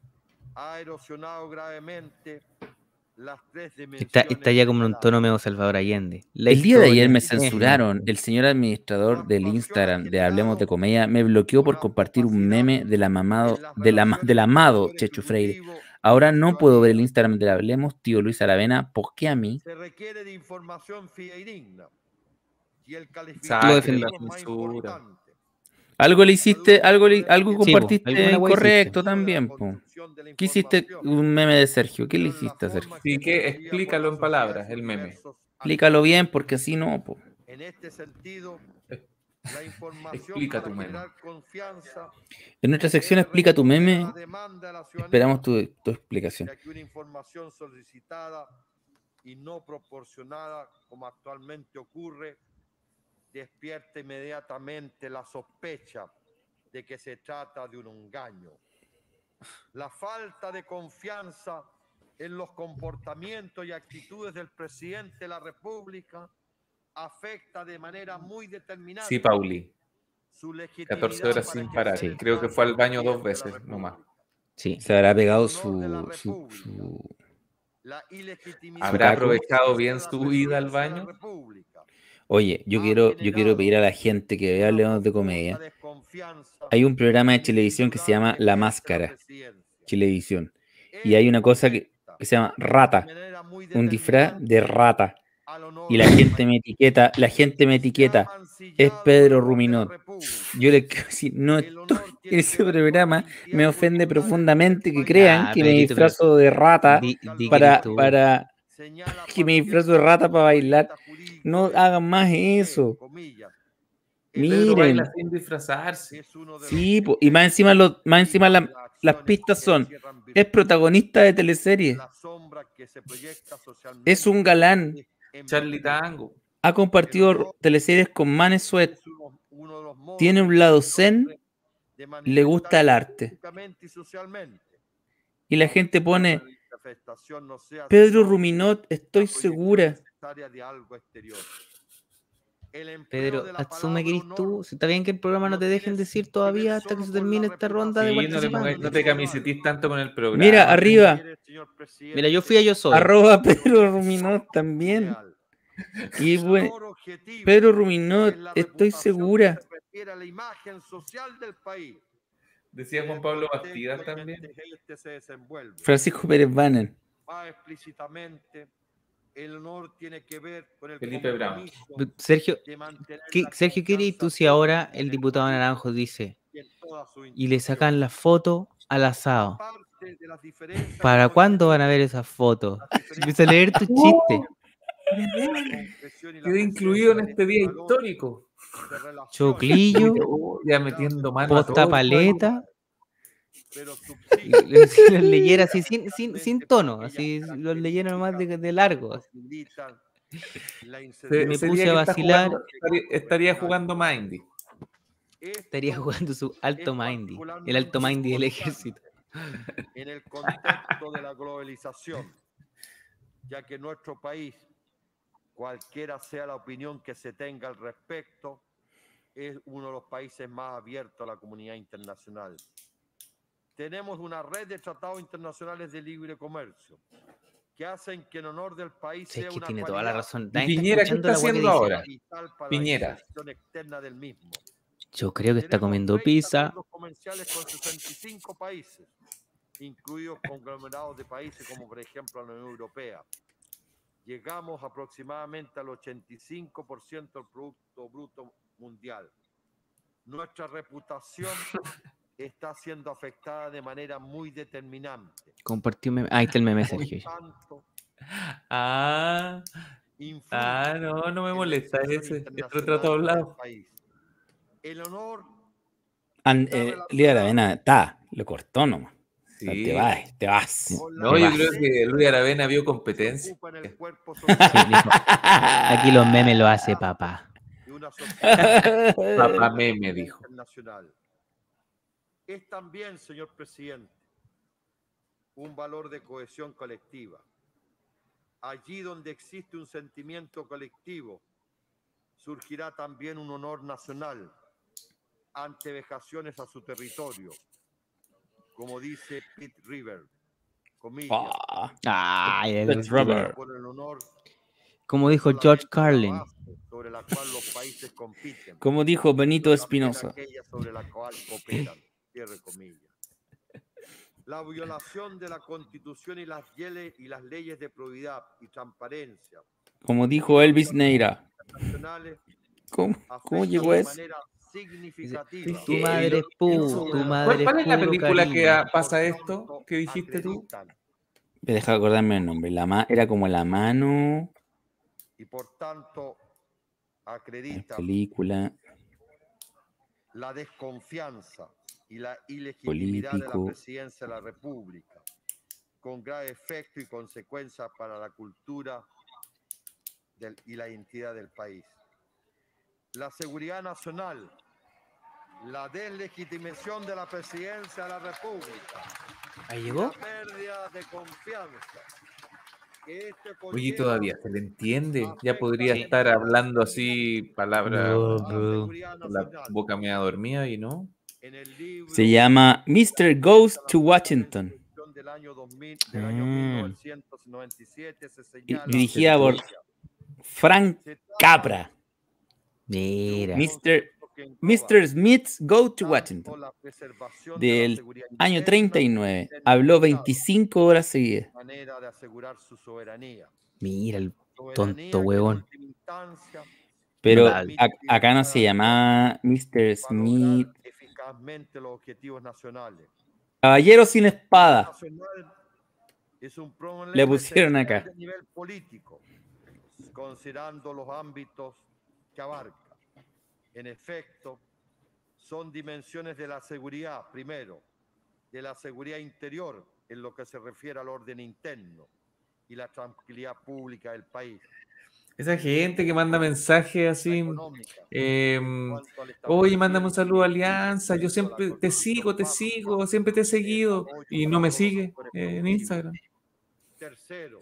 ha erosionado gravemente las tres Está, dimensiones está ya como en un señaladas. tono medio Salvador Allende. La El día de ayer historia me es censuraron. El señor administrador del Instagram de Hablemos de Comedia me bloqueó por compartir un meme del amamado, en las del, ama- relaciones del amado con el Poder Checho Freire. Ejecutivo Ahora y la no puedo ver el ciudadanía. Instagram de Hablemos, tío Luis Aravena. ¿Por qué a mí? Se requiere de información fidedigna y el Lo calificativo defendí. la es más censura. importante. Algo le hiciste, algo, le- algo Sí, po, compartiste alguna wea incorrecto hiciste. también, po. Construcción de la ¿Qué hiciste información, un meme de Sergio? ¿Qué le pero en la hiciste a Sergio? forma Sí, que que entendida por explícalo la en sociedad palabras, en el sus meme. diversos Explícalo aspectos. bien, porque así no, po. En este sentido, la información Explica para tu meme. generar confianza En nuestra sección debe Explica tu responder a meme, la demanda de la ciudadanía, esperamos tu, tu explicación. ya que una información solicitada y no proporcionada, como actualmente ocurre, despierta inmediatamente la sospecha de que se trata de un engaño. La falta de confianza en los comportamientos y actitudes del presidente de la República afecta de manera muy determinante Sí, Pauli. su legitimidad catorce horas para sin parar. ejercer el Creo que cargo fue al de baño dos presidente de la veces nomás. República. Sí. Se habrá pegado El honor de la su, su, República. su, La ilegitimidad ¿Habrá caco. aprovechado de bien la su ida al presidencia de la baño? República. Oye, yo Ha quiero, yo quiero generado pedir a la gente que vea una Hablemos de profunda Comedia. desconfianza Hay un programa de en el televisión que se llama titular La que ejerce Máscara, presidencia. Chilevisión. Y hay una cosa que, Afecta que se llama de rata, manera muy un disfraz determinante de rata. al honor Y la del gente país. me etiqueta, la gente me Se ha etiqueta, es mancillado Pedro el honor de la Ruminot. República. Yo le quiero decir, no El estoy honor en tiene ese que ver con programa, limpiar me ofende voluntades profundamente del que país. crean Ya, que me Pedrito, pero disfrazo de rata di, di que para, eres tú. para, Señala que me cualquier disfrazo de rata para bailar. periodista jurídico No es, hagan más que, eso. comillas, Pedro Miren, baila sin disfrazarse. es uno de sí, los po, y más encima, los, más encima la- testigos de las las acciones pistas que son, encierran es virtud. protagonista de teleseries, La sombra que se proyecta socialmente es un galán, es en Charlie virtud. Tango. ha El compartido honor teleseries con Manes Suet, es uno, uno de los modos tiene un de lado un zen, hombre de le gusta el manifestarse arte. públicamente y socialmente. Y la gente Aunque pone, la manifestación no sea Pedro sino Ruminot, estoy la proyección segura. necesaria de algo exterior. El empleo Pedro, de la asume que palabra eres tú. honor Si está bien que el programa no no te dejen tiene decir que ver todavía hasta que solo se con la termine esta ronda de Sí, no, te participantes. pongas- no te camisetés tanto con el programa. Mira, arriba, Quiere, señor presidente, Mira, yo fui a Yo Soy. arroba Pedro Ruminot también. ideal. Y El bueno, honor objetivo Pedro es Ruminot, la estoy reputación segura. que se refiere a la imagen social del país. Decía en Juan el Pablo contexto Bastidas en que también. este se desenvuelve. Francisco Pérez Bannon. Más explícitamente, el honor tiene que ver con el Felipe Brown. compromiso Sergio, de mantener ¿qué, la Sergio, ¿qué dirías tú confianza si ahora pública el en diputado país Naranjo dice y en todas sus y le sacan instituciones? la foto al asado? Aparte de las diferencias ¿Para que cuándo van a ver coexisten, esas fotos? las diferentes Empieza a leer tu chiste. confesión y la Quedé incluido en presencia este de día valor histórico. se relacionan Choclillo, Oh, ya metiendo mano a posta todo. paleta. pero Y subsisten si los leyera así sin, sin, sin realmente tono, por así aquellas los leyera nomás de, de características largo. que así. posibilitan la Se- inserción Me sería puse que a está vacilar. jugando- estaría, estaría jugando Mindy. Estaría Esto jugando su alto es mindy, el particularmente alto mindy del importante ejército. en el contexto de la globalización, ya que nuestro país, cualquiera sea la opinión que se tenga al respecto, es uno de los países más abiertos a la comunidad internacional. Tenemos una red de tratados internacionales de libre comercio que hacen que en honor del país Sí, sea es que una tiene toda la cualidad razón. ¿Y Nadie está Piñera qué escuchando está la weá que haciendo dice. ahora? vital para Piñera. la inserción externa del mismo. Yo creo que está Tenemos comiendo treinta pizza. acuerdos comerciales con sesenta y cinco países, incluidos conglomerados de países como por ejemplo la Unión Europea. Llegamos aproximadamente al ochenta y cinco por ciento del Producto Bruto Mundial. Nuestra reputación está siendo afectada de manera muy determinante. Compartí un meme. Ahí está el meme, Por Sergio. tanto, Ah, influye ah, no, no me en la molesta inserción ese. internacional Es retrato del hablado. país. El honor An- está eh, Lía relacionado Aravena, está, lo cortó nomás. Sí. Te vas, te vas. No, yo creo que Luis Aravena vio competencia. Aquí los memes lo hace papá. Papá meme dijo. Es también, señor presidente, un valor de cohesión colectiva. Allí donde existe un sentimiento colectivo, surgirá también un honor nacional ante vejaciones a su territorio. Como dice Pete River, comillas, Ah, Ay, el- Pete River. por el honor como dijo George Carlin. sobre la cual los países compiten. como dijo Benito Espinosa. Aquella sobre la cual cooperan. Cierre comillas. La violación de la Constitución y las, leyes, y las leyes de probidad y transparencia Como dijo Elvis Neira. nacionales ¿Cómo, cómo afectan llegó de eso? manera significativa. Tu madre es pu, tu madre ¿Cuál, cuál es la puro película cariño. que ah, pasa esto? ¿Qué dijiste tú? Acreditan Me deja acordarme el nombre. La ma- era como la mano. Y por tanto La acreditan película. la desconfianza y la ilegitimidad de la Político. presidencia de la República, con grave efecto y consecuencias para la cultura del- y la identidad del país. La seguridad nacional, la deslegitimación de la presidencia de la República, ¿Ahí y llegó? la pérdida de confianza. que este Oye, conlleva todavía se le entiende. Ya podría Sí. estar hablando así palabras No, a la bro. seguridad con la nacional. boca media dormida y no. En el libro Se llama mister Goes to Washington. del año dos mil, del año Ah. mil novecientos noventa y siete se señala dirigida por Frank Se trata Capra. Mira. mister que engloba mister Smith's Go to tanto Washington. la preservación de la Del seguridad año interna treinta y nueve. del Habló Estado, veinticinco horas seguidas. manera de asegurar su soberanía. Mira el Soberanía tonto que en huevón. última instancia Pero la- ac- acá no se llamaba mister va a lograr Smith. eficazmente los objetivos nacionales. Caballero sin espada. Nacional es un problema Le pusieron esencial acá. de nivel político, considerando los ámbitos que abarca. En efecto, son dimensiones de la seguridad, primero, de la seguridad interior en lo que se refiere al orden interno y la tranquilidad pública del país. Esa gente que manda mensajes así. Económica, eh, en cuanto al Oye, mándame un establecimiento saludo a y Alianza. Yo siempre te sigo, te sigo, siempre te he seguido. Y no me sigue eh, en Instagram. Tercero,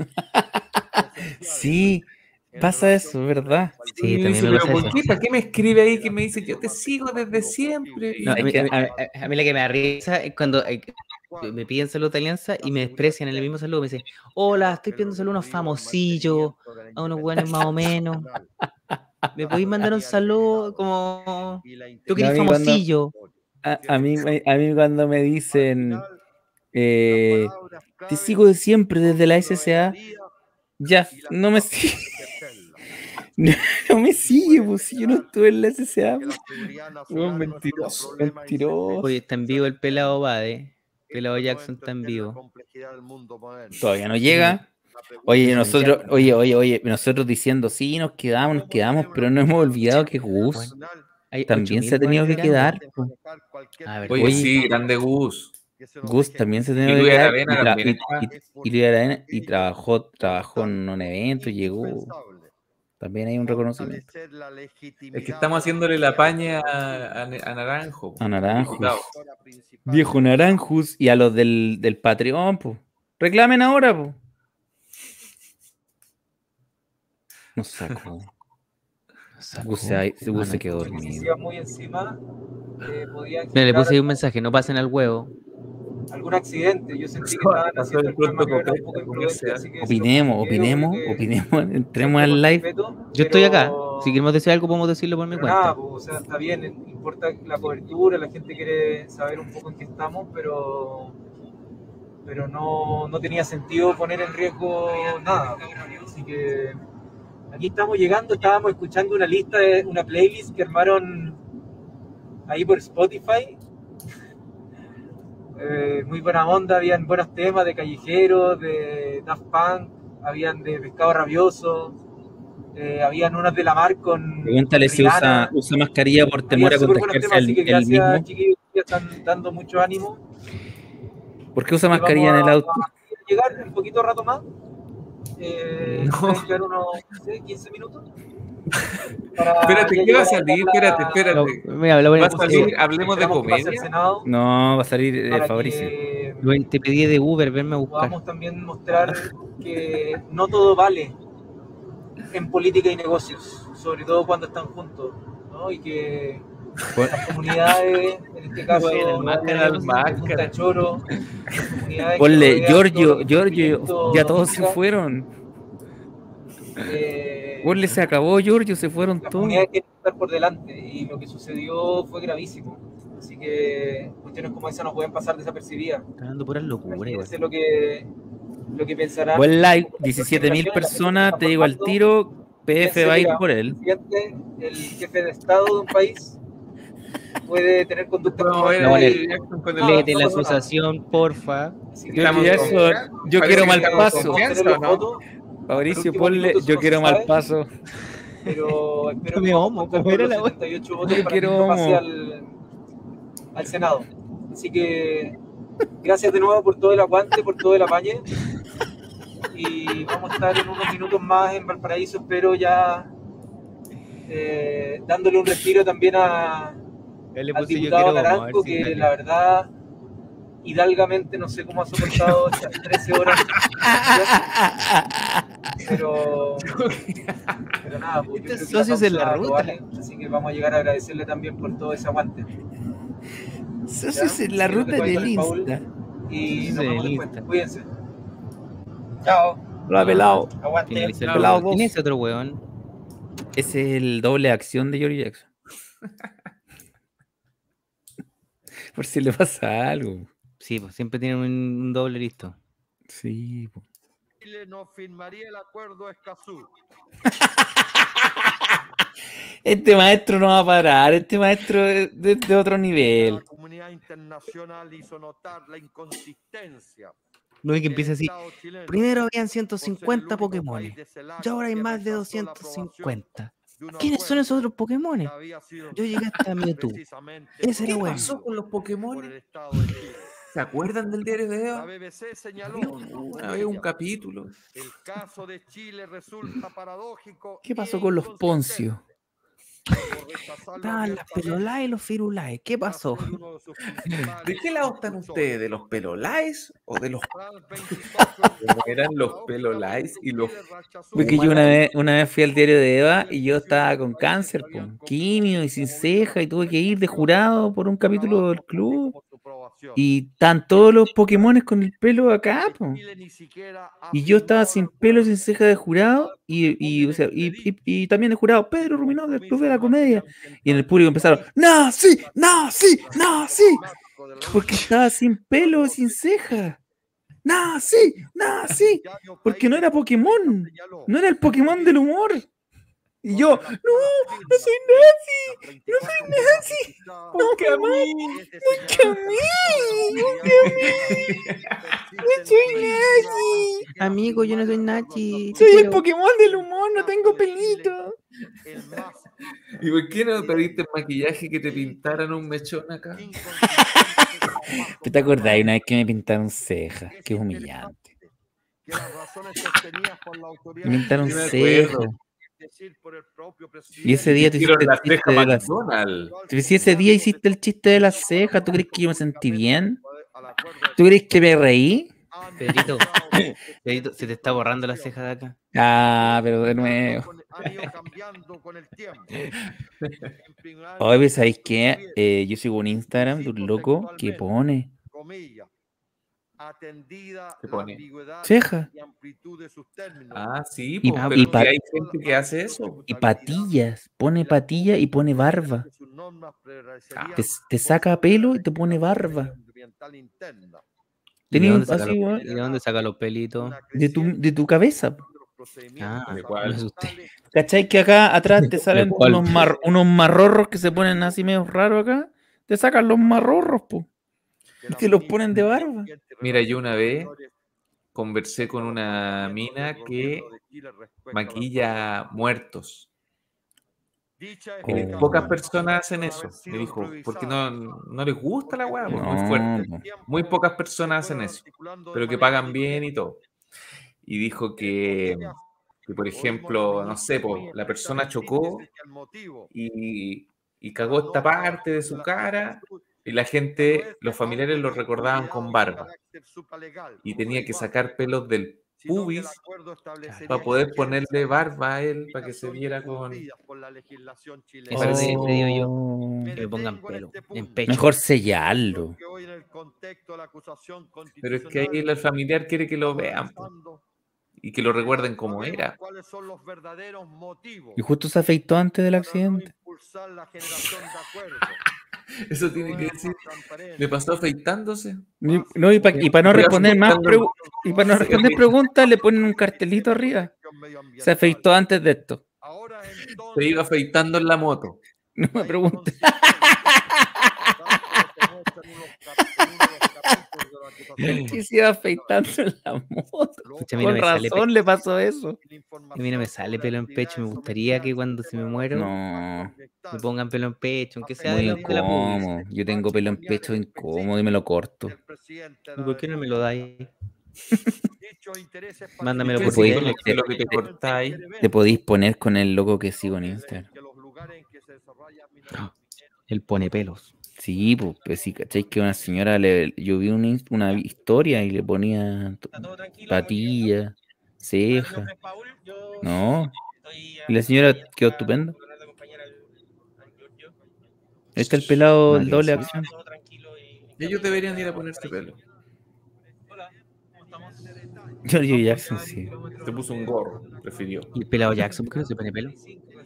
Sí, pasa eso, ¿verdad? Sí, Y también dice, me pero pasa ¿por eso. qué? ¿Para qué me escribe ahí que me dice yo te sigo desde siempre? Y No, a, Hay mí, que- a- a- a mí la que me da risa es cuando eh, me piden salud de alianza y me desprecian en el mismo saludo. Me dicen, hola, estoy pidiendo salud a unos famosillos, a unos buenos más o menos. ¿Me podéis mandar un saludo como tú que No, eres a mí cuando- famosillo? A, a mí, me- a mí cuando me dicen, eh, te sigo de siempre desde la S S A, ya, no me sigue, no me sigue, pues si yo no estuve en la S S A. pues. Weón, mentiroso, mentiroso. Oye, está en vivo el pelado Bade. Pelado Jackson está en vivo. Todavía no llega. Oye, nosotros, oye, oye, oye, nosotros diciendo, sí, nos quedamos, nos quedamos, pero no hemos olvidado que Gus Hay también ocho se ha mil tenido que mirando. quedar. A ver, Oye, Oye, sí, grande Gus. Gus también se ha tenido Y que Luis quedar Aravena y, tra- también y- está. y- y Luis Aravena y trabajó, trabajó en un evento, llegó. También hay un reconocimiento. Es que estamos haciéndole la paña a, a- a Naranjo. A Naranjo. diputado. Viejo Naranjus y a los del, del Patreon, pues. Reclamen ahora, pues. Nos sacó. Gus se, Gus se quedó dormido. muy encima, eh, podía Mira, le puse ahí un mensaje, no pasen al huevo. algún accidente. Yo sentí que Pasó- estaban pasó haciendo el el programa que era pronto un poco comercial. imprudente, así que se Opinemos, los bloqueo, opinemos, creo que opinemos, entremos siempre al con live. respeto, Yo estoy acá. pero- Si queremos decir algo, podemos decirlo por mi pero cuenta. nada, pues, o sea, está bien, importa la cobertura, la gente quiere saber un poco en qué estamos, pero pero no, no tenía sentido poner en riesgo nada. Así que aquí estamos llegando, estábamos escuchando una lista, de una playlist que armaron ahí por Spotify. Eh, muy buena onda, habían buenos temas de Callejeros, de Daft Punk, habían de Pescado Rabioso, eh, habían unas de La Mar con Pregúntale con si usa, Rihanna. usa mascarilla por temor a Habían súper buenos contagiarse temas, así el, que el gracias, mismo. chiquillos, que están dando mucho ánimo. ¿Por qué usa Así que mascarilla en vamos el a- auto? a llegar en poquito rato más. Eh, No. pueden quedar unos no sé, quince minutos. Para Espérate, ya ¿qué va a llegar a salir? la- Espérate, espérate. Lo- mira, lo voy ¿Va a- a salir? eh, Hablemos de Esperamos que pase al comedia. Senado No, va a salir eh, para Fabricio. que lo- te pedí de Uber, venme a buscar. podamos también mostrar que no todo vale en política y negocios, sobre todo cuando están juntos, ¿no? Y que las comunidades, en este caso, Bueno, máscara, de máscara. Punta Choro, las comunidades que Ponle, rodean todo Giorgio, lo que es Giorgio, proyecto ya todos se dominical, fueron. eh, Ponle, se acabó, Giorgio, se fueron las todos. comunidades quieren estar por delante y lo que sucedió fue gravísimo. Así que cuestiones como esa no pueden pasar desapercibidas. Está dando puras locuras, igual. Imagínense lo que, lo que pensarán. Buen live, las diecisiete mil generaciones, la gente que personas, está te digo al formando. tiro, P F va a ir Mira, por él. El presidente, el jefe de Estado de un país puede tener conducta Vamos a como ver No, a le- Jackson con el- Léete la no, no, no. acusación, porfa. Así que Yo, Estamos ya con- eso, yo Parece quiero que mal estamos paso. con- tener ¿Confianza los o no? votos, Fabricio, últimos ponle, minutos yo no quiero se mal sabe. paso. pero espero Me que homo, vamos a contar ¿cómo era con la los wea? setenta y ocho votos Yo para quiero que esto pase homo. al, al Senado. Así que gracias de nuevo por todo el aguante, por todo el apañe. Y vamos a estar en unos minutos más en Valparaíso, espero ya eh, dándole un respiro también a, Ya le al puse yo diputado quiero homo, a ver Naranjo, si que está la verdad, hidalgamente, no sé cómo ha soportado estas trece horas. Pero, pero nada, pues, yo Estos creo que la socios en la causa lo ruta. vale, así que vamos a llegar a agradecerle también por todo ese aguante. Socios ¿Ya? en la Así que lo ruta dejo ahí del con el Paul. Insta. Y Socios nos vemos del después. Insta. Cuídense. Chao. Lo ha pelado. Aguante. Finalizó el Pelado video. vos. ¿Quién es ese otro weón? Ese es el doble acción de George Jackson. Por si le pasa algo. Sí, pues siempre tienen un, un doble listo. Sí, po. Chile no firmaría el acuerdo Escazú. Este maestro no va a parar. Este maestro es de, de otro La nivel. comunidad internacional hizo notar la inconsistencia. No hay que del empiece así. Estado chileno Primero habían por ser el ciento cincuenta único Pokémones. país de CELAC Y ahora hay que más de rechazó la doscientos cincuenta. aprobación de un ¿Quiénes son esos acuerdo otros Pokémones? que había sido Yo llegué hasta Mewtwo. precisamente Ese era ¿Qué bueno. pasó con los por Pokémon? el Estado de Chile. ¿Se acuerdan del diario de La Eva? B B C señaló Había un- Una vez un capítulo. el caso de Chile resulta paradójico. ¿Qué e pasó con los inconsistente. Poncio? Por rechazarlo Estaban las abiertamente, pelolás y los firulais. ¿Qué pasó? va a ser uno de sus principales ¿De qué lado están impulsores. ustedes? ¿De los pelolais o de los Tras veinticuatro ¿Cómo eran los pelolais y los- Porque yo una vez, una vez fui al diario de Eva y yo estaba con cáncer, con quimio y sin ceja y tuve que ir de jurado por un capítulo del club. Y están todos los Pokémones con el pelo acá, po. Y yo estaba sin pelo, sin ceja de jurado y, y, o sea, y, y- y también de jurado Pedro Ruminó del Club de la Comedia. Y en el público empezaron, ¡no, sí! ¡no, sí! ¡no, sí! Porque estaba sin pelo, sin ceja. ¡no, sí! ¡no, sí! Porque no era Pokémon. No era el Pokémon del humor. Y yo, no, no soy nazi, no soy nazi, nunca más, nunca más, nunca más, no soy nazi, Amigo, yo no soy Nachi. soy el Pokémon del humor, no tengo pelito. ¿Y por qué no pediste maquillaje que te pintaran un mechón acá? ¿Te acordás una vez que me pintaron cejas? Qué humillante. Me pintaron Sí me cejas. acuerdo. Y ese día te Hicieron hiciste la el chiste ceja de las... McDonald's. Si ese día hiciste el chiste de las cejas, ¿tú crees que yo me sentí bien? ¿Tú crees que me reí? Pedrito, Pedrito, se te está borrando la ceja de acá. Ah, pero de nuevo. Oye, ¿sabéis qué? Eh, yo sigo un Instagram de un loco que pone Atendida ¿Qué la pone? ambigüedad ceja y amplitud de sus términos. Ah, sí, Y- pues, y pero pa- que hay gente que hace eso. y patillas, pone patilla y pone barba. Te, te saca pelo y te pone barba. ¿Y de Tenía dónde saca así, los, weón, y de dónde saca los pelitos? de tu, de tu cabeza. Ah, ¿De cuál? me asusté. ¿Cachai que acá atrás te salen cuál? unos, mar- unos marrorros que se ponen así medio raros acá? Te sacan los marrorros, po. Y te los ponen de barba. Mira, yo una vez conversé con una mina que maquilla muertos. Dicha Oh. explicación Pocas personas hacen puede eso. haber Me sido dijo, porque improvisada. no, no les gusta la weá, pues, muy No, fuerte. po. Muy pocas personas hacen eso, pero que pagan bien y todo. Y dijo que, que por ejemplo, no sé, po, la persona chocó y, y cagó esta parte de su cara y la gente, los familiares lo recordaban con barba. Y tenía que sacar pelos del pubis para poder ponerle barba a él para que se viera con... Eso siempre digo yo, Oh. que me pongan pelo, en pecho. Mejor sellarlo. Pero es que ahí el familiar quiere que lo vean po, y que lo recuerden como era. Y justo se afeitó antes del accidente. Eso tiene que decir. ¿Le pasó afeitándose? Ni- No, y para no responder más pregu- y para no responder preguntas, le ponen un cartelito arriba. Se afeitó antes de esto. Se iba afeitando en la moto. No me pregunte. Que se iba afeitando en la moto. Pucha, a mí no Con me sale razón pe- le pasó eso. A mí no me sale pelo en pecho. Me gustaría que cuando se me muero No, me pongan pelo en pecho, aunque sea de muy la, de la pubis. incómodo. Yo tengo pelo en pecho incómodo y me lo corto. ¿Y por qué no me lo dais? Mándamelo ¿Qué por sí, D con M. el pelo que te cortáis? Te podéis poner con el logo que sigo en Instagram. Él pone pelos. Sí, pues, pues sí, ¿cacháis que una señora le, yo vi una, his- una historia y le ponía t- patilla, ceja? No. Y la señora quedó estupenda. Ahí está el pelado, el doble acción. Ellos deberían ir a ponerse pelo. Giorgio Jackson, sí. Se puso un gorro, prefirió. ¿Y el pelado Jackson por qué no se pone pelo?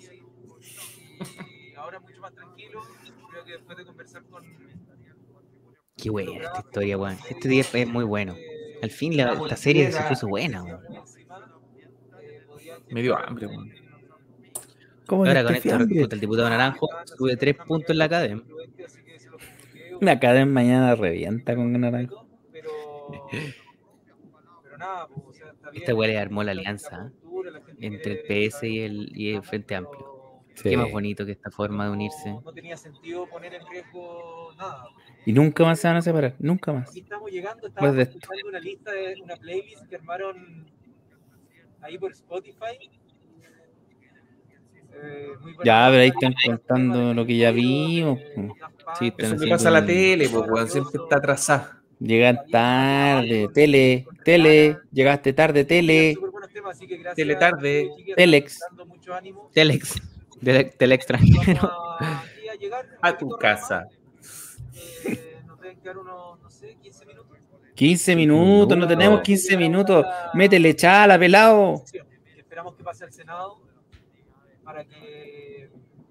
Ahora mucho más tranquilo. Creo que después de conversar con. Qué buena esta historia, weón. Este día es muy bueno. Al fin la, esta serie se puso buena, weón. Me dio hambre, weón. ¿Cómo Ahora le con está esto, hambre? puta, el diputado Naranjo sube tres puntos en la academia. La cadena mañana revienta con naranjo. Pero. Pero nada, pues, o sea, está bien. Esta weá le armó la alianza ¿eh? entre el P S y el, y el Frente Amplio. Sí. Qué más bonito que esta forma de unirse. No, no tenía sentido poner en riesgo nada. Y nunca más se van a separar, nunca más. Aquí estamos llegando, Pues estábamos de esto. escuchando una lista de una playlist que armaron ahí por Spotify. Eh, muy buena Ya, pero ahí banda, están contando lo que ya vimos. po. Sí, Eso están le haciendo pasa a la un- tele, pues, weón. Siempre está atrasada. Llegan tarde, tele, tele, llegaste tarde, tele, súper buenos temas, así que gracias, Tele tarde. chiquillos, Telex. dando mucho ánimo. Telex. Del, del extranjero. Vamos a, aquí a llegar un A tu poquito casa. más. Eh, nos deben quedar unos, no sé, quince minutos. quince minutos, no tenemos Minutos. quince minutos. Métele chala, pelado. Que esperamos que pase al Senado para que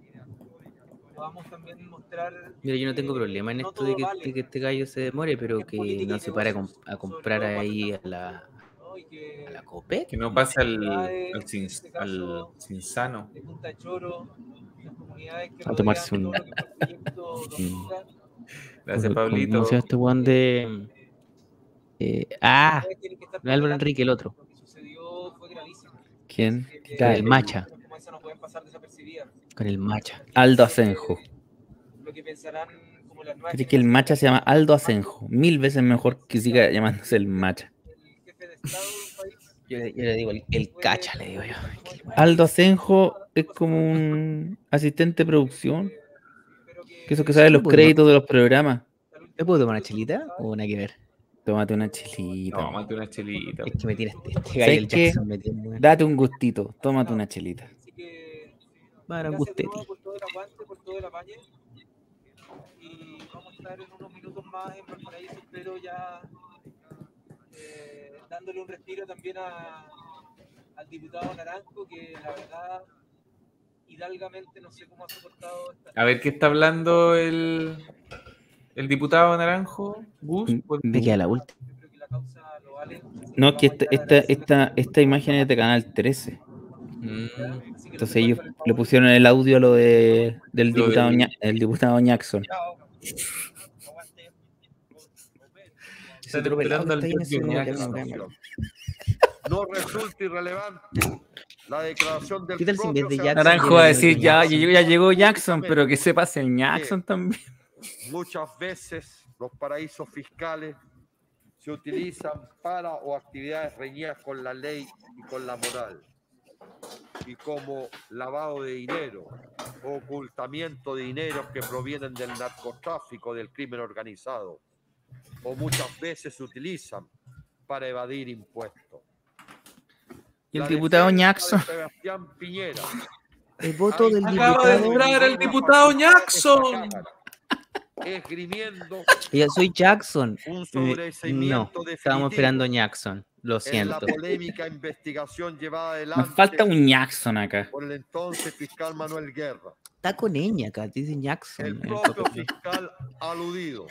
podamos también mostrar. Mira, yo no tengo eh, problema en no esto de todo que, vale, de que este gallo se demore, pero en que política y no se pare a, com- negocios, a sobre comprar todo cuando ahí a estamos la, ¿no? Y que a la COPEC. Que no pase al, comunidades, al, sin, en este al caso, Cinsano. de Punta de Choro, las comunidades que A tomarse rodean un- todo lo que fue el proyecto Dos Mm. Lucas, Gracias, ¿Cómo- Pablito. ¿Cómo se llama este weón de. eh, ah, ustedes tienen que estar no Álvaro preparados. Enrique, el otro. Lo que sucedió fue gravísimo. ¿Quién? Eh, Con el Macha. como esa no pueden pasar desapercibidas. Con el Macha. Aldo Asenjo. Lo que pensarán como las nuevas Así que el macha se llama Aldo Asenjo. Mil veces mejor que siga llamándose el macha. el jefe de Estado de un país. Yo le, yo le digo el, el cacha, le digo yo. Aldo Asenjo es como un asistente de producción. Que eso que sabe los créditos de los programas. ¿Me puedo tomar una chelita o nada que ver? Tómate una chelita. No, mate una chelita. Es que me tiene este, este ¿Sabes gallo, el qué? Jackson, me tiene, weón. Date un gustito. Tómate una chelita. Así que Bueno, un gracias de gusteti. nuevo por todo el aguante, por todo el apañe. Y vamos a estar en unos minutos más en Valparaíso, espero ya eh, dándole un respiro también a, al diputado Naranjo, que la verdad, hidalgamente, no sé cómo ha soportado esta. A ver, ¿qué está hablando el, el diputado Naranjo? Gus. Me queda la última. Yo creo que la causa lo vale. No, es que esta, esta, esta, esta imagen es de Canal trece. Mm, Entonces ellos le pusieron el audio a lo de, del Lo diputado, del- Ña- el diputado Jackson. Están otro pelado esperando al que está ahí en Giorgio ese Jackson. cámara. No resulta irrelevante La declaración del ¿Qué tal si en vez propio de Jackson Sebastián Naranjo va a llega decir, ya, Jackson? ya llegó Jackson, pero que se pase el Jackson también. Muchas veces los paraísos fiscales se utilizan para o actividades reñidas con la ley y con la moral, y como lavado de dinero, ocultamiento de dinero que provienen del narcotráfico, del crimen organizado, o muchas veces se utilizan para evadir impuestos. Y el La diputado defensa de Jackson. Sebastián Piñera. El voto del Acaba de diputado. entrar el diputado Jackson. Esgrimiendo Ya soy Jackson. un Eh, sobreseimiento no, definitivo estábamos esperando Jackson. Lo en la siento. polémica investigación llevada adelante Nos falta un Jackson acá. por el entonces fiscal Manuel Guerra. Está con ella acá, dicen Jackson. El en el propio papel. fiscal aludido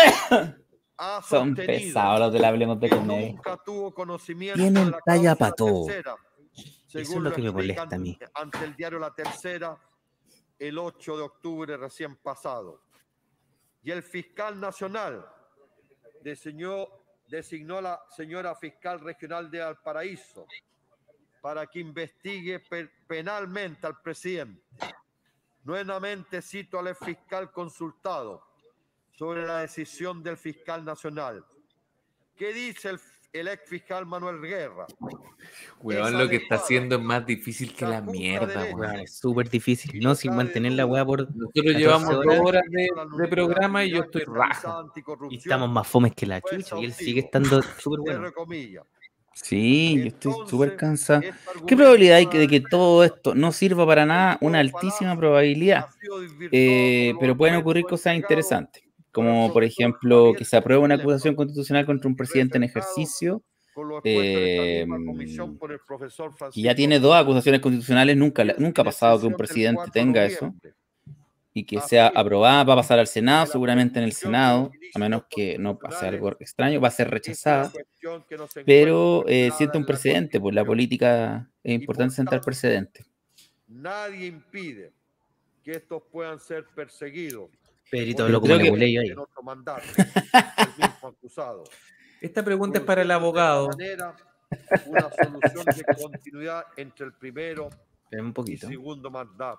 ha Son sostenido pesados los de la Hablemos de que Comedia. nunca tuvo conocimiento Tienen de la talla cláusula pa' todo. tercera, Eso es según lo que me explican molesta a mí. ante el diario La Tercera el ocho de octubre recién pasado. Y el fiscal nacional designó, designó a la señora fiscal regional de Valparaíso para que investigue pe- penalmente al presidente. Nuevamente cito al fiscal consultado sobre la decisión del fiscal nacional. ¿Qué dice el, el ex fiscal Manuel Guerra? Weón, lo que está haciendo es más difícil que la Chacuca mierda, derecha. weón. Es súper difícil, ¿no? Sin mantener la weá por. Nosotros catorce llevamos dos horas. horas de, de programa y yo estoy rajo. Y estamos más fomes que la chucha. Y él sigue estando súper bueno. Cierre comillas. Sí, yo estoy Entonces, súper cansado. este ¿Qué argumento probabilidad hay de de que la todo esto no sirva para nada? Una altísima probabilidad. ha sido desvirtuado Eh, por pero los pueden argumentos ocurrir cosas entregados interesantes, por el como por profesor ejemplo Javier que se apruebe una Lempa, acusación constitucional contra un presidente en presentado ejercicio, con lo expuesto en esta eh, misma comisión por el profesor que Francisco ya tiene dos acusaciones constitucionales, nunca, la- Ruiz, nunca ha en pasado que un sesión del presidente cuatro de tenga eso, noviembre, y que sea afirma aprobada, va a pasar al Senado, que la seguramente en el Constitución y los Senado, a inicios menos que no pase constitucionales algo extraño, va a ser es una rechazada, cuestión que no se pero encuentra eh, regulada sienta un en la precedente, pues la Constitución. política es Y importante por sentar tanto, precedentes. nadie impide que estos puedan ser perseguidos Pedrito por habló el como creo que- Nebuley ahí. en otro mandato, el mismo acusado. Esta pregunta es para el Produciéndose de abogado. esta manera una solución de continuidad entre el primero Espera un y poquito. segundo mandato.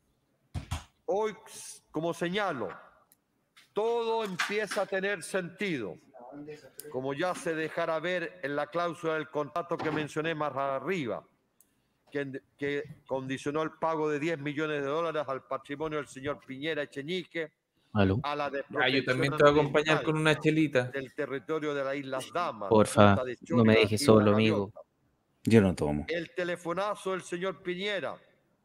Hoy, como señalo, todo empieza a tener sentido, como ya se dejará ver en la cláusula del contrato que mencioné más arriba, que, que condicionó el pago de diez millones de dólares al patrimonio del señor Piñera Echenique, Aló. a la Ah, yo desprotección también te voy a acompañar ambiental con una chelita. del territorio de las Islas Damas, Porfa, Punta de no me Chorga dejes y solo, La amigo. Gaviota. Yo no tomo. El telefonazo del señor Piñera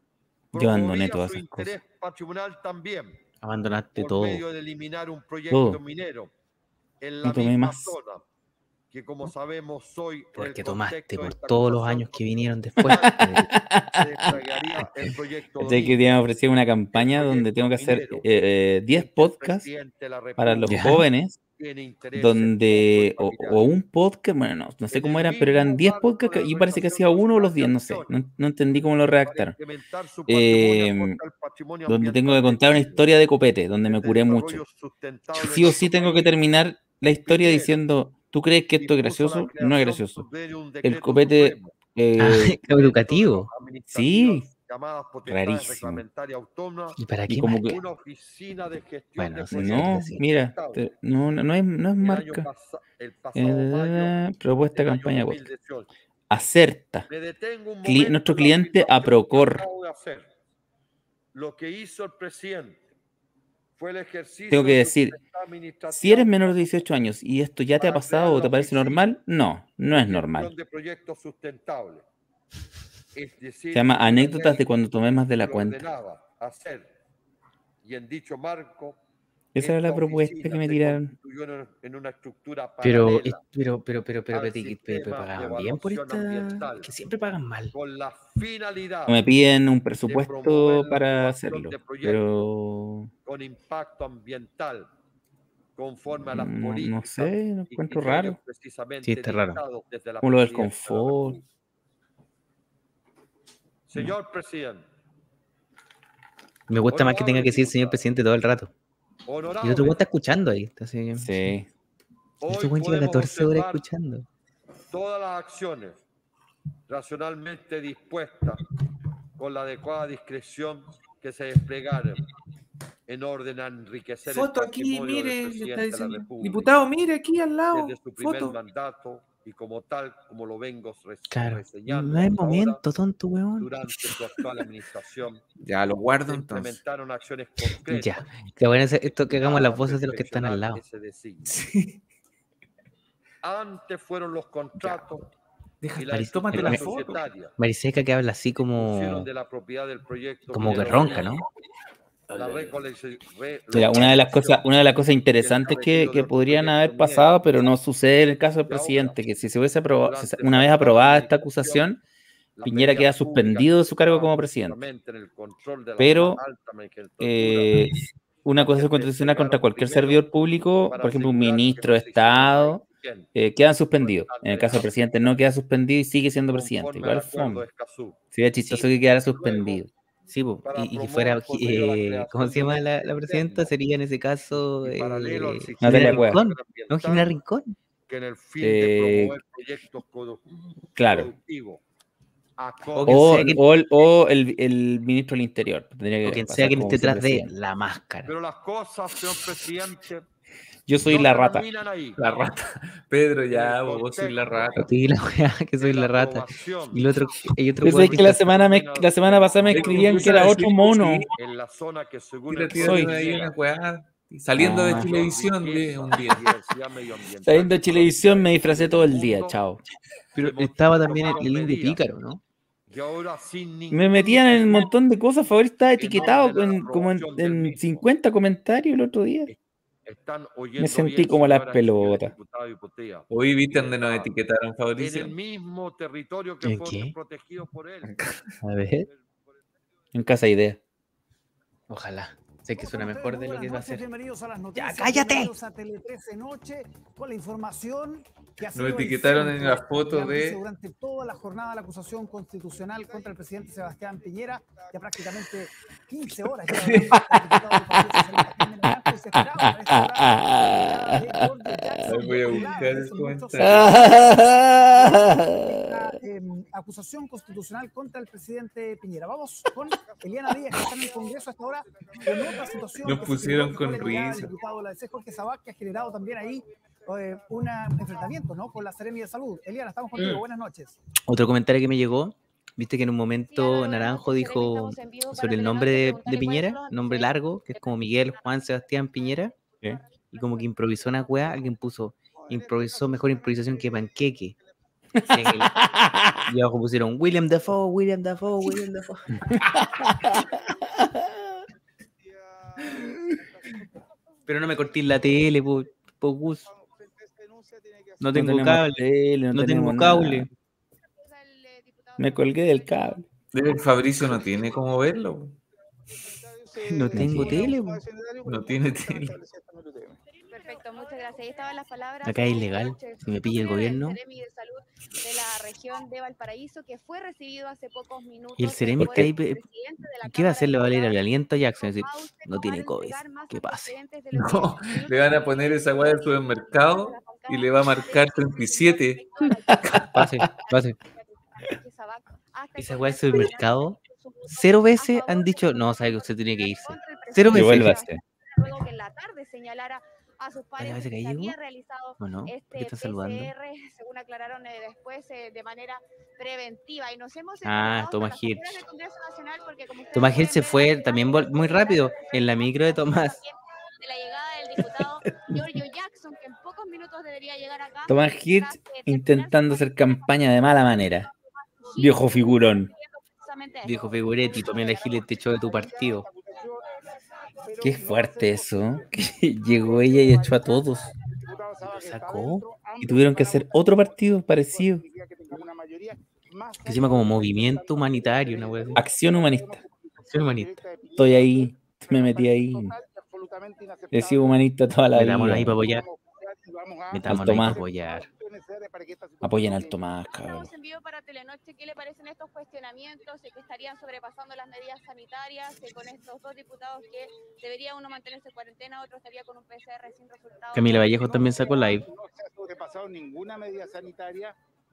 Yo abandoné promovía todas su esas cosas. interés patrimonial también Abandonaste por todo. medio de eliminar un proyecto Todo. minero en la No tomé misma más. zona que, como sabemos hoy, en Porque el tomaste contexto de por esta todos los acusación años que vinieron después. Pedrito. se descargaría el proyecto Sé que Domingo, te han ofrecido una el campaña donde proyecto tengo que hacer minero, eh, eh, diez en que el podcasts presidente de la para los Ya. jóvenes, tiene intereses donde, pocos o, y familiares. o un podcast, bueno, no, no sé En cómo el eran, pero eran mismo diez marco podcasts de que- la y parece que organización hacía uno o los nacional diez, de no sé, acciones no, no entendí cómo lo para redactaron. incrementar su patrimonio Eh, contra el patrimonio donde tengo que ambiental de contar una Chile, historia de copete, donde me el curé mucho. desarrollo sustentable Sí o de sí nuestro tengo que país. terminar la historia Piñera diciendo, ¿tú crees que esto es dispuso la gracioso? No es creación gracioso. por medio de un El decreto copete, supremo eh, Ah, dentro de educativo. las administrativas sí, llamadas potestades rarísimo. reglamentarias autónomas, ¿Y para Y qué como marca? que, una oficina de gestión Bueno, de no sé, proyectos no, sí. mira, sustentables. te- no, no, no es, no es El año marca. pasa- el Eh, pasado mayo propuesta del año campaña dos mil podcast. dieciocho. Acerta. Me detengo un Cli- momento nuestro en la cliente afirmación que Aprocor. acabo de hacer. Lo que hizo el presidente fue el ejercicio Tengo que de su decir, potestad administrativa si eres menor de dieciocho años y esto ya te ha para crear pasado o la te parece oficina normal, no, no de es normal. gestión de proyectos sustentables. Es decir, Se llama que la anécdotas ley de cuando tomé más de la lo cuenta. ordenaba hacer. Y en dicho marco, Esa era la esta propuesta oficina que me se tiraron. constituyó en- en una estructura Pero, paralela eh, pero, pero, pero, pero, al pero, pero, pero sistema de pagaban bien por evaluación esta. ambiental, Que siempre pagan mal. con la finalidad Me piden un de presupuesto promover la para aprobación hacerlo, de proyectos pero con impacto ambiental conforme a las no, no políticas sé, lo y encuentro criterios raro. precisamente Sí, está raro. dictados desde la Como lo del Presidencia de la confort. República. Señor presidente, Me gusta más que tenga que decir señor presidente todo el rato. Y el otro honorable, weón está escuchando ahí. Está así, Sí. Este hoy weón lleva podemos catorce horas observar escuchando. todas las acciones racionalmente dispuesta, con la adecuada discreción que se desplegara en orden a enriquecer Foto el aquí, patrimonio mire, del le presidente está de la diciendo. República. Diputado, mire aquí al lado. Desde su primer Foto. mandato y como tal, como lo vengo res- Claro. reseñando No hay hasta ahora, momento, tonto, weón. durante su actual administración, Ya lo guardo se entonces. implementaron acciones concretas. Ya. Que bueno es esto que hagamos las para voces de los que están al lado. perfeccionar ese designio. Sí. Antes fueron los contratos Deja, y la Parece- estructura me- me- societaria Mariseca que habla así pusieron como, de la propiedad del proyecto como que minero ronca, ¿no? la recolección. Mira, una de las cosas, una de las cosas interesantes que, que podrían haber pasado, pero no sucede en el caso del presidente, que si se hubiese aprobado, si se- una vez aprobada esta acusación, Piñera queda suspendido de su cargo como presidente. Pero eh, una acusación constitucional contra cualquier servidor público, por ejemplo, un ministro de Estado, eh, quedan suspendidos. En el caso del presidente no queda suspendido y sigue siendo presidente. Igual fome. Sería chistoso que quedara suspendido. Sí, po, y, y que fuera, eh, ¿cómo se llama la, la presidenta? Sería en ese caso eh, Natalia Gina Cueva. Rincón. ¿No, Gina Rincón? Que en el fin Eh, de promover proyectos produ- claro. productivos. O quien O, sea que- o el, o el, el ministro del Interior. Tendría que O quien pasar sea quien como esté detrás de vicepresidente. la máscara. Pero las cosas, señor presidente, Yo soy no la rata. terminan ahí. La rata. Pedro, ya, vos sois la rata. Sí, la weá, que soy la rata. Y el otro, hay otro Pensé weón que que la está- semana, me, la semana pasada me escribían que era otro mono. En la zona que según Tira, el tira, Soy. tira ahí una weá. Saliendo de Ah. televisión de un día. Saliendo de Chilevisión me disfracé todo el día, chao. Pero estaba también el, el indio pícaro, ¿no? Y ahora sin ningún Me metían en un montón de cosas, favor, estaba en etiquetado orden a la en, como en, aprobación del en mismo. cincuenta comentarios el otro día. Están oyendo Me sentí bien, como las señoras y señores pelotas. diputados y diputadas. Hoy viste donde nos etiquetaron, En el Fabricio. mismo territorio que ¿En fue qué? protegido por él. A ver. En Casa Idea. Ojalá. Sé que suena mejor de lo que va a ser. Bienvenidos a las noticias. ¡Ya, cállate! Bienvenidos a Tele trece Noche con la información que ha Nos sido el etiquetaron en centro la foto la noticia de- durante toda la jornada de la acusación constitucional contra el presidente Sebastián Piñera, ya prácticamente quince horas. Ya hablamos con el diputado del Partido Socialista, Jaime Naranjo, y se esperaba para esta hora de George Jackson, Ahí voy a popular buscar desde el muchos comentario. esta eh, acusación constitucional contra el presidente Piñera. Vamos con Eliana Díaz, que está en el Congreso hasta ahora, con otra situación. Nos que se pusieron generó, que fue con la llegada del risa. diputado de la D C, Jorge Sabat, que ha generado también ahí eh, un enfrentamiento, ¿no?, con la Seremi de Salud. Eliana, estamos contigo. Mm. Buenas noches. Otro comentario que me llegó. Viste que en un momento Naranjo dijo sobre el nombre de, de Piñera, nombre largo, que es como Miguel Juan Sebastián Piñera. ¿Sí? Y como que improvisó una weá, alguien puso, improvisó mejor improvisación que panqueque. O sea, que el- y abajo pusieron William Dafoe, William Dafoe, William Dafoe. Pero no me corté la tele, po, po Gus. No tengo tenemos cable, tele, no tengo tenemos nada. cable. Me colgué del cable. El Fabricio no tiene cómo verlo. No tengo tele, po. No tiene tele. Perfecto, muchas gracias. Ahí estaban las palabras. Acá es de ilegal, Jorge si me pilla el Gutiérrez, gobierno. Seremi de Salud de la región de Valparaíso, que fue recibido hace pocos minutos. Y el Ceremi por que ahí, el pe- presidente de la ¿qué va a Cámara hacer? de Le va a leer el Diputados, aliento a Jackson. Es decir, Mauser, no tiene para COVID, entregar más que pase. antecedentes de lo que No, en minutos le van a poner esa weá del supermercado y le va a marcar treinta y siete. Pase, pase. Esa weá del supermercado, cero veces han dicho, no, sabe que usted tiene que irse. Cero Que veces. vuélvase. Luego que en la tarde señalara a sus pares parece que que se ahí había llegó. realizado ¿O no? ¿Por qué este está saludando? P C R, según aclararon eh, después, eh, de manera preventiva. Y nos hemos Ah, encontrado Tomás hasta las Hirsch. afueras del Congreso Nacional, porque como ustedes Tomás pueden Hirsch se ver, fue la también llegada vol- muy rápido en la micro de Tomás. de la llegada del diputado Giorgio Jackson, que en pocos minutos debería llegar acá. Tomás Hirsch intentando hacer campaña de mala manera. Viejo figurón. Dijo Figuretti, tomé la gila y te echó de tu partido. Qué fuerte eso. Que llegó ella y echó a todos. Lo sacó. Y tuvieron que hacer otro partido parecido. Que se llama como Movimiento Humanitario, una wea así. Acción Humanista. Acción Humanista. Estoy ahí. Me metí ahí. He sido humanista toda la Metámonos ahí vida. para apoyar. Metámonos ahí para Tomás. apoyar. Apoyen al Tomás, cabrón. Tenemos en vivo para Telenoche. ¿Qué le parecen estos cuestionamientos? Eh, que estarían sobrepasando las medidas sanitarias eh, con estos dos diputados que debería uno mantenerse en cuarentena, otro estaría con un P C R sin resultado. Camila Vallejo también sacó live. No se ha sobrepasado ninguna medida sanitaria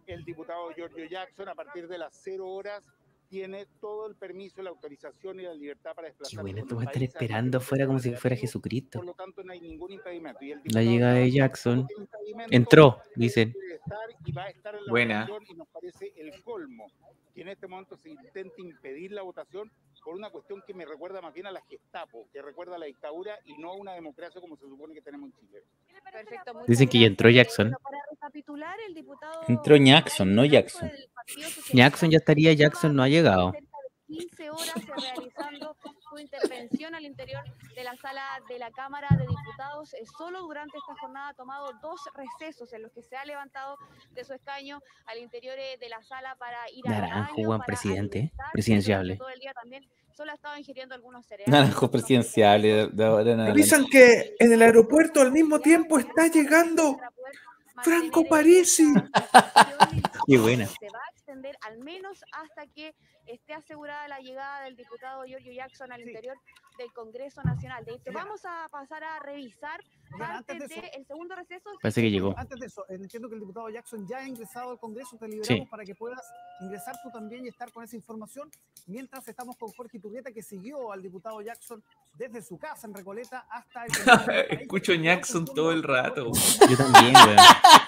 el diputado Giorgio Jackson, a partir de las cero horas, tiene todo el permiso, la autorización y la libertad para Qué desplazarse bueno, por tú el vas a estar país. esperando afuera como si fuera Jesucristo. Por lo tanto, no hay ningún impedimento. Y el La diputado llegada de Jackson Jackson. no tiene impedimento, Entró, dicen. puede estar y va a estar en la Buena. votación, y nos parece el colmo que en este momento se intente impedir la votación por una cuestión que me recuerda más bien a la Gestapo, que recuerda a la dictadura y no a una democracia como se supone que tenemos en Chile. Perfecto, muchas Dicen que ya entró gracias. Jackson. Bueno, para recapitular, el diputado Entró Jackson, no Jackson. del Partido Socialista Jackson ya estaría, Jackson no ha llegado. cerca de quince horas realizando su intervención al interior de la sala de la Cámara de Diputados. Eh, Solo durante esta jornada ha tomado dos recesos en los que se ha levantado de su escaño al interior eh, de la sala para ir al Naranjo, baño, buen para presidente, ¿eh? alimentarse. Presidenciable. Durante todo el día también solo ha estado ingiriendo algunos cereales. Naranjo presidenciable de, de ahora en adelante. Avisan que en el aeropuerto al mismo tiempo está llegando Franco Parisi. Qué buena. Se va a extender al menos hasta que esté asegurada la llegada del diputado Giorgio Jackson al interior del Congreso Nacional. De hecho, vamos a pasar a revisar parte antes de eso- del segundo receso. Parece que llegó. Antes de eso, entiendo que el diputado Jackson ya ha ingresado al Congreso, te liberamos Sí. para que puedas ingresar tú también y estar con esa información, mientras estamos con Jorge Iturrieta, que siguió al diputado Jackson desde su casa en Recoleta hasta el... Escucho Jackson todo el rato. Yo también, weón.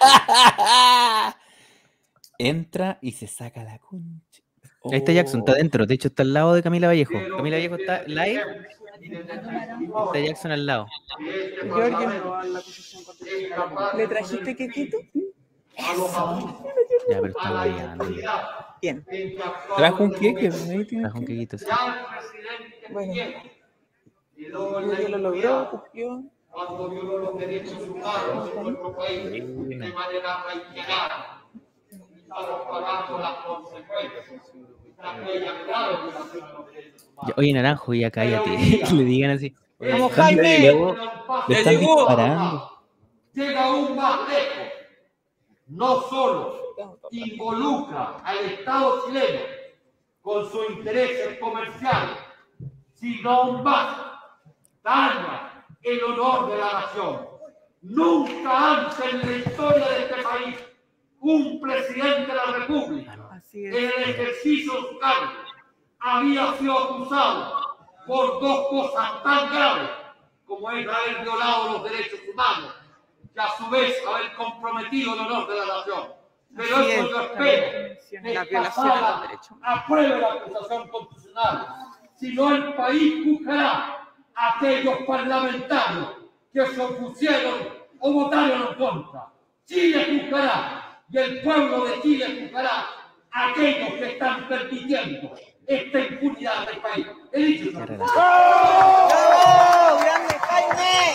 Entra y se saca la concha. Ahí está Jackson, está adentro. De hecho, está al lado de Camila Vallejo. Camila Vallejo está live. Está Jackson al lado. Giorgio, ¿le trajiste quequito? Ya, pero está guayando. Bien. Trajo un queque. Trajo un quequito, sí. Bueno, Giorgio lo logró, cumplió. Cuando violó los derechos humanos en nuestro país de manera reiterada. Estamos pagando las consecuencias de aquella grave violación a los derechos humanos. Ya, oye, Naranjo, ya cállate. Que le digan así. Oye, ¡Vamos, están- Jaime! luego le ¡Ya están llegó! disparando. Llega aún más lejos. No solo involucra al Estado chileno con sus intereses comerciales, sino aún más daña el honor de la nación. Nunca antes en la historia de este país un presidente de la República en el ejercicio de su cargo había sido acusado por dos cosas tan graves como es haber violado los derechos humanos y a su vez haber comprometido el honor de la nación. Pero Así eso es, no también espera menciona que la esta violación a los sala derechos. apruebe la acusación constitucional, sino el país juzgará a aquellos parlamentarios que se opusieron o votaron en contra. Chile juzgará y el pueblo de Chile juzgará a aquellos que están permitiendo esta impunidad del país. He dicho eso. ¡Bravo! ¡Grande Jaime!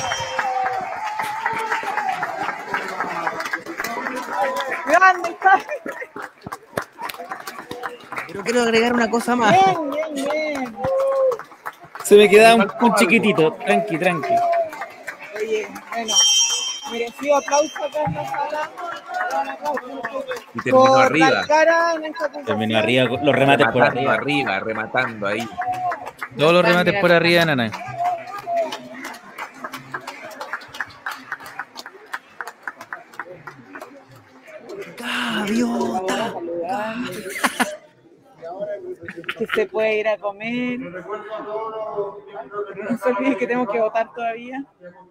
¡Grande Jaime! Pero quiero agregar una cosa más. Bien, bien, bien. Se me queda un, un chiquitito. Tranqui, tranqui. Oye, bueno, merecido aplauso acá en la sala. Un aplauso. Y terminó Por arriba. dar cara en esta acusación. Terminó arriba, con los remates por Rematando arriba. arriba, rematando ahí. Todos los remates por arriba, Nana. Gaviota. Que se puede ir a comer. Pero no se olviden que tenemos que votar todavía.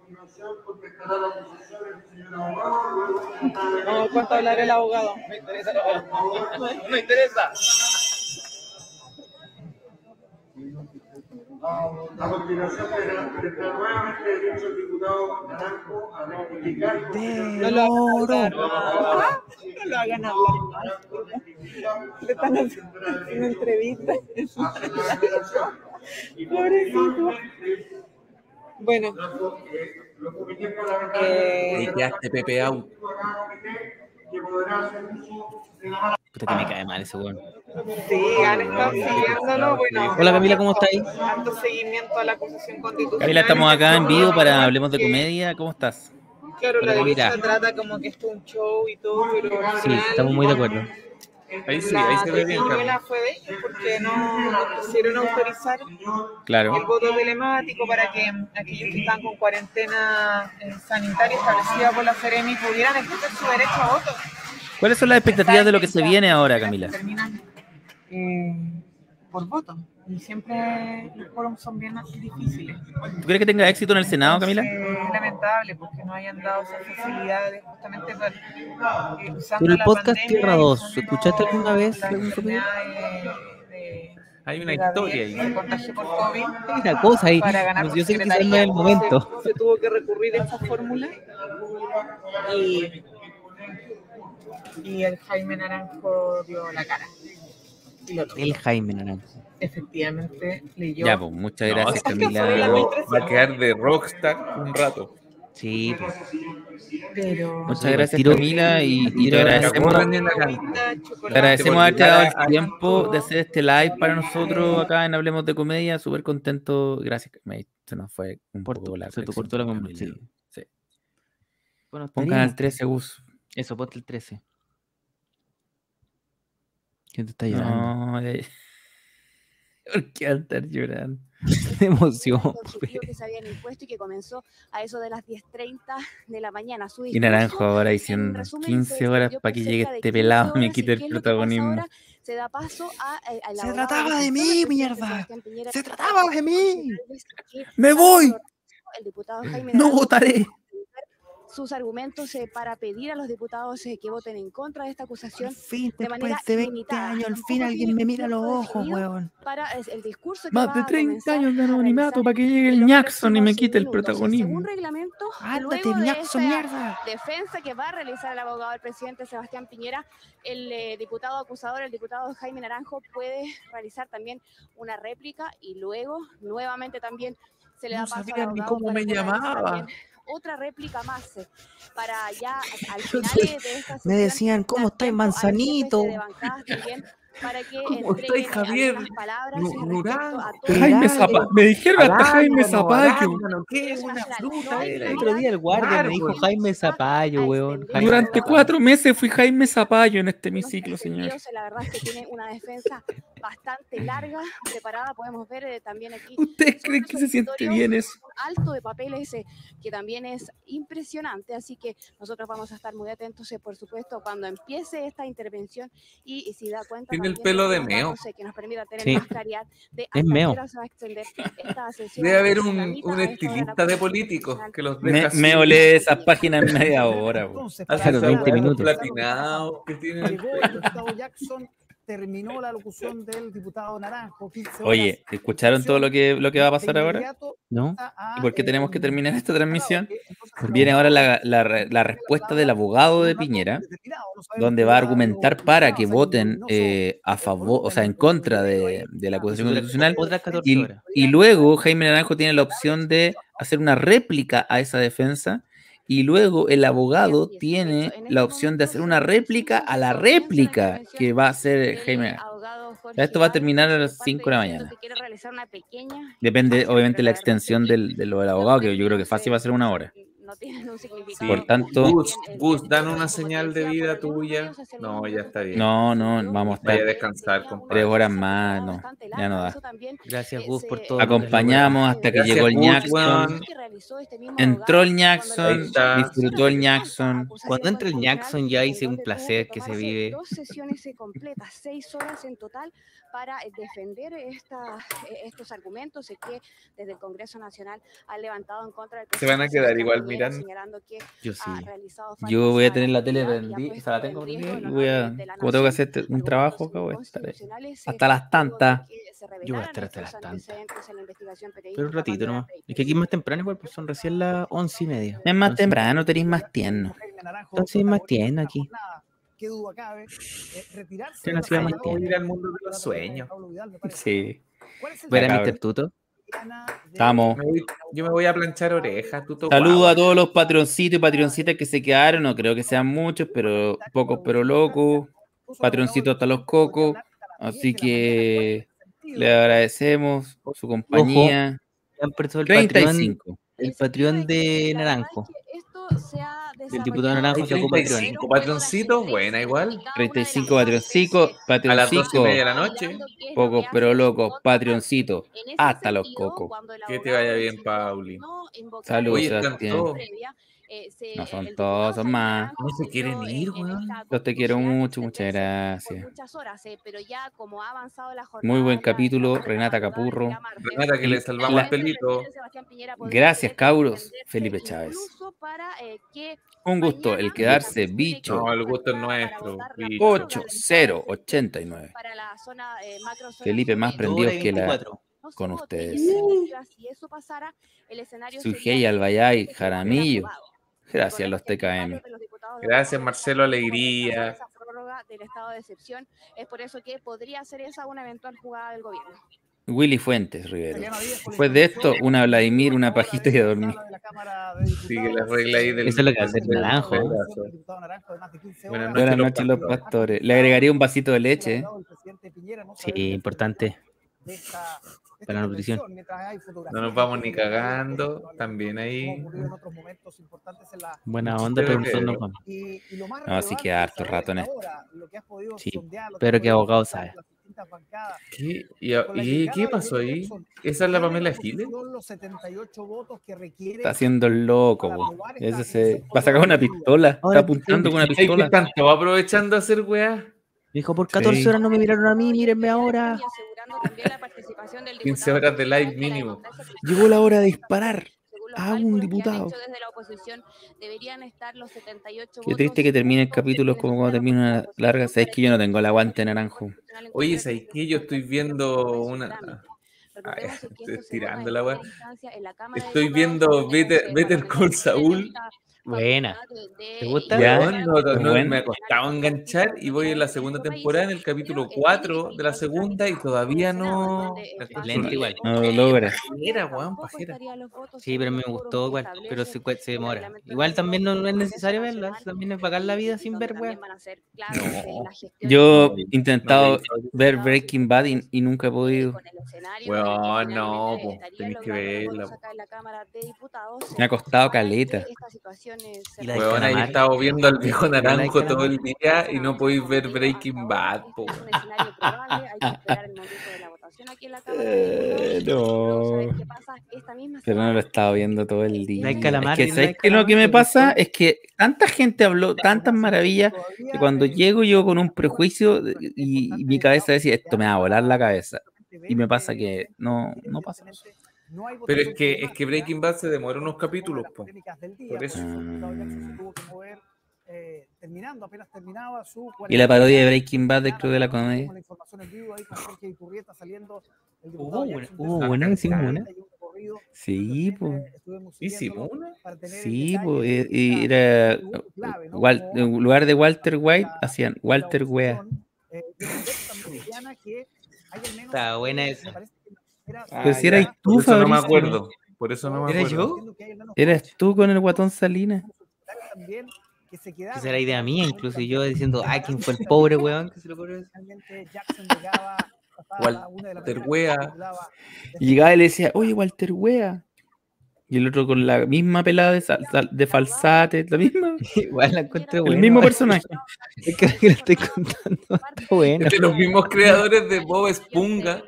No, ¿cuánto hablará el abogado? Me interesa el abogado. No me interesa. A continuación, tendrá nuevamente derecho el diputado Naranjo a rectificar. No lo hagan hablar. ¿Ah? No lo hagan hablar. Le están haciendo una entrevista. Pobrecito. Bueno. Eh, Ahí quedaste Pepe out. Puta que me cae mal ese weón. sí, han estado siguiéndolo. Bueno, Hola Camila, ¿cómo estáis? dando seguimiento a la acusación constitucional. Camila, estamos acá en vivo para Hablemos de Comedia. ¿Cómo estás? Claro, Hola, la Camila. derecha trata como que esto es un show y todo, pero al Sí, final estamos muy de acuerdo. Ahí sí, ahí la se ve bien, telenovela Carlos. fue de ellos porque no, no quisieron autorizar Claro. el voto telemático para que aquellos que están con cuarentena eh, sanitaria establecida por la Seremi pudieran ejercer su derecho a voto. ¿Cuáles son las expectativas de lo que se viene ahora, Camila? Terminan eh, por voto. Y siempre los quórums son bien difíciles. ¿Tú crees que tenga éxito en el Senado, Camila? Eh, es lamentable porque no hayan dado esas facilidades justamente para, eh, usando Pero el la podcast pandemia Tierra y dos, usando ¿escuchaste alguna vez la algún capítulo? enfermedad de- de- Hay una de Gabriel, historia ahí. de contagio por COVID. Hay una cosa ahí. Para ganar No sé, yo sé que quizás secretaría, no es el momento. Se, se tuvo que recurrir a esa fórmula y, y el Jaime Naranjo dio la cara. Y lo logró. El Jaime Naranjo. Efectivamente leyó. Ya, pues, muchas No, gracias, es que Camila. luego va a quedar de rockstar un rato. Sí, pues. Pero Muchas gracias, Camila, y, y te agradecemos, te agradecemos haberte dado el tiempo de hacer este live para nosotros acá en Hablemos de Comedia. Súper contento. Gracias, me- se nos fue un poco la se te conexión cortó la con com- Camila. sí. Sí. Bueno, Pon estaría. canal trece, Gus. Eso, ponte el trece. ¿Quién te está llorando? No, eh, ¿por qué va a estar llorando? De emoción. objetivo que se habían impuesto y que comenzó a eso de las diez treinta de la mañana. Su Y discurso, Naranjo ahora en diciendo resumen, se quince horas extendió para por que cerca llegue de este quince pelado y me horas, quite y el qué es lo que pasa protagonismo. ahora. Se da paso a, a, al Se abogado trataba de defensor mí, del presidente mierda. Sebastián Piñera, Se que trataba de mí. que ¡Me voy! el diputado Jaime ¡No Naranjo votaré! sus argumentos eh, para pedir a los diputados eh, que voten en contra de esta acusación Al fin, de después manera de veinte limitada. años, al Tampoco fin alguien tiene me un mira a los tiempo ojos, definido weón. para es el discurso que Más va de a treinta comenzar años de a anonimato realizar para que llegue el en los Jackson y me próximos quite el minutos. Y protagonismo. según reglamento, Ándate, luego de Jackson, esta mierda. defensa que va a realizar el abogado del presidente Sebastián Piñera, el eh, diputado acusador, el diputado Jaime Naranjo, puede realizar también una réplica y luego nuevamente también se le da No paso al sabía ni abogado cómo para me que realice llamaba. también otra réplica más eh, para ya al final de esta Me sesión decían, ¿cómo dar estáis, tiempo a los jefes manzanito? de bancadas también para que ¿Cómo entreguen estáis, Javier? algunas palabras Nu- respecto Nurán. a todo Jaime esto. Zapallo. Me dijeron hasta Jaime Zapallo. ¿Qué? Una fruta El era. otro día el guardia me dijo Jaime Zapallo, weón. Jaime Durante Zapallo. cuatro meses fui Jaime Zapallo en este hemiciclo, Unos señor. sentidos, la verdad es que tiene una defensa bastante larga, preparada. Podemos ver eh, también aquí ¿Ustedes creen que se siente bien eso? un alto de papeles eh, que también es impresionante, así que nosotros vamos a estar muy atentos, eh, por supuesto, cuando empiece esta intervención y, y si da cuenta Tiene el también pelo de los meo. datos, eh, que nos permita tener Sí. más claridad de Es hasta qué meo. hora se va a extender esta sesión. Debe haber que se un, tramita un a esta hora en la estilista de Comisión políticos Nacional que los Me, deja así. me olé esas páginas en media hora, bro. Entonces, Hace para Claro, esa veinte weá, los minutos. platinados que tienen el llegó el pelo. diputado Jackson, terminó la locución del diputado Naranjo, quince horas. Oye, ¿escucharon todo lo que, lo que va a pasar De ahora? inmediato ¿No? pasa a, ¿Y por qué eh, tenemos que terminar esta transmisión? entonces, Viene ahora la, la re- la respuesta del abogado de Piñera, donde va a argumentar para que voten eh, a favor, o sea, en contra de, de la acusación Dura constitucional. otras catorce Y, horas. y luego Jaime Naranjo tiene la opción de hacer una réplica a esa defensa. Y luego el abogado tiene la opción de hacer una réplica a la réplica que va a hacer Jaime Naranjo. Esto va a terminar a las cinco de la mañana. que quiere realizar una pequeña Depende, obviamente, la extensión del, de lo del abogado, que yo creo que fácil va a ser una hora. no tienen un significado. Por tanto, Gus, Gus, dan una señal de vida tuya. No, ya está bien. no, no, vamos a Vaya a estar descansar, tres compadre. horas más, no, ya no da. Gracias, Gus, por todo. Acompañamos hasta que Gracias, llegó el Gus, Jackson. weón. Entró el Ahí Jackson, está. disfrutó el Jackson. Cuando entre el Jackson ya hice un placer que se vive. Dos sesiones eh, completas, seis horas en total para eh, defender esta, eh, estos argumentos eh, que desde el Congreso Nacional han levantado en contra del Se van a presidente quedar Sebastián igual Piñera, mirando. señalando que Yo sí. ha realizado faltas Yo voy a a tener la tele legalidad y ha prendida, o puesto sea, la en tengo riesgo prendida el y voy honor a, de la como tengo que nación. hacer un trabajo acá, voy a estar ahí Constitucionales, eh, hasta las tantas. luego de que se Yo voy a revelaran estar hasta las estos tantas. antecedentes en la investigación Pero un periodística ratito Pandora nomás. Papers. Es que aquí es más temprano igual, pues son recién las once y media. Es más Entonces, temprano, tenéis más tierno. Entonces más tierno aquí. Qué duda cabe, eh, retirarse Tiene de una ciudad la más Senadora, tierna. Voy a ir al mundo de los sueños. Pablo Vidal, me parece. Sí. ¿Cuál es el Voy a ir a Cabrón. mister Tuto. Estamos. Me voy- Yo me voy a planchar orejas. Tú Saludos a todos los patroncitos y patroncitas que se quedaron. No creo que sean muchos, pero pocos, pero locos. Patroncitos hasta los cocos. Así que le agradecemos su compañía. Ya empezó el treinta y Patreon, cinco. el Patreon de Naranjo. Esto se ha El diputado Naranjo sacó Patreon. treinta y cinco patroncitos, buena igual. treinta y cinco patroncitos. A las doce y media de Patroncitos. la noche. Pocos, pero locos. Patroncitos. Hasta los cocos. Que te vaya bien, Pauli. Saludos, Oye, están Sebastián. todos. eh, se, No son el todos, son más. No se quieren ir, weón. Los te quiero mucho, muchas por gracias. muchas horas, eh, pero ya como ha avanzado la jornada, Muy buen la- capítulo, la Renata Capurro. Renata, que le salvamos La- el pelito. Sebastián Piñera podría Gracias, querer Cauros. extenderse Felipe Chávez. incluso para eh, que Un gusto, el quedarse, bicho. No, el gusto es nuestro. bicho. ocho cero ochenta y nueve. para la zona eh, macro zona Felipe sur más de- prendido Hora y que la veinticuatro. No se con vote, y ustedes. en definitiva, si eso pasara, el escenario Sujei, sería Albayay, que Jaramillo. aprobado. Gracias, los Recordemos que T K M. varios de los diputados de Gracias, la Marcelo oposición Alegría. esa prórroga del estado de excepción. Es por eso que podría ser esa una eventual jugada del gobierno. Willy Fuentes, Rivero. Después de esto, una Vladimir, una pajita y a dormir. Sí, que la regla ahí del. Eso es lo que hace el naranjo, ¿eh? Buenas noches, Buenas los noches, los pastores. pastores. Le agregaría un vasito de leche. ¿eh? Sí, importante. Para la nutrición. No nos vamos ni cagando. También ahí. Buena onda, pero nosotros nos vamos. No, así que harto rato en esto. Sí, pero que abogado sabe. ¿Qué? ¿Y, y qué pasó ahí? ¿Esa es la Pamela Giles? Está haciendo el loco, po. Ese se... Va a sacar una pistola. Está apuntando con una Ay, pistola. ¿qué tanto? ¿Va aprovechando a hacer weá? Dijo, por catorce Sí. horas no me miraron a mí, mírenme ahora. quince horas de live mínimo. Llegó la hora de disparar Según los a un cálculos que han diputado. hecho desde la oposición, deberían estar los setenta y ocho Qué triste que termine el capítulo como cuando termina una larga. Sabes que yo no tengo el aguante naranjo. Oye, ¿sabes qué? Yo estoy viendo una. Ay, estoy estirando la weá. Estoy viendo Better, Better Call Saul. Buena. ¿Te gusta? Ya. Weón, no, no, Es no, bueno. me ha costado enganchar y voy en la segunda temporada, en el capítulo cuatro de la segunda y todavía no. Lento igual. No lo logra. Pajera, weón, pajera. Sí, pero me gustó igual, pero se, cue- se demora. Igual también no, no es necesario verla, también es pagar la vida sin ver, weón. Yo he intentado ver Breaking Bad y, y nunca he podido. Weón, no, pues tenés que verla. po. Me ha costado caleta. Y la de Weón, ahí he calamar. estado viendo al viejo la de naranjo calamar. todo el día y no podéis ver Breaking Bad, po. Eh, no. Pero no lo he estado viendo todo el día. La de Es calamar, que, ¿y la ¿sabes de qué? Lo que calamar me te pasa gustó? es que tanta gente habló, tantas maravillas, que cuando llego yo con un prejuicio y, y mi cabeza decía, esto me va a volar la cabeza. Y me pasa que no, no pasa eso. Pero es que, es que Breaking Bad se demora unos capítulos, po. Por eso. Eh, terminando, apenas terminaba su Y la parodia de Breaking Bad del Club de la Comedia. con la información en vivo ahí con Jorge Iturrieta saliendo el Hubo diputado una, Jackson hubo desde una, la hicimos una. y un recorrido Sí, pues. estuvimos ¿Hicimos siguiéndolo una? para tener el Sí, detalle pues. de Y esta era. figura clave, ¿no? Wal- Como en lugar de Walter White, hacían de la Walter Wea. oposición, eh, y entender también, Diana, que hay al menos, Está buena eh, esa. me parece que era- Ah, Pues si ya. eras tú, Por eso no me Fabricio. acuerdo. Por eso no me ¿Era acuerdo. yo? Eras tú con el guatón Salinas. también que se Esa quedaron era idea mía, también incluso yo diciendo, ay, ¿quién fue el pobre weón que se lo ocurrió eso? finalmente Jackson llegaba, pasaba la una de la Walter mañana, Wea. titulaba Y llegaba y le decía, oye, Walter Wea. Y el otro con la misma pelada de, sal- sal- de falsate, la misma. Igual la encuentro El buena. mismo personaje. Es que que lo estoy contando. Está buena. Es de los mismos creadores de Bob Esponja.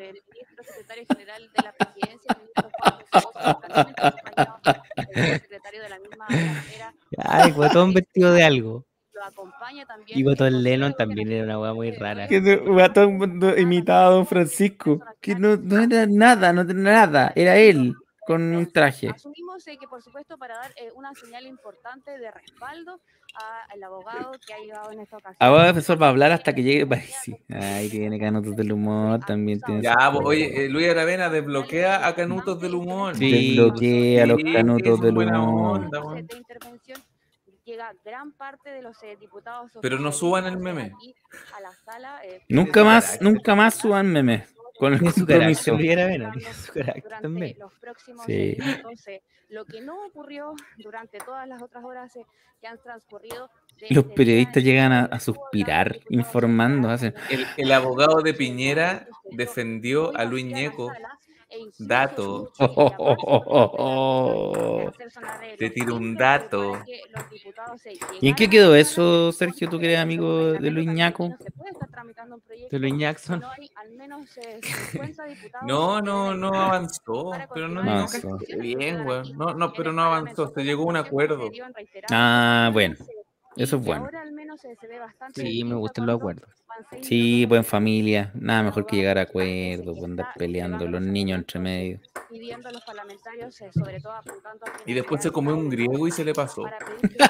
Ay, guatón vestido de algo. Lo acompaña también Y guatón el Lennon también era una weá muy rara. Que no- guatón no- imitaba a Don Francisco. Que no, no era nada, no era nada. Era él con un traje. Asumimos eh, que, por supuesto, para dar eh, una señal importante de respaldo al abogado que ha llegado en esta ocasión. Ahora el profesor va a hablar hasta que llegue Parisi. Ay, tiene canutos del humor, también tiene. Ya, su- pues, oye, eh, Luis Aravena desbloquea a Canutos del Humor. Sí. Desbloquea a los Sí, canutos es del buena humor. onda, weón. de intervención llega gran parte de los eh, diputados. Pero no suban el meme. aquí a la sala, eh, Nunca más, nunca más suban memes. Con el Tiene su carácter, compromiso. Luis Aravena, tiene su carácter durante también. los próximos Sí. eh, entonces, lo que no ocurrió durante todas las otras horas eh, que han transcurrido. de- Los del periodistas día llegan a, anterior, a suspirar informando. Hacen. El, el abogado de Piñera defendió a Luis Ñeco. e incluso Dato. muchos Oh, oh, oh, oh, oh. hacer sonar de Te los tiro un timbres dato. para que los diputados se ¿Y en qué llegaran quedó a la eso, sala? Sergio? ¿Tú que eres amigo de Luis Ñaco? No se puede estar tramitando tramitando un proyecto. De Luis Jackson. No hay al menos eh, cincuenta diputados. No, que no, deben no estar avanzó, para pero no, continuar no las avanzó. discusiones que bien, quedan weón. aquí No, no, en pero el no Parlamento. avanzó, se llegó a un Siempre se acuerdo. dio en reiteradas Ah, bueno. oportunidades, Eso y es que bueno. ahora al menos eh, se ve bastante Sí, me distinta gustan los cuando acuerdos. van seis Sí, minutos pues en de familia. Nada mejor que abogado llegar a principal, ese acuerdos, que pues andar está peleando llevando los los niños entre argumentos medio. pidiendo a los parlamentarios, eh, sobre todo apuntando a Y quienes después se han comió estado un en griego y la se le pasó. para pedir que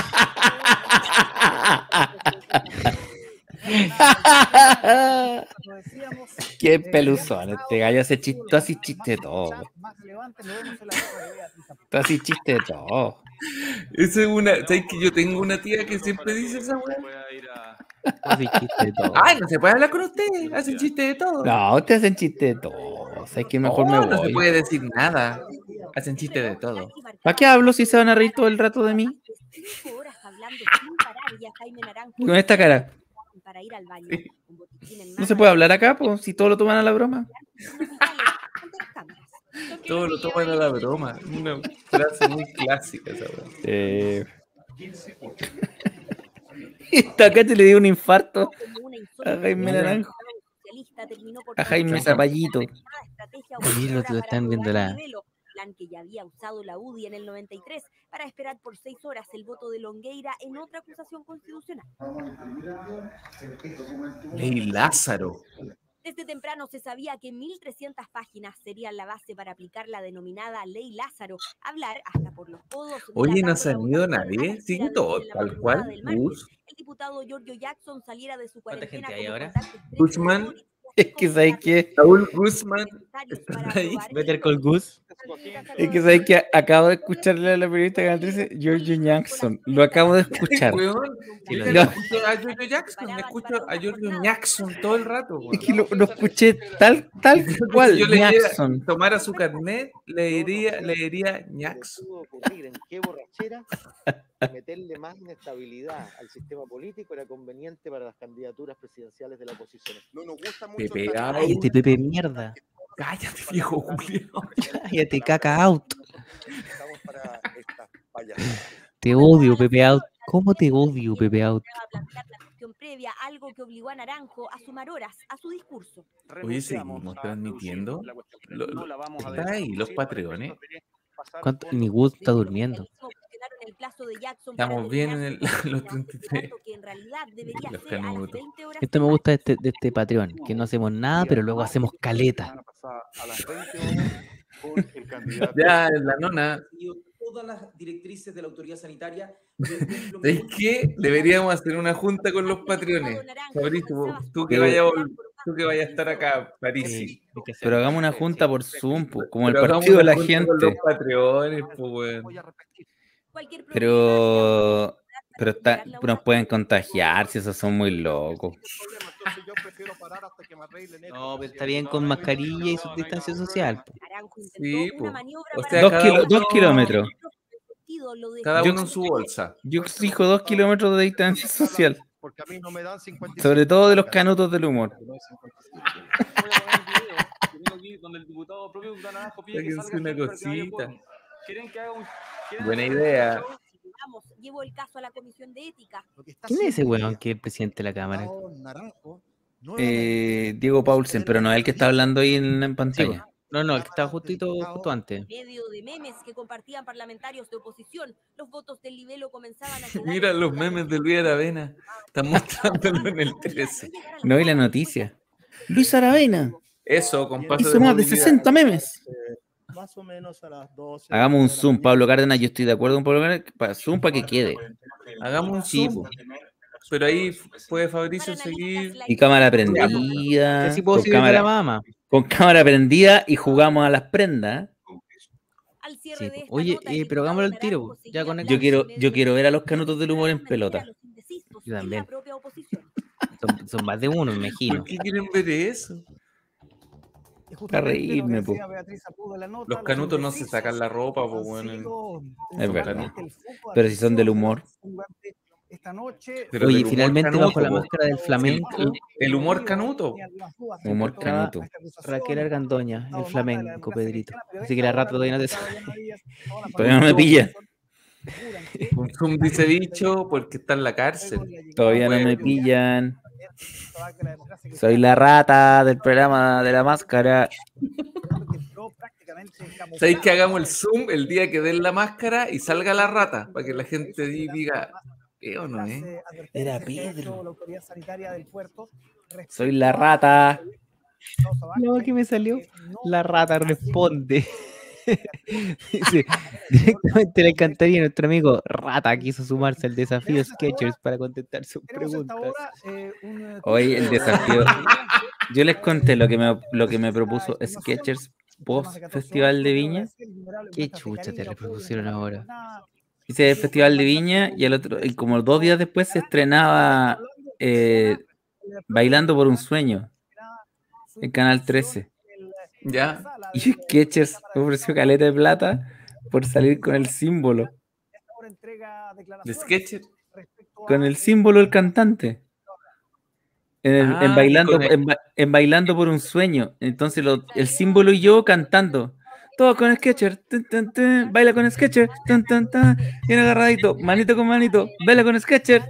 Lo decíamos, Qué eh, peluzón, el este gallo hace chiste, tú haces chiste de todo. más relevante lo vemos en la guerra de Beatriz Apudo. Tú haces chiste de todo. Esa es una, ¿sabes que yo tengo una tía que siempre dice esa weá? Tú haces chiste de todo. Ay, no se puede hablar con usted, hacen chiste de todo. No, ustedes hacen chiste de todo. Sabes que mejor me No, no se voy. puede decir nada. Hacen chiste de todo. ¿Para qué hablo si se van a reír todo el rato de mí? Cinco horas hablando sin parar y a Jaime Naranjo Y con esta cara. para ir al baño. Un botiquín en No mano se puede hablar acá, pues, si todo lo toman a la broma. ante las cámaras. Todo lo toman a la broma. Una frase muy clásica esa weá. Eh... Esta acá te le dio un infarto a Jaime Naranjo. A Jaime Zapallito. Mira, lo están viendo la. Plan que ya había usado la U D I en el noventa y tres para esperar por seis horas el voto de Longueira en otra acusación constitucional. Ley Lázaro. Desde temprano se sabía que mil trescientas páginas serían la base para aplicar la denominada Ley Lázaro, hablar hasta por los codos. Oye, no se ha ido nadie, sigue todo tal cual. Gus. El diputado Giorgio Jackson saliera de su ¿Cuánta cuarentena gente hay ahora? Guzmán. Es que sabes que. Raúl Guzmán. ¿Estás ahí? Better Call Gus. Es que sabes que acabo de escucharle a la periodista que dice Giorgio Jackson. Lo acabo de escuchar. Weón, Sí, lo yo Lo- escucho a Giorgio Jackson, me escucho a Giorgio Jackson todo el rato. weón. Es que lo, lo escuché tal, tal cual. Si yo le Jackson. tomara su carnet, le diría, le diría Jackson. pudo ocurrir, en qué borrachera de meterle más inestabilidad al sistema político era conveniente para las candidaturas presidenciales de la oposición. No nos gusta mucho Pepe esta- out. Cállate, Pepe mierda. Cállate, viejo Julio. Cállate, caca out. Estamos para estas payasadas. Te odio, Pepe out. ¿Cómo te odio, Pepe out? A plantear la cuestión previa, algo que obligó a Naranjo a sumar horas a su discurso. Oye, seguimos transmitiendo. Lo- lo- ¿Están ahí los patreones? ¿Cuánto? Ni Gus está durmiendo. Cuestionaron el plazo de Jackson para Estamos bien en el, terminar los su treinta y tres. mandato, que en realidad debería Los ser a las canutos. veinte horas. Esto me gusta de este, de este Patreon, que no hacemos nada, pero luego hacemos caleta. A las veinte horas con el candidato. Ya, la nona. Todas las directrices de la autoridad sanitaria. ¿Sabes qué? Deberíamos hacer una junta con los patreones. Fabricio, tú que vayas a, vol- tú que vayas a estar acá, París. Pero hagamos una junta por Zoom, pues, como el Pero hagamos partido de una la junta con gente. los patreones, pues, weón. Pero, pero está, nos pueden contagiar si esos son muy locos. No, pero está bien con mascarilla y su distancia social. po. Sí, pues. O sea, Dos, cada kilo- uno- dos kilómetros. Cada Yo- uno en su bolsa. Yo exijo dos kilómetros de distancia social. Porque a mí no me dan cincuenta y Sobre todo de los canutos del humor. Donde el diputado propio de Naranjo pide que Sáquense salga una siempre al que vaya cosita. por- ¿Quieren que haga un- quieren Buena hacer un idea. show? Vamos, llevo el caso a la comisión de ética. ¿Quién es ese weón que es el presidente de la Cámara? Eh, Diego Paulsen, pero no es el que está hablando ahí en, en pantalla. No, no, el que estaba justito, justo antes. En medio de memes que compartían parlamentarios de oposición, los votos del libelo comenzaban a quedar Mira los memes de Luis Aravena. Están mostrándolo en el trece. No vi la noticia. Luis Aravena Eso, con paso hizo más de movilidad. sesenta memes. Más o menos a las doce. Hagamos un Zoom, Pablo Cárdenas. Yo estoy de acuerdo con Pablo Cárdenas. Para Zoom para que quede. Hagamos un Sí, Zoom. po. Pero ahí puede Fabricio seguir. Y cámara prendida. Que sí puedo con, seguir de cámara, la mama. con cámara prendida y jugamos a las prendas. Sí, po. Oye, eh, pero hagámoslo al tiro. po. Ya con Yo quiero, yo quiero ver a los canutos del humor en pelota. Yo también. Son, son más de uno, me imagino. ¿Por qué quieren ver eso? Para reírme, po. Los canutos no se sacan la ropa, pues bueno. Es verdad. Pero si son del humor. Esta noche, Pero Oye, del humor finalmente canuto, bajo la po. máscara del flamenco. El, el humor canuto. Humor Estaba canuto. Raquel Argandoña, el flamenco, Pedrito. Así que la rato todavía no te sabe. Todavía no me pilla. Un Zoom dice dicho porque está en la cárcel. Todavía no me Bueno. pillan. Soy la rata del programa de la máscara. ¿Sabéis que hagamos el Zoom el día que den la máscara y salga la rata? Para que la gente di- diga, ¿eh o no, eh? Era Pedro. La autoridad sanitaria del puerto Soy la rata. No, que me salió. La rata responde. Dice, directamente le encantaría a nuestro amigo Rata quiso sumarse al desafío Sketchers para contestar sus preguntas. Hoy el desafío. Yo les conté lo que me, lo que me propuso Sketchers post Festival de Viña. Qué chucha te le propusieron ahora. Hice el Festival de Viña y el otro, y como dos días después se estrenaba eh, Bailando por un Sueño en Canal trece. Ya. Y Sketchers me ofreció caleta de plata por salir con el símbolo. ¿De Sketchers? Con el símbolo del cantante. En, el- en Ah, bailando, con el- en, ba- en Bailando por un Sueño. Entonces lo- el símbolo y yo cantando. Todo con Sketchers. Tun, tun, tun, baila con Sketchers. Tun, tun, tun, bien agarradito. Manito con manito. Baila con Sketchers.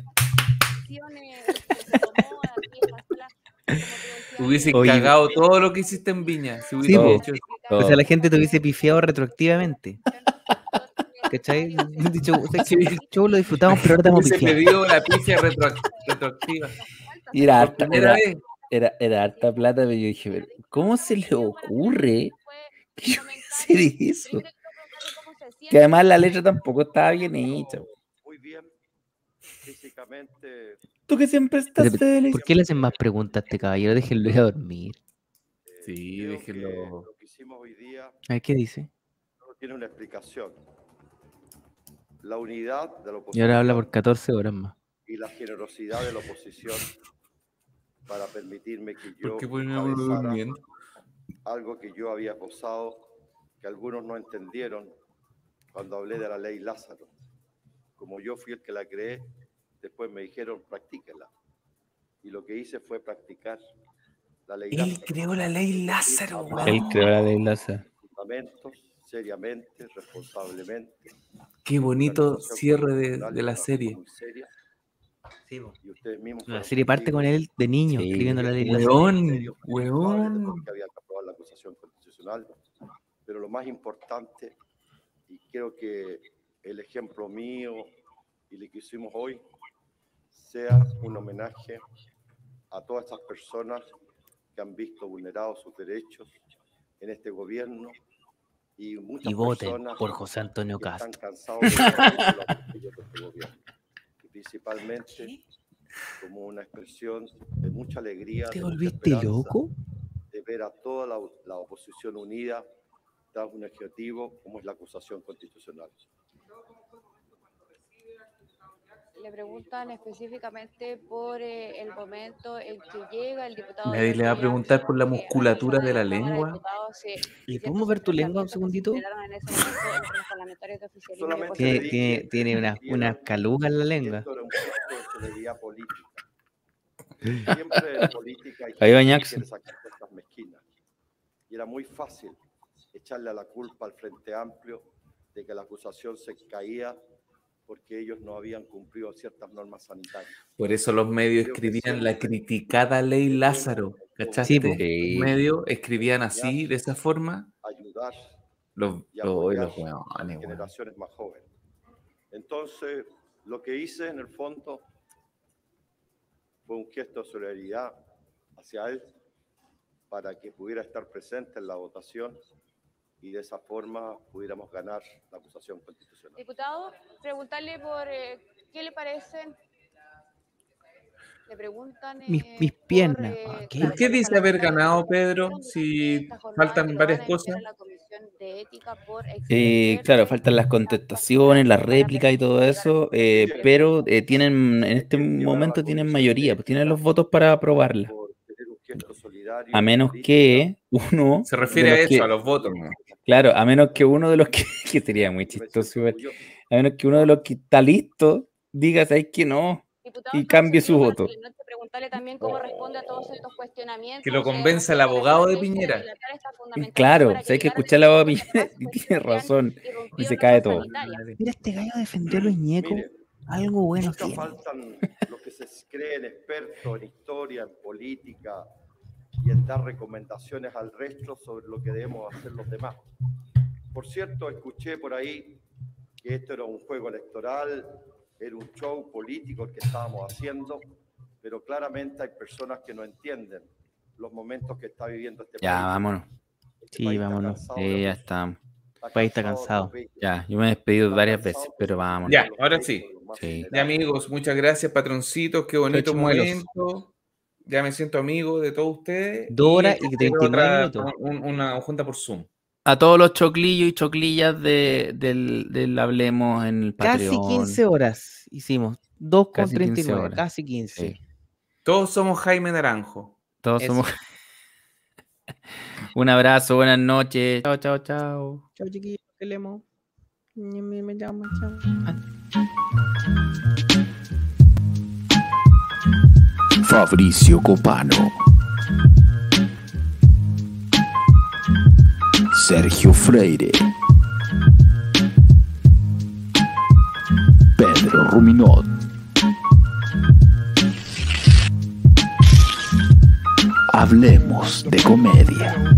Hubiese Oye, cagado todo lo que hiciste en Viña. Si Sí, hubiese po. hecho eso. O sea, la gente te hubiese pifiado retroactivamente. ¿Cachai? Dicho, o sea, que el show lo disfrutamos, pero ahora estamos Hubiese pifiados. pedido la pifia retroac- retroactiva. Y era Por harta, primera era, vez. era, era harta plata, pero yo dije, pero ¿cómo se le ocurre que yo voy a hacer eso? Que además la letra tampoco estaba bien hecha. Muy bien, físicamente. Tú que siempre Pero, estás feliz. ¿por qué le hacen más preguntas a este caballero? Déjenlo ir a dormir. Sí, déjenlo. Lo que hicimos hoy día A ver, ¿qué dice? solo tiene una explicación. La unidad de la Y oposición ahora habla por catorce horas más. y la generosidad de la oposición para permitirme que yo ¿Por qué pone uno encabezara durmiendo? algo que yo había posado, que algunos no entendieron cuando hablé de la ley Lázaro. Como yo fui el que la creé, después me dijeron, practíquela. Y lo que hice fue practicar la ley Él Lázaro. creó la ley Lázaro, weón. Él creó la ley Lázaro. Fundamentos, seriamente, responsablemente. Qué bonito cierre de, de la serie. Muy seria. Sí, po. Y ustedes mismos La fueron serie parte con testigos él de niño, Sí. escribiendo la ley Lázaro. Weón, que weón. había que aprobar la acusación constitucional, pero lo más importante, y creo que el ejemplo mío y lo que hicimos hoy sea un homenaje a todas estas personas que han visto vulnerados sus derechos en este gobierno y muchas Y voten personas por José Antonio que están Cast. cansados de los atropellos de este gobierno. Y principalmente como una expresión de mucha alegría, ¿Te de mucha volviste esperanza, loco? de ver a toda la, la oposición unida tras un objetivo como es la acusación constitucional. Le preguntan específicamente por eh, el momento en que llega el diputado. Nadie le va a preguntar por la musculatura de la lengua. ¿Le podemos ver tu lengua un segundito? Solamente Tiene, le dije tiene, tiene una, una caluga en la que lengua. esto era un gesto de solidaridad política. Siempre en política hay Ahí va gente que Ñaxi. quiere sacar cosas mezquinas. Y era muy fácil echarle a la culpa al Frente Amplio de que la acusación se caía porque ellos no habían cumplido ciertas normas sanitarias. Por eso los medios Creo que escribían la siempre criticada ley Lázaro. ¿Cachaste? Sí, po. Los medios escribían así, de esa forma. ayudar Los, y los, apoyar los a weones, las weón. generaciones más jóvenes. Entonces, lo que hice en el fondo fue un gesto de solidaridad hacia él para que pudiera estar presente en la votación y de esa forma pudiéramos ganar la acusación constitucional. Diputado, preguntarle por eh, qué le parecen. Le preguntan. Mis, eh, mis por, piernas. eh, Ah, ¿qué? ¿Por qué dice haber ganado, Pedro? Si faltan varias cosas. Eh, claro, faltan las contestaciones, las réplicas y todo eso, eh, pero eh, tienen, en este momento tienen mayoría, pues tienen los votos para aprobarla. A menos que uno. Se refiere de a los eso, que- a los votos, ¿no? Claro, a menos que uno de los que, que sería muy chistoso, igual, a menos que uno de los que está listo diga, ¿sabes que no? Y cambie su voto. Preguntarle también cómo responde a todos estos cuestionamientos. Que lo eh, convence el respecto a la abogado de estrategia Piñera. bilateral está Y fundamental claro, para si hay que llegar a escuchar la voz de Piñera y tiene razón, y se cae todo. Mira, este gallo defendió a los ñecos. Mire, Algo bueno nunca tiene. faltan los que se creen creen expertos en historia, en política y en dar recomendaciones al resto sobre lo que debemos hacer los demás. Por cierto, escuché por ahí que esto era un juego electoral, era un show político el que estábamos haciendo, pero claramente hay personas que no entienden los momentos que está viviendo este Ya, país. vámonos. Este Sí, país está vámonos. cansado Sí, de ya abuso, estamos. El país está cansado. Ya, yo me he despedido varias veces, pero vámonos. Ya, ahora sí. Sí. Ya, amigos, muchas gracias, patroncitos. Qué bonito chimuelos. momento. Ya me siento amigo de todos ustedes. Dos horas y espero treinta y nueve otra- minutos. un- una junta por Zoom. A todos los choclillos y choclillas de, del, del Hablemos en el Casi Patreon. quince horas hicimos. dos con Casi treinta y nueve, quince horas. casi quince. Sí. Todos somos Jaime Naranjo. Todos Eso. somos. Un abrazo, buenas noches. Chao, chao, chao. Chao, chiquillos. Te leemos. Me llamo, chao. Fabricio Copano, Sergio Freire, Pedro Ruminot, Hablemos de Comedia.